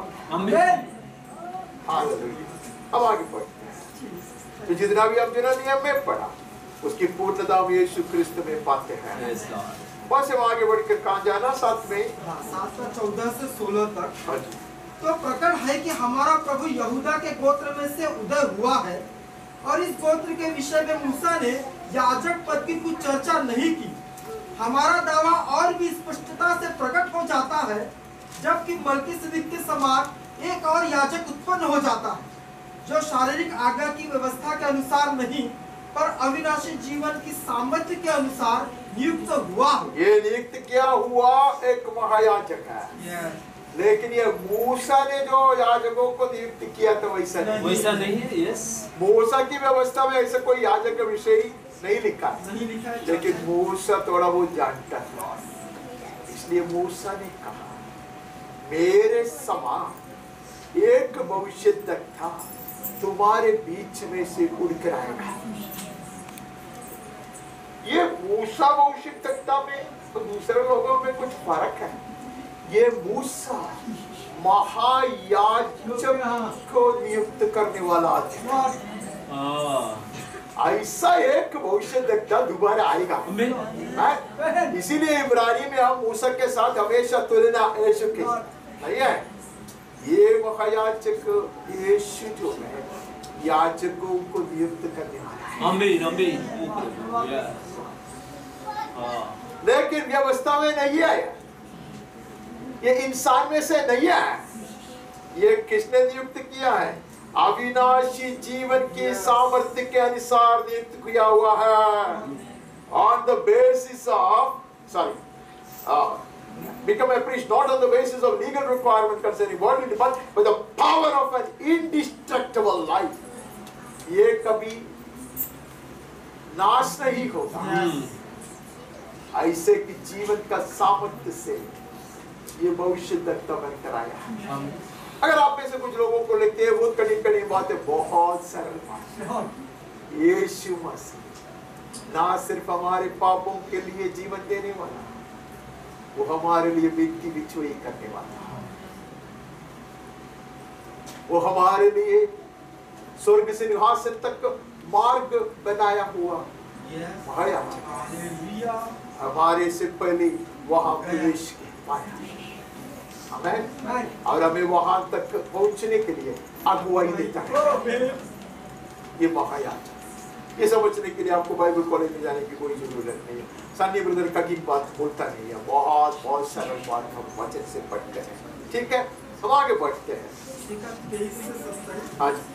B: हालेलुया। अब आगे बढ़ते हैं। तो जितना भी हम जिना नियम में पढ़ा उसकी पूर्णता हम यीशु क्रिस्त में पाते हैं। बस हम आगे बढ़कर कहाँ जाना? साथ में
D: सात का चौदह से सोलह तक। तो प्रकट है कि हमारा प्रभु यहूदा के गोत्र में से उदय हुआ है, और इस गोत्र के विषय में मूसा ने याजक पद की कुछ चर्चा नहीं की। हमारा दावा और भी स्पष्टता से प्रकट हो जाता है जबकि मलकीसिदक के समान एक और याजक उत्पन्न हो जाता है, जो शारीरिक आज्ञा की व्यवस्था के अनुसार नहीं पर अविनाशी जीवन की सामर्थ्य के अनुसार नियुक्त हुआ हो।
B: ये नियुक्त किया हुआ एक महायाजक है। yes. लेकिन ये मूसा ने जो याजकों को नियुक्त किया था वैसा नहीं,
C: वैसा नहीं है। यस,
B: मूसा की व्यवस्था में ऐसा कोई याजक का विषय नहीं लिखा
D: नहीं लिखा है,
B: लेकिन मूसा थोड़ा बहुत जानता था, इसलिए मूसा ने कहा मेरे समान एक भविष्यद्वक्ता तुम्हारे बीच में से उड़कर आएगा। ये मूसा भविष्यद्वक्ता में तो दूसरे लोगों में कुछ फर्क है। ये मूसा महायाजक को नियुक्त करने वाला आदमी, ऐसा एक भविष्यद्वक्ता दोबारा आएगा। इसीलिए इब्रानी में हम मूसा के साथ हमेशा तुलना यीशु की नहीं है। ये महायाजक यीशु जो है याजकों को नियुक्त करने वाला है।
C: आमीन आमीन।
B: लेकिन व्यवस्था में नहीं है, ये इंसान में से नहीं है। ये किसने नियुक्त किया है? अविनाशी जीवन के सामर्थ्य के अनुसार नियुक्त किया हुआ है। On the basis of sorry uh, become a priest not on the basis of legal requirement concerning bodily but but the power of an indestructible life. ये कभी नाश नहीं होता। ऐसे कि जीवन का सामर्थ्य से ये भविष्यद्वक्ता बनकर आया। अगर आप में से कुछ लोगों को लिखते हैं बहुत कठिन कठिन बातें, बहुत सरल बात। यीशु मसीह ना सिर्फ हमारे पापों के लिए जीवन देने वाला, वो हमारे लिए विनती बिछोई करने वाला, वो हमारे लिए स्वर्ग से सिंहासन तक मार्ग बनाया हुआ महायाजक हमारे से पहले वहां प्रवेश पाया। आमीन। और हमें वहां तक पहुंचने के लिए अगुवाई देता है ये महायाजक। ये समझने के लिए आपको बाइबल कॉलेज में जाने की कोई जरूरत नहीं है। सन्नी ब्रदर कठिन बात बोलता नहीं है, बहुत बहुत सरल बात हम वचन से पढ़ते हैं। ठीक है, हम आगे बढ़ते हैं। आज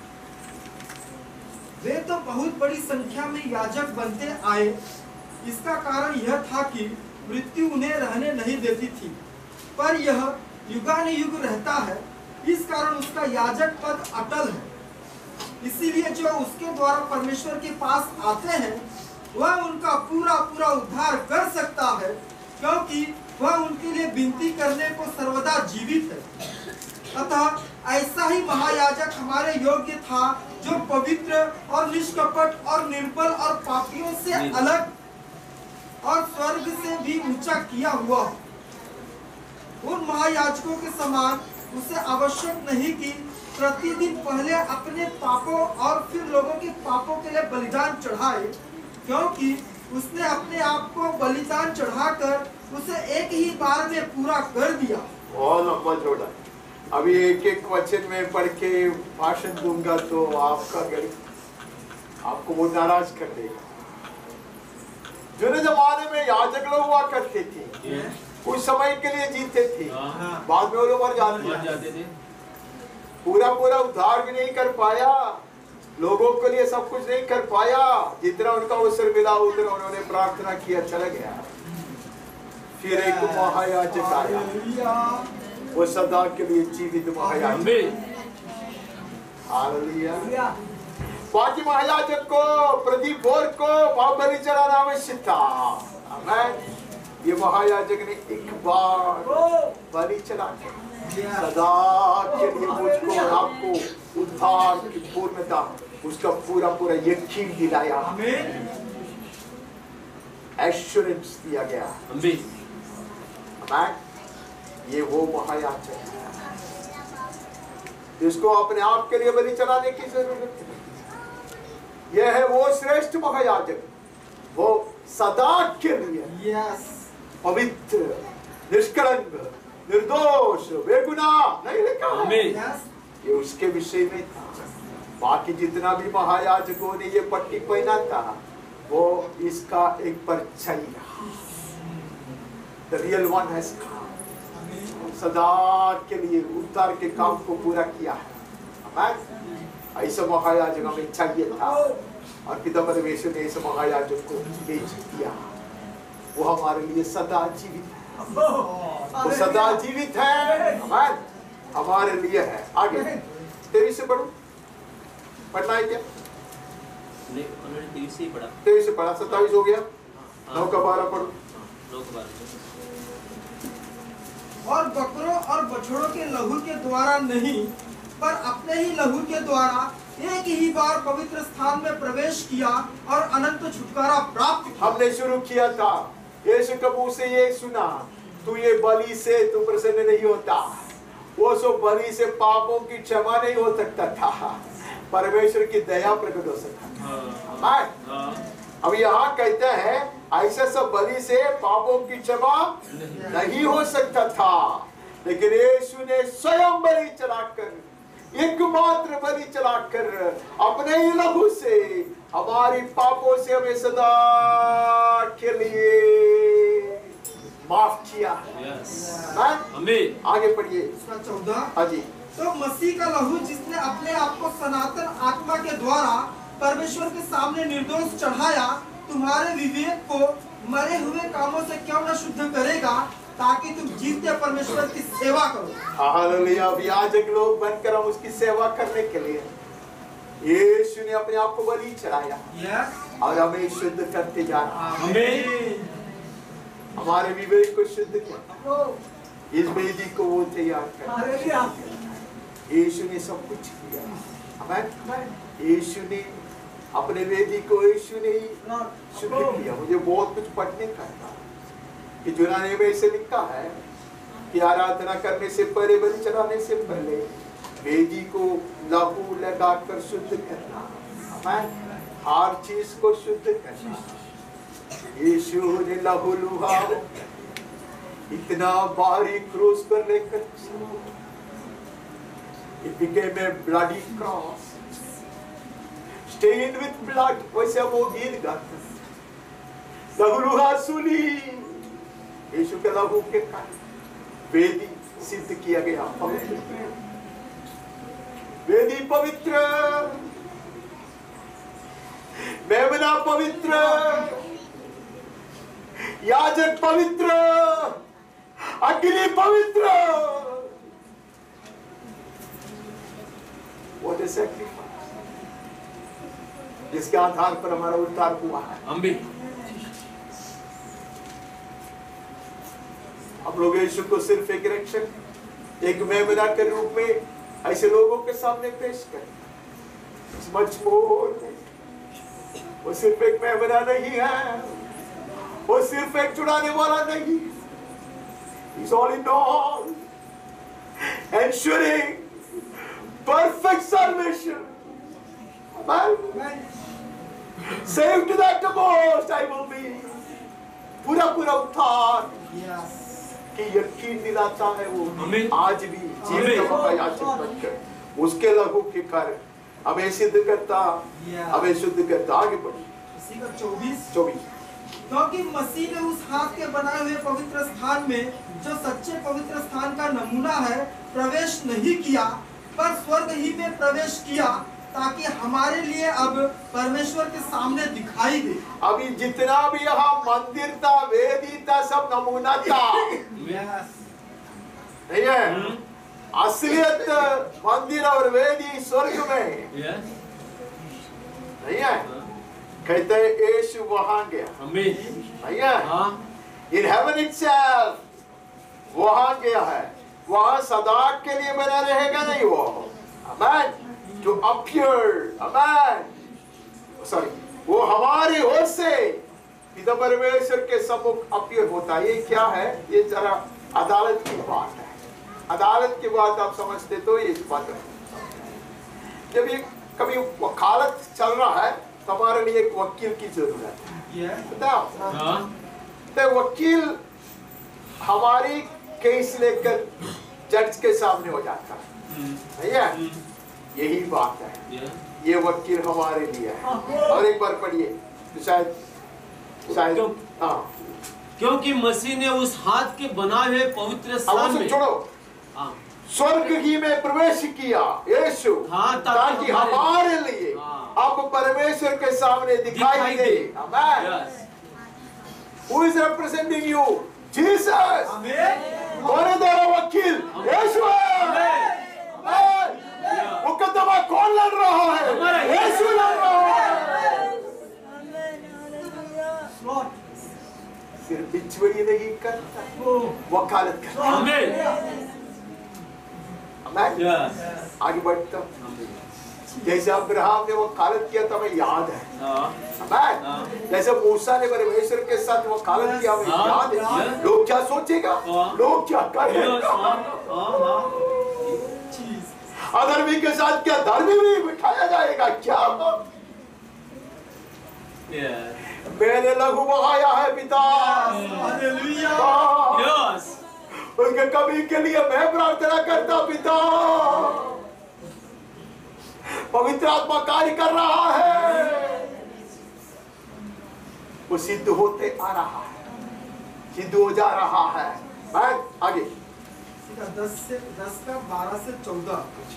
D: वे तो बहुत बड़ी संख्या में याजक बनते आए। इसका कारण यह था कि मृत्यु उन्हें रहने नहीं देती थी, पर यह युगानुयुग रहता है, इस कारण उसका याजक पद अटल है। इसीलिए जो उसके द्वारा परमेश्वर के पास आते हैं वह उनका पूरा पूरा उद्धार कर सकता है, क्योंकि वह उनके लिए विनती करने को सर्वदा जीवित है। अतः ऐसा ही महायाजक हमारे योग्य था, जो पवित्र और निष्कपट और निर्बल और पापियों से अलग और स्वर्ग से भी ऊंचा किया हुआ। उन महायाजकों के समान उसे आवश्यक नहीं कि प्रतिदिन पहले अपने पापों और फिर लोगों के पापों के लिए बलिदान चढ़ाए, क्योंकि उसने अपने आप को बलिदान चढ़ाकर उसे एक ही बार में पूरा कर दिया।
B: बहुत लंबा जोड़ा, अभी एक एक वचन में पढ़ के भाषण दूंगा तो आपका गरीब आपको वो नाराज कर देगा। जो जमाने में याजक लोग हुआ करते थे, कुछ समय के लिए जीते थे, बाद में वो लोग मर जाते थे। पूरा पूरा उद्धार भी नहीं कर पाया, लोगों के लिए सब कुछ नहीं कर पाया। जितना उनका अवसर मिला उतना उन्होंने प्रार्थना किया, चला गया। फिर एक महायाजक आया, वो सदा के लिए जीवित महायाजक। हालेलुया। बाकी महायाजक को, प्रदीप भोर को पाप बलि चढ़ाना आवश्यक था। आमीन। ये महायाजक ने एक बार बलि चढ़ा सदा के लिए मुझको और आपको उद्धार की पूर्णता, उसका पूरा पूरा यकीन दिलाया, एश्योरेंस दिया गया। आमीन। ये वो महायाजक है जिसको अपने आप के लिए बलि चढ़ाने की जरूरत नहीं। यह है वो श्रेष्ठ महायाजक, वो सदा के लिए
D: यस
B: पवित्र, निष्कलंक, निर्दोष, बेगुनाह नहीं लिखा।
D: यस
B: ये उसके विषय में था। बाकी जितना भी महायाजकों ने ये पट्टी पहना था वो इसका एक परछाई रहा। The real one has come। सदा के लिए उद्धार के काम को पूरा किया है। ऐसा महायाजक हमें चाहिए था और पिता परमेश्वर ने ऐसे महायाजक को भेज दिया। वो हमारे लिए सदा जीवित है, वो सदा जीवित है, हमारे लिए है। आगे तेईस से पढ़ो, पढ़ना है क्या?
C: तेईस से पढ़ा,
B: तेईस से पढ़ा, सत्ताईस हो गया। नौ का बारह पढ़ो।
C: नौ का बारह।
D: और बकरों और बछड़ों के लहू के द्वारा नहीं, पर अपने ही लहू के द्वारा एक ही बार पवित्र स्थान में प्रवेश किया और अनंत छुटकारा प्राप्त किया।
B: हमने शुरू किया था, यीशु कबू से ये सुना, तू ये बलि से तू प्रसन्न नहीं होता। वो सो बलि से पापों की क्षमा नहीं हो सकता था, परमेश्वर की दया प्रकट हो सकता था। अब यहाँ कहते हैं ऐसे सब बलि से पापों की क्षमा नहीं हो सकता था, लेकिन यीशु ने स्वयं बलि चढ़ाकर, एकमात्र बलि चढ़ाकर अपने ही लहू से हमारी पापों से हमें सदा के लिए माफ किया। आमीन। आगे पढ़िए
D: चौदह।
B: हाँ जी।
D: तो मसीह का लहू जिसने अपने आप को सनातन आत्मा के द्वारा परमेश्वर के सामने निर्दोष चढ़ाया, तुम्हारे विवेक को मरे हुए कामों से क्यों न शुद्ध करेगा, ताकि तुम जीते परमेश्वर की सेवा करो।
B: हालेलुया। अब याजक लोग बनकर हम उसकी सेवा करने के लिए यीशु ने अपने आप को बलि चढ़ाया और हमें शुद्ध करते जा रहा है। हमारे विवेक को शुद्ध किया, इस वेदी को वो तैयार कर, यीशु ने सब कुछ किया। आमीन। यीशु ने अपने वेदी को यीशु ने ही शुद्ध किया। मुझे बहुत कुछ पढ़ने का था कि यूनानी में ऐसे लिखा है कि आराधना करने से पहले, बलि चढ़ाने से पहले वेदी को लहू लगाकर शुद्ध करना, हर चीज को शुद्ध करना। यीशु ने लहू लुहा इतना बारीक क्रूस पर लेकर, it became a bloody cross, stained with blood, वैसे वो गीत गाते हैं। लहू लुहा सूली, यीशु के लहू के कारण वेदी सिद्ध किया गया, पवित्र वेदी पवित्र, मेमना पवित्र, याजक पवित्र, अग्नि पवित्र। What a sacrifice, जिसके आधार पर हमारा उद्धार हुआ है।
C: आमीन।
B: हम लोग यीशु को सिर्फ एक रक्षक, एक मेमना के रूप में ऐसे लोगों के सामने पेश करें। मच मोर, वो सिर्फ एक मेमना नहीं है, वो सिर्फ एक छुड़ाने वाला नहीं, He's all in all, ensuring perfect salvation. Amen. Saved to the uttermost I will be. पूरा पूरा उद्धार कि यकीन दिलाता है वो आज भी जीवन का याचक बनकर उसके लहू के कारण हमें सिद्ध करता, हमें शुद्ध करता। आगे बढ़िए।
D: चौबीस
B: चौबीस
D: क्योंकि मसीह ने उस हाथ के बनाए हुए पवित्र स्थान में जो सच्चे पवित्र स्थान का नमूना है प्रवेश नहीं किया, पर स्वर्ग ही में प्रवेश किया, ताकि हमारे लिए अब परमेश्वर के सामने दिखाई दे।
B: अभी जितना भी यहाँ मंदिर था, वेदी था, सब नमूना था, नहीं है? असलियत मंदिर और वेदी स्वर्ग में नहीं है। कहते हैं यीशु वहां गया, नहीं है? In heaven itself वहां गया है, वहां सदा के लिए बना रहेगा नहीं वो। Amen. To appear, amen. Sorry, वो हमारी ओर से पिता परमेश्वर के सम्मुख अपीयर होता है। ये क्या है? ये जरा अदालत की बात है। अदालत की बात आप समझते तो ये इस बात है। जब ये कभी वकालत चल रहा है तो हमारे लिए एक वकील की जरूरत है, बताओ। तो वकील हमारी केस लेकर जज के सामने हो जाता है, नहीं है? यही बात है, ये वकील हमारे लिए है। और एक बार पढ़िए तो शायद शायद हाँ,
C: क्योंकि मसीह ने उस हाथ के बनाए हुए पवित्र स्थान में
B: छोड़ो स्वर्ग ही में प्रवेश किया यीशु,
C: हाँ,
B: ताकि हमारे लिए अब परमेश्वर के सामने दिखाई दे। आमेन। Who is representing you? Jesus. कौन है तेरा वकील? यीशु है। मुकदमा कौन लड़ रहा है? यीशु लड़ रहा है। सिर्फ बिचवड़ी नहीं करता, वकालत करता। आमेन। आगे बढ़ता हूं। जैसे अब्राहम ने वकालत किया था हमें याद है, आमेन। जैसे मूसा ने परमेश्वर के साथ वकालत किया हमें याद है। लोग क्या सोचेगा, लोग क्या कहेगा, अधर्मी के साथ क्या धर्मी भी बिठाया जाएगा क्या? मैंने लहू बहाया है पिता, उनके कभी के लिए मैं प्रार्थना करता पिता, पवित्र आत्मा कार्य कर रहा है, वो सिद्ध होते आ रहा है, सिद्ध हो जा रहा है। मैं आगे
D: दस से दस का बारह से चौदह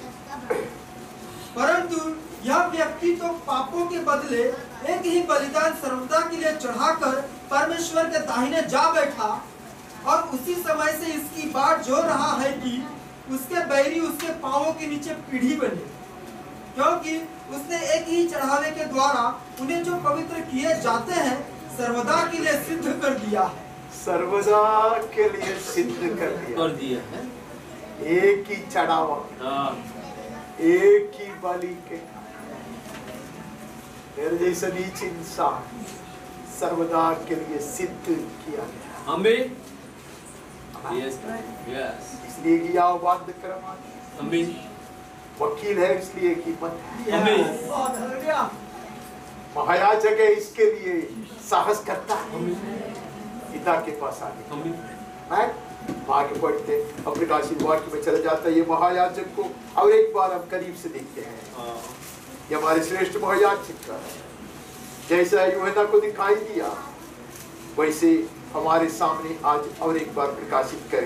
D: परंतु यह व्यक्ति तो पापों के बदले एक ही बलिदान सर्वदा के लिए चढ़ाकर परमेश्वर के दाहिने जा बैठा, और उसी समय से इसकी बाट जो रहा है कि उसके बैरी उसके पांवों के नीचे पीढ़ी बने, क्योंकि उसने एक ही चढ़ावे के द्वारा उन्हें जो पवित्र किए जाते हैं सर्वदा के लिए सिद्ध कर दिया है। सर्वदा
B: के लिए सिद्ध कर दिया
C: कर दिया है।
B: एक ही चढ़ावा, एक ही बलि के मेरे जैसा नीच इंसान सर्वदा के लिए सिद्ध किया गया।
C: आमीन। Yes yes.
B: इसलिए कि आओ बात करम।
C: आमीन।
B: वकील है इसलिए कीमत है।
C: आमीन।
B: महायाजक है इसके लिए साहस करता है पिता के पास आने। आगे आगे बढ़ते अब प्रकाशित वाक्य में चले जाता है ये महायाजक को। और एक बार हम करीब से देखते हैं ये हमारे श्रेष्ठ महायाजक का जैसा यूहन्ना को दिखाई दिया वैसे हमारे सामने आज और एक बार प्रकाशित करे।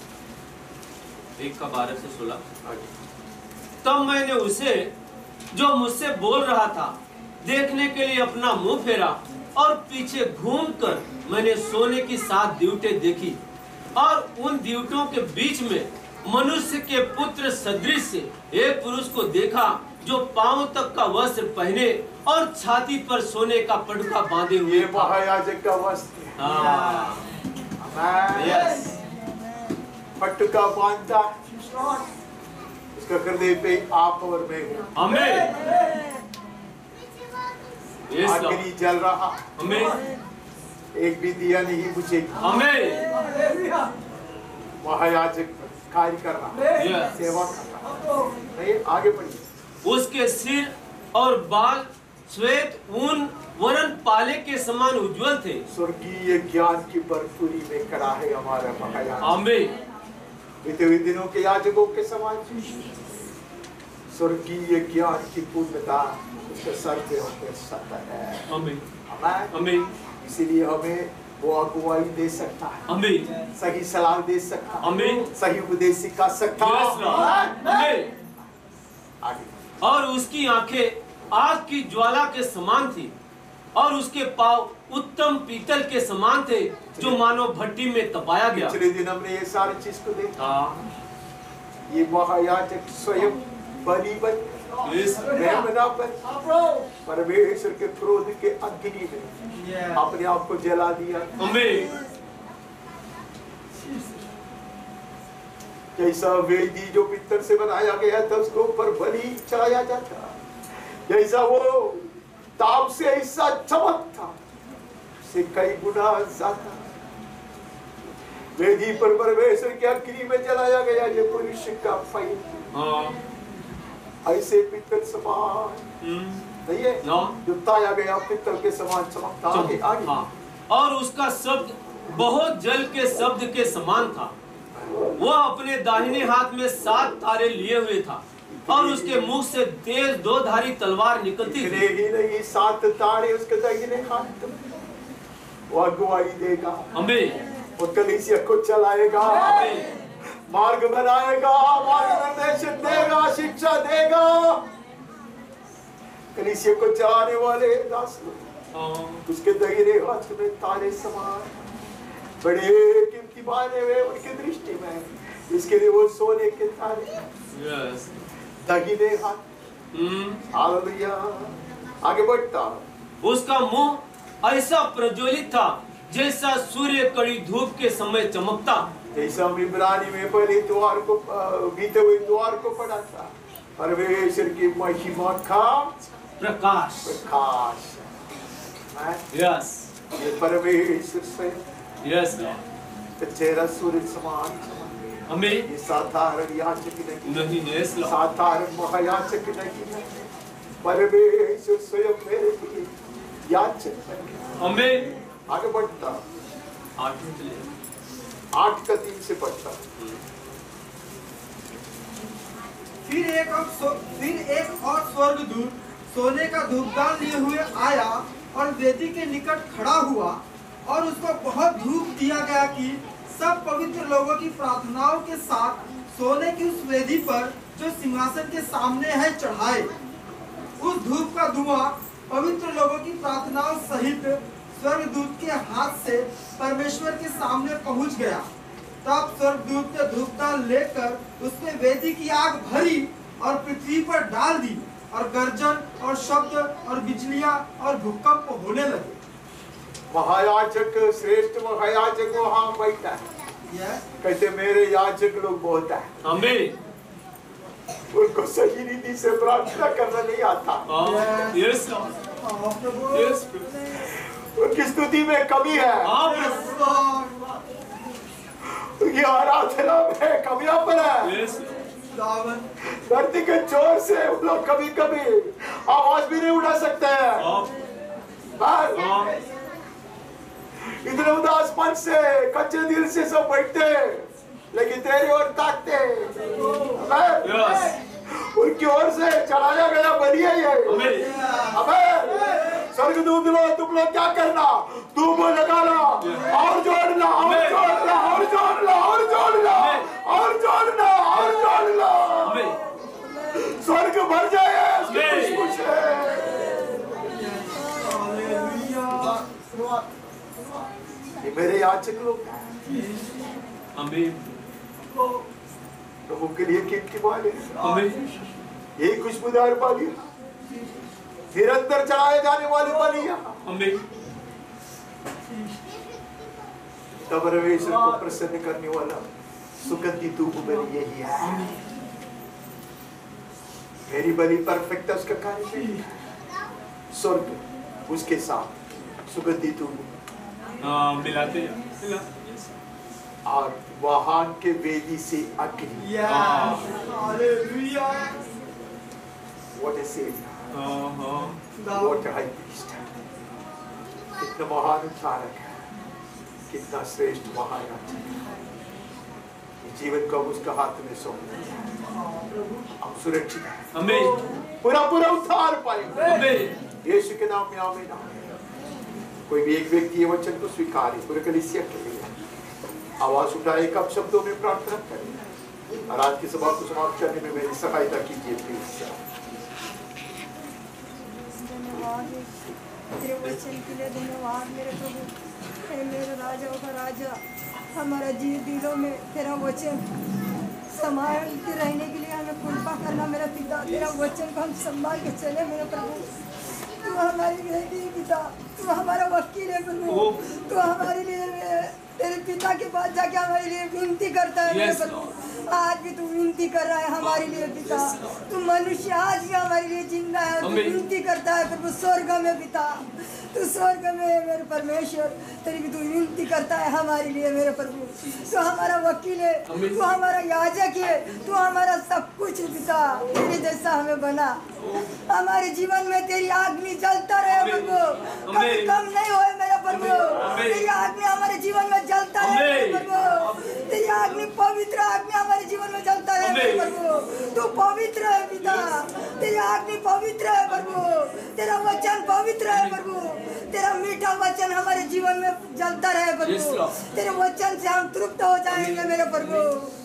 C: एक का बारह से सोलह। तब मैंने उसे जो मुझसे बोल रहा था देखने के लिए अपना मुंह फेरा और पीछे घूमकर मैंने सोने की सात दीवटें देखी और उन दीवटों के बीच में मनुष्य के पुत्र सदृश से एक पुरुष को देखा जो पांव तक का वस्त्र पहने और छाती पर सोने का पटुका बांधे हुए
B: ये महायाजक का वस्त्र है।
C: हाँ,
B: यस, पटुका बांधा उसका हृदय पे आप और मैं हूँ।
C: हमें
B: अग्नि जल रहा,
C: हमें
B: एक भी दिया नहीं बुझेगी।
C: हमें
B: महायाजक कार्य कर रहा, सेवा कर रहा। नहीं, आगे बढ़िए।
C: उसके सिर और बाल श्वेत ऊन वरन पाले के समान उज्जवल थे।
B: स्वर्गीय ज्ञान की भरपूरी में खड़ा है हमारा महायाजक।
C: आमीन।
B: बीते हुए दिनों के याजकों के समान स्वर्गीय ज्ञान की पूर्णता उसके सर पे होकर सत्ता है।
C: आमीन।
B: आमीन। इसीलिए हमें वो अगुवाई दे सकता है,
C: आमीन।
B: सही सलाह दे सकता है,
C: आमीन।
B: सही उपदेश सिखा सकता है।
C: आमीन।
B: आगे।
C: और उसकी आंखें आग की ज्वाला के समान थी और उसके पांव उत्तम पीतल के समान थे जो मानो भट्टी में तपाया गया।
B: पिछले दिन हमने ये सारी चीज को देखा।
C: हाँ।
B: ये महायाजक स्वयं बलि बन परमेश्वर के क्रोध के अग्नि में अपने आप को जला दिया। जैसा वेदी जो पित्तर से बनाया गया था उसके ऊपर बलि चढ़ाया जाता, जैसा वो ताप से ऐसा चमक था से कई गुना ज्यादा वेदी पर परमेश्वर के अग्नि में जलाया गया। ये पुरुष का फाइल ऐसे पित्तल समान नहीं है जो ताया गया पित्तल के समान चमकता। आगे आगे।
C: हाँ। और उसका शब्द बहुत जल के शब्द के समान था। वह अपने दाहिने हाथ में सात तारे लिए हुए था और उसके मुख से तेज दो धारी तलवार निकलती थी।
B: ही नहीं, सात तारे उसके दाहिने हाथ में। वो अगुवाई देगा,
C: हमें
B: वो कलीसिया को चलाएगा, मार्ग बनाएगा, मार्गदर्शन देगा, शिक्षा देगा। कलीसिया को चलाने वाले दास लोग उसके दाहिने हाथ में तारे समान बड़े कीमती माने हुए उनकी दृष्टि में, इसके लिए वो सोने के तारे दाहिने हाथ। हालेलुया। आगे बढ़ता।
C: उसका मुंह ऐसा प्रज्वलित था जैसा सूर्य कड़ी धूप के समय चमकता।
B: जैसा हम इब्रानी में पहले द्वार को बीते हुए द्वार को पढ़ा था, परमेश्वर की महिमा का
C: प्रकाश
B: प्रकाश।
C: यस,
B: ये परमेश्वर से
C: यस
B: चेहरा सूर्य समान।
C: हमें
B: ये साधारण याचक नहीं,
C: नहीं यस
B: साधारण महायाचक नहीं है, परमेश्वर स्वयं मेरे लिए याचक है।
C: हमें
B: आगे बढ़ता।
C: आठ
B: आठ का तीन से पढ़ता।
D: फिर एक और फिर एक और स्वर्गदूत सोने का धूपदान लिए हुए आया और वेदी के निकट खड़ा हुआ और उसको बहुत धूप दिया गया कि सब पवित्र लोगों की प्रार्थनाओं के साथ सोने की उस वेदी पर जो सिंहासन के सामने है चढ़ाए। उस धूप का धुआं पवित्र लोगों की प्रार्थनाओं सहित स्वर्गदूत के हाथ से परमेश्वर के सामने पहुंच गया। तब स्वर्गदूत ने धूपदान लेकर उसमें वेदी की आग भरी और पृथ्वी पर डाल दी और गर्जन और शब्द और बिजलियां और भूकंप होने लगे।
B: महायाजक श्रेष्ठ महायाजक वहां बैठा है।
D: yes.
B: कहते मेरे याजक लोग बहुत है,
C: हमें
B: उनको सही रीति से प्रार्थना करना नहीं आता।
C: यस यस
B: उनकी स्तुति में कमी है, उनकी आराधना में कमियां पर है। धरती के जोर से उन लोग कभी कभी आवाज भी नहीं उठा सकते हैं। इतने उदास मन से कच्चे दिल से सब बैठते लेकिन तेरी ओर ताकते। उनकी ओर से चढ़ाया गया बलि है ये। अबे स्वर्गदूत लोग तुम लोग क्या करना, धूप लगाना और जोड़ना और जोड़ना और जोड़ना और जोड़ना और जोड़ना और जोड़ना, स्वर्ग भर जाए उसकी खुशबू से। ये मेरे याचक लोग प्रभु के लिए कीमती वाले, यही खुशबूदार बलि, निरंतर चढ़ाए जाने वाली बलियां, तब परमेश्वर को प्रसन्न करने वाला सुगंधित धूप बलि यही है। मेरी बलि परफेक्ट है, उसका कार्य स्वर्ग उसके साथ सुगंधित धूप
C: मिलाते हैं
B: और वाहन के वेदी से अग्नि। What a savior, what a high priest, कितना महान उद्धारक है, कितना श्रेष्ठ महायाजक है। जीवन को उसका हाथ में सौंप, हम सुरक्षित हैं, पूरा पूरा उद्धार पाएंगे यीशु के नाम में। आमीन। कोई भी एक व्यक्ति ये वचन को स्वीकारे, पूरे कलीसिया के लिए आवाज उठाए, कब शब्दों में प्रार्थना करें और आज की सभा को समाप्त करने में मेरी सहायता कीजिए प्लीज।
E: धन्यवाद तेरे वचन के लिए, धन्यवाद मेरे प्रभु, हे मेरे राजा का राजा। हमारा जीव दिलों में तेरा वचन संभाल के रहने के लिए हमें कृपा करना मेरा पिता। तेरा वचन को हम संभाल के चले मेरे प्रभु। तू हमारे लिए पिता, तू हमारा वकील है प्रभु, तू हमारे लिए तेरे पिता के पास जाके हमारे लिए विनती करता है मेरे प्रभु। आज भी तू विनती कर रहा है हमारे लिए पिता। तू मनुष्य आज भी हमारे लिए जिंदा है, तू विनती करता है प्रभु स्वर्ग में पिता। तू स्वर्ग में मेरे परमेश्वर, तेरी भी तू विनती करता है हमारे लिए मेरे प्रभु। तू हमारा वकील है, तू हमारा याजक है, तू हमारा सब कुछ पिता। तेरे जैसा हमें बना, हमारे जीवन में तेरी अग्नि जलता रहे प्रभु, कभी कम नहीं होए मेरा प्रभु। तेरी अग्नि हमारे जीवन में जलता रहे मेरे प्रभु, तेरी अग्नि पवित्र अग्नि हमारे जीवन में जलता रहे मेरे प्रभु। तू पवित्र है पिता, तेरी अग्नि पवित्र है प्रभु, तेरा वचन पवित्र है प्रभु। तेरा मीठा वचन हमारे जीवन में जलता रहे प्रभु, तेरे वचन से हम तृप्त हो जाएंगे मेरे प्रभु।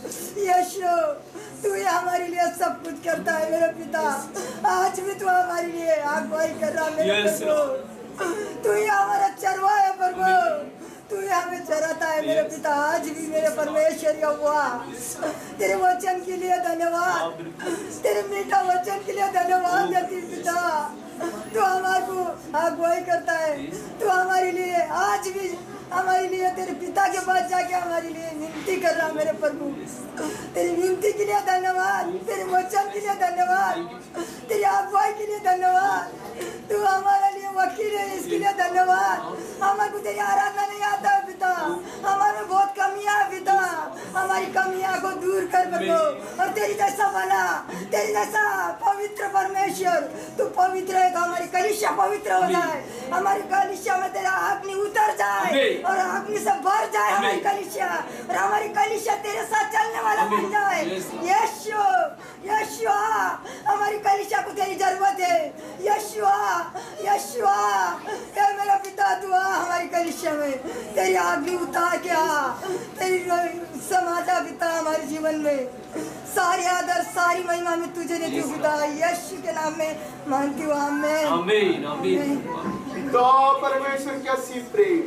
E: यीशु तू ही हमारे लिए सब कुछ करता है मेरे पिता। आज भी तू हमारे लिए अगुवाई कर रहा है मेरे प्रभु। तू ही हमारा चरवा है प्रभु, तू ही हमें चराता है मेरे पिता। आज भी मेरे परमेश्वर यहोवा तेरे वचन के लिए धन्यवाद, तेरे मीठा वचन के लिए धन्यवाद देती पिता। तू हमारे को अगुवाई करता है, तू हमारे लिए आज भी हमारे लिए तेरे पिता के पास जाके हमारे लिए विनती कर रहा मेरे प्रभु। तेरी विनती के लिए धन्यवाद, तेरे वचन के लिए धन्यवाद, तेरी अगुवाई के लिए धन्यवाद। तू हमारे लिए वकील है, इसके लिए धन्यवाद। हमारे को तेरी आराधना नहीं आता है पिता, हमारे में बहुत कमियां है पिता। हमारी कमियां को दूर कर प्रभु और तेरी जैसा बना, तेरी जैसा पवित्र परमेश्वर। तू पवित्र है तो हमारी कलीसिया पवित्र हो जाए, हमारी कलीसिया में तेरा अग्नि उतर जाए और अग्नि से भर जाए हमारी कलीसिया, और हमारी कलीसिया तेरे साथ चलने वाला बन जाए। यीशु यीशु हमारी कलीसिया को तेरी जरूरत है। यीशु यीशु हे मेरा पिता, तू आ हमारी कलीसिया में, तेरी अग्नि उतार के आ, तेरी समाजा पिता हमारे जीवन में। सारी आदर सारी महिमा में तुझे देती हूँ पिता, यीशु के नाम में मांगती हूँ। आमीन आमीन आमीन।
B: पिता परमेश्वर का असीम प्रेम,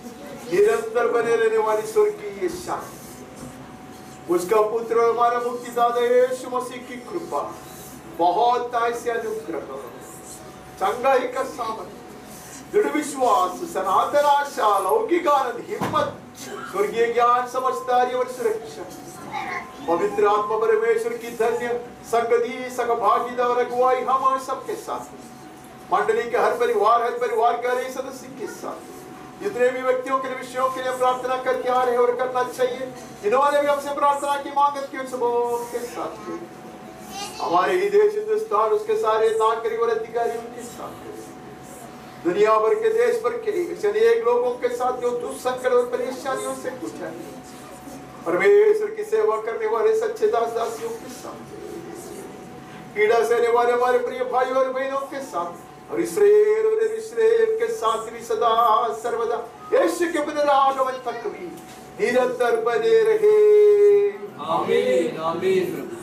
B: निरंतर बने रहने वाली स्वर्गीय शांति, उसका पुत्र हमारा मुक्तिदाता यीशु मसीह की कृपा, बहुत ऐसे अनुग्रह, चंगाई का सामर्थ्य, दृढ़ विश्वास, सनातन आशा, लौकिक आनंद, हिम्मत, स्वर्गीय ज्ञान, समझदारी और सुरक्षा, पवित्र आत्मा परमेश्वर की धन्य संगति, सहभागिता और अगुवाई हम सबके साथ, मंडली के हर परिवार हर परिवार के हर सदस्य के साथ, जितने भी व्यक्तियों के विषयों के लिए प्रार्थना करके आ रहे और करना चाहिए, इन्होंने भी हमसे प्रार्थना की मांग की, सबों के साथ हमारे ही देश हिंदुस्तान, उसके सारे नागरिक और अधिकारियों के साथ, दुनिया भर के देश भर के अनेक लोगों के साथ जो दुख संकट और परेशानियों से गुजर परमेश्वर की सेवा करने वाले सच्चे दास दासियों के साथ, पीड़ा सहने वाले हमारे प्रिय भाई और बहनों के साथ और इसराइल और यरूशलेम के साथ भी सदा सर्वदा यीशु के पुनरागमन तक भी निरंतर बने रहे।
C: आमीन आमीन।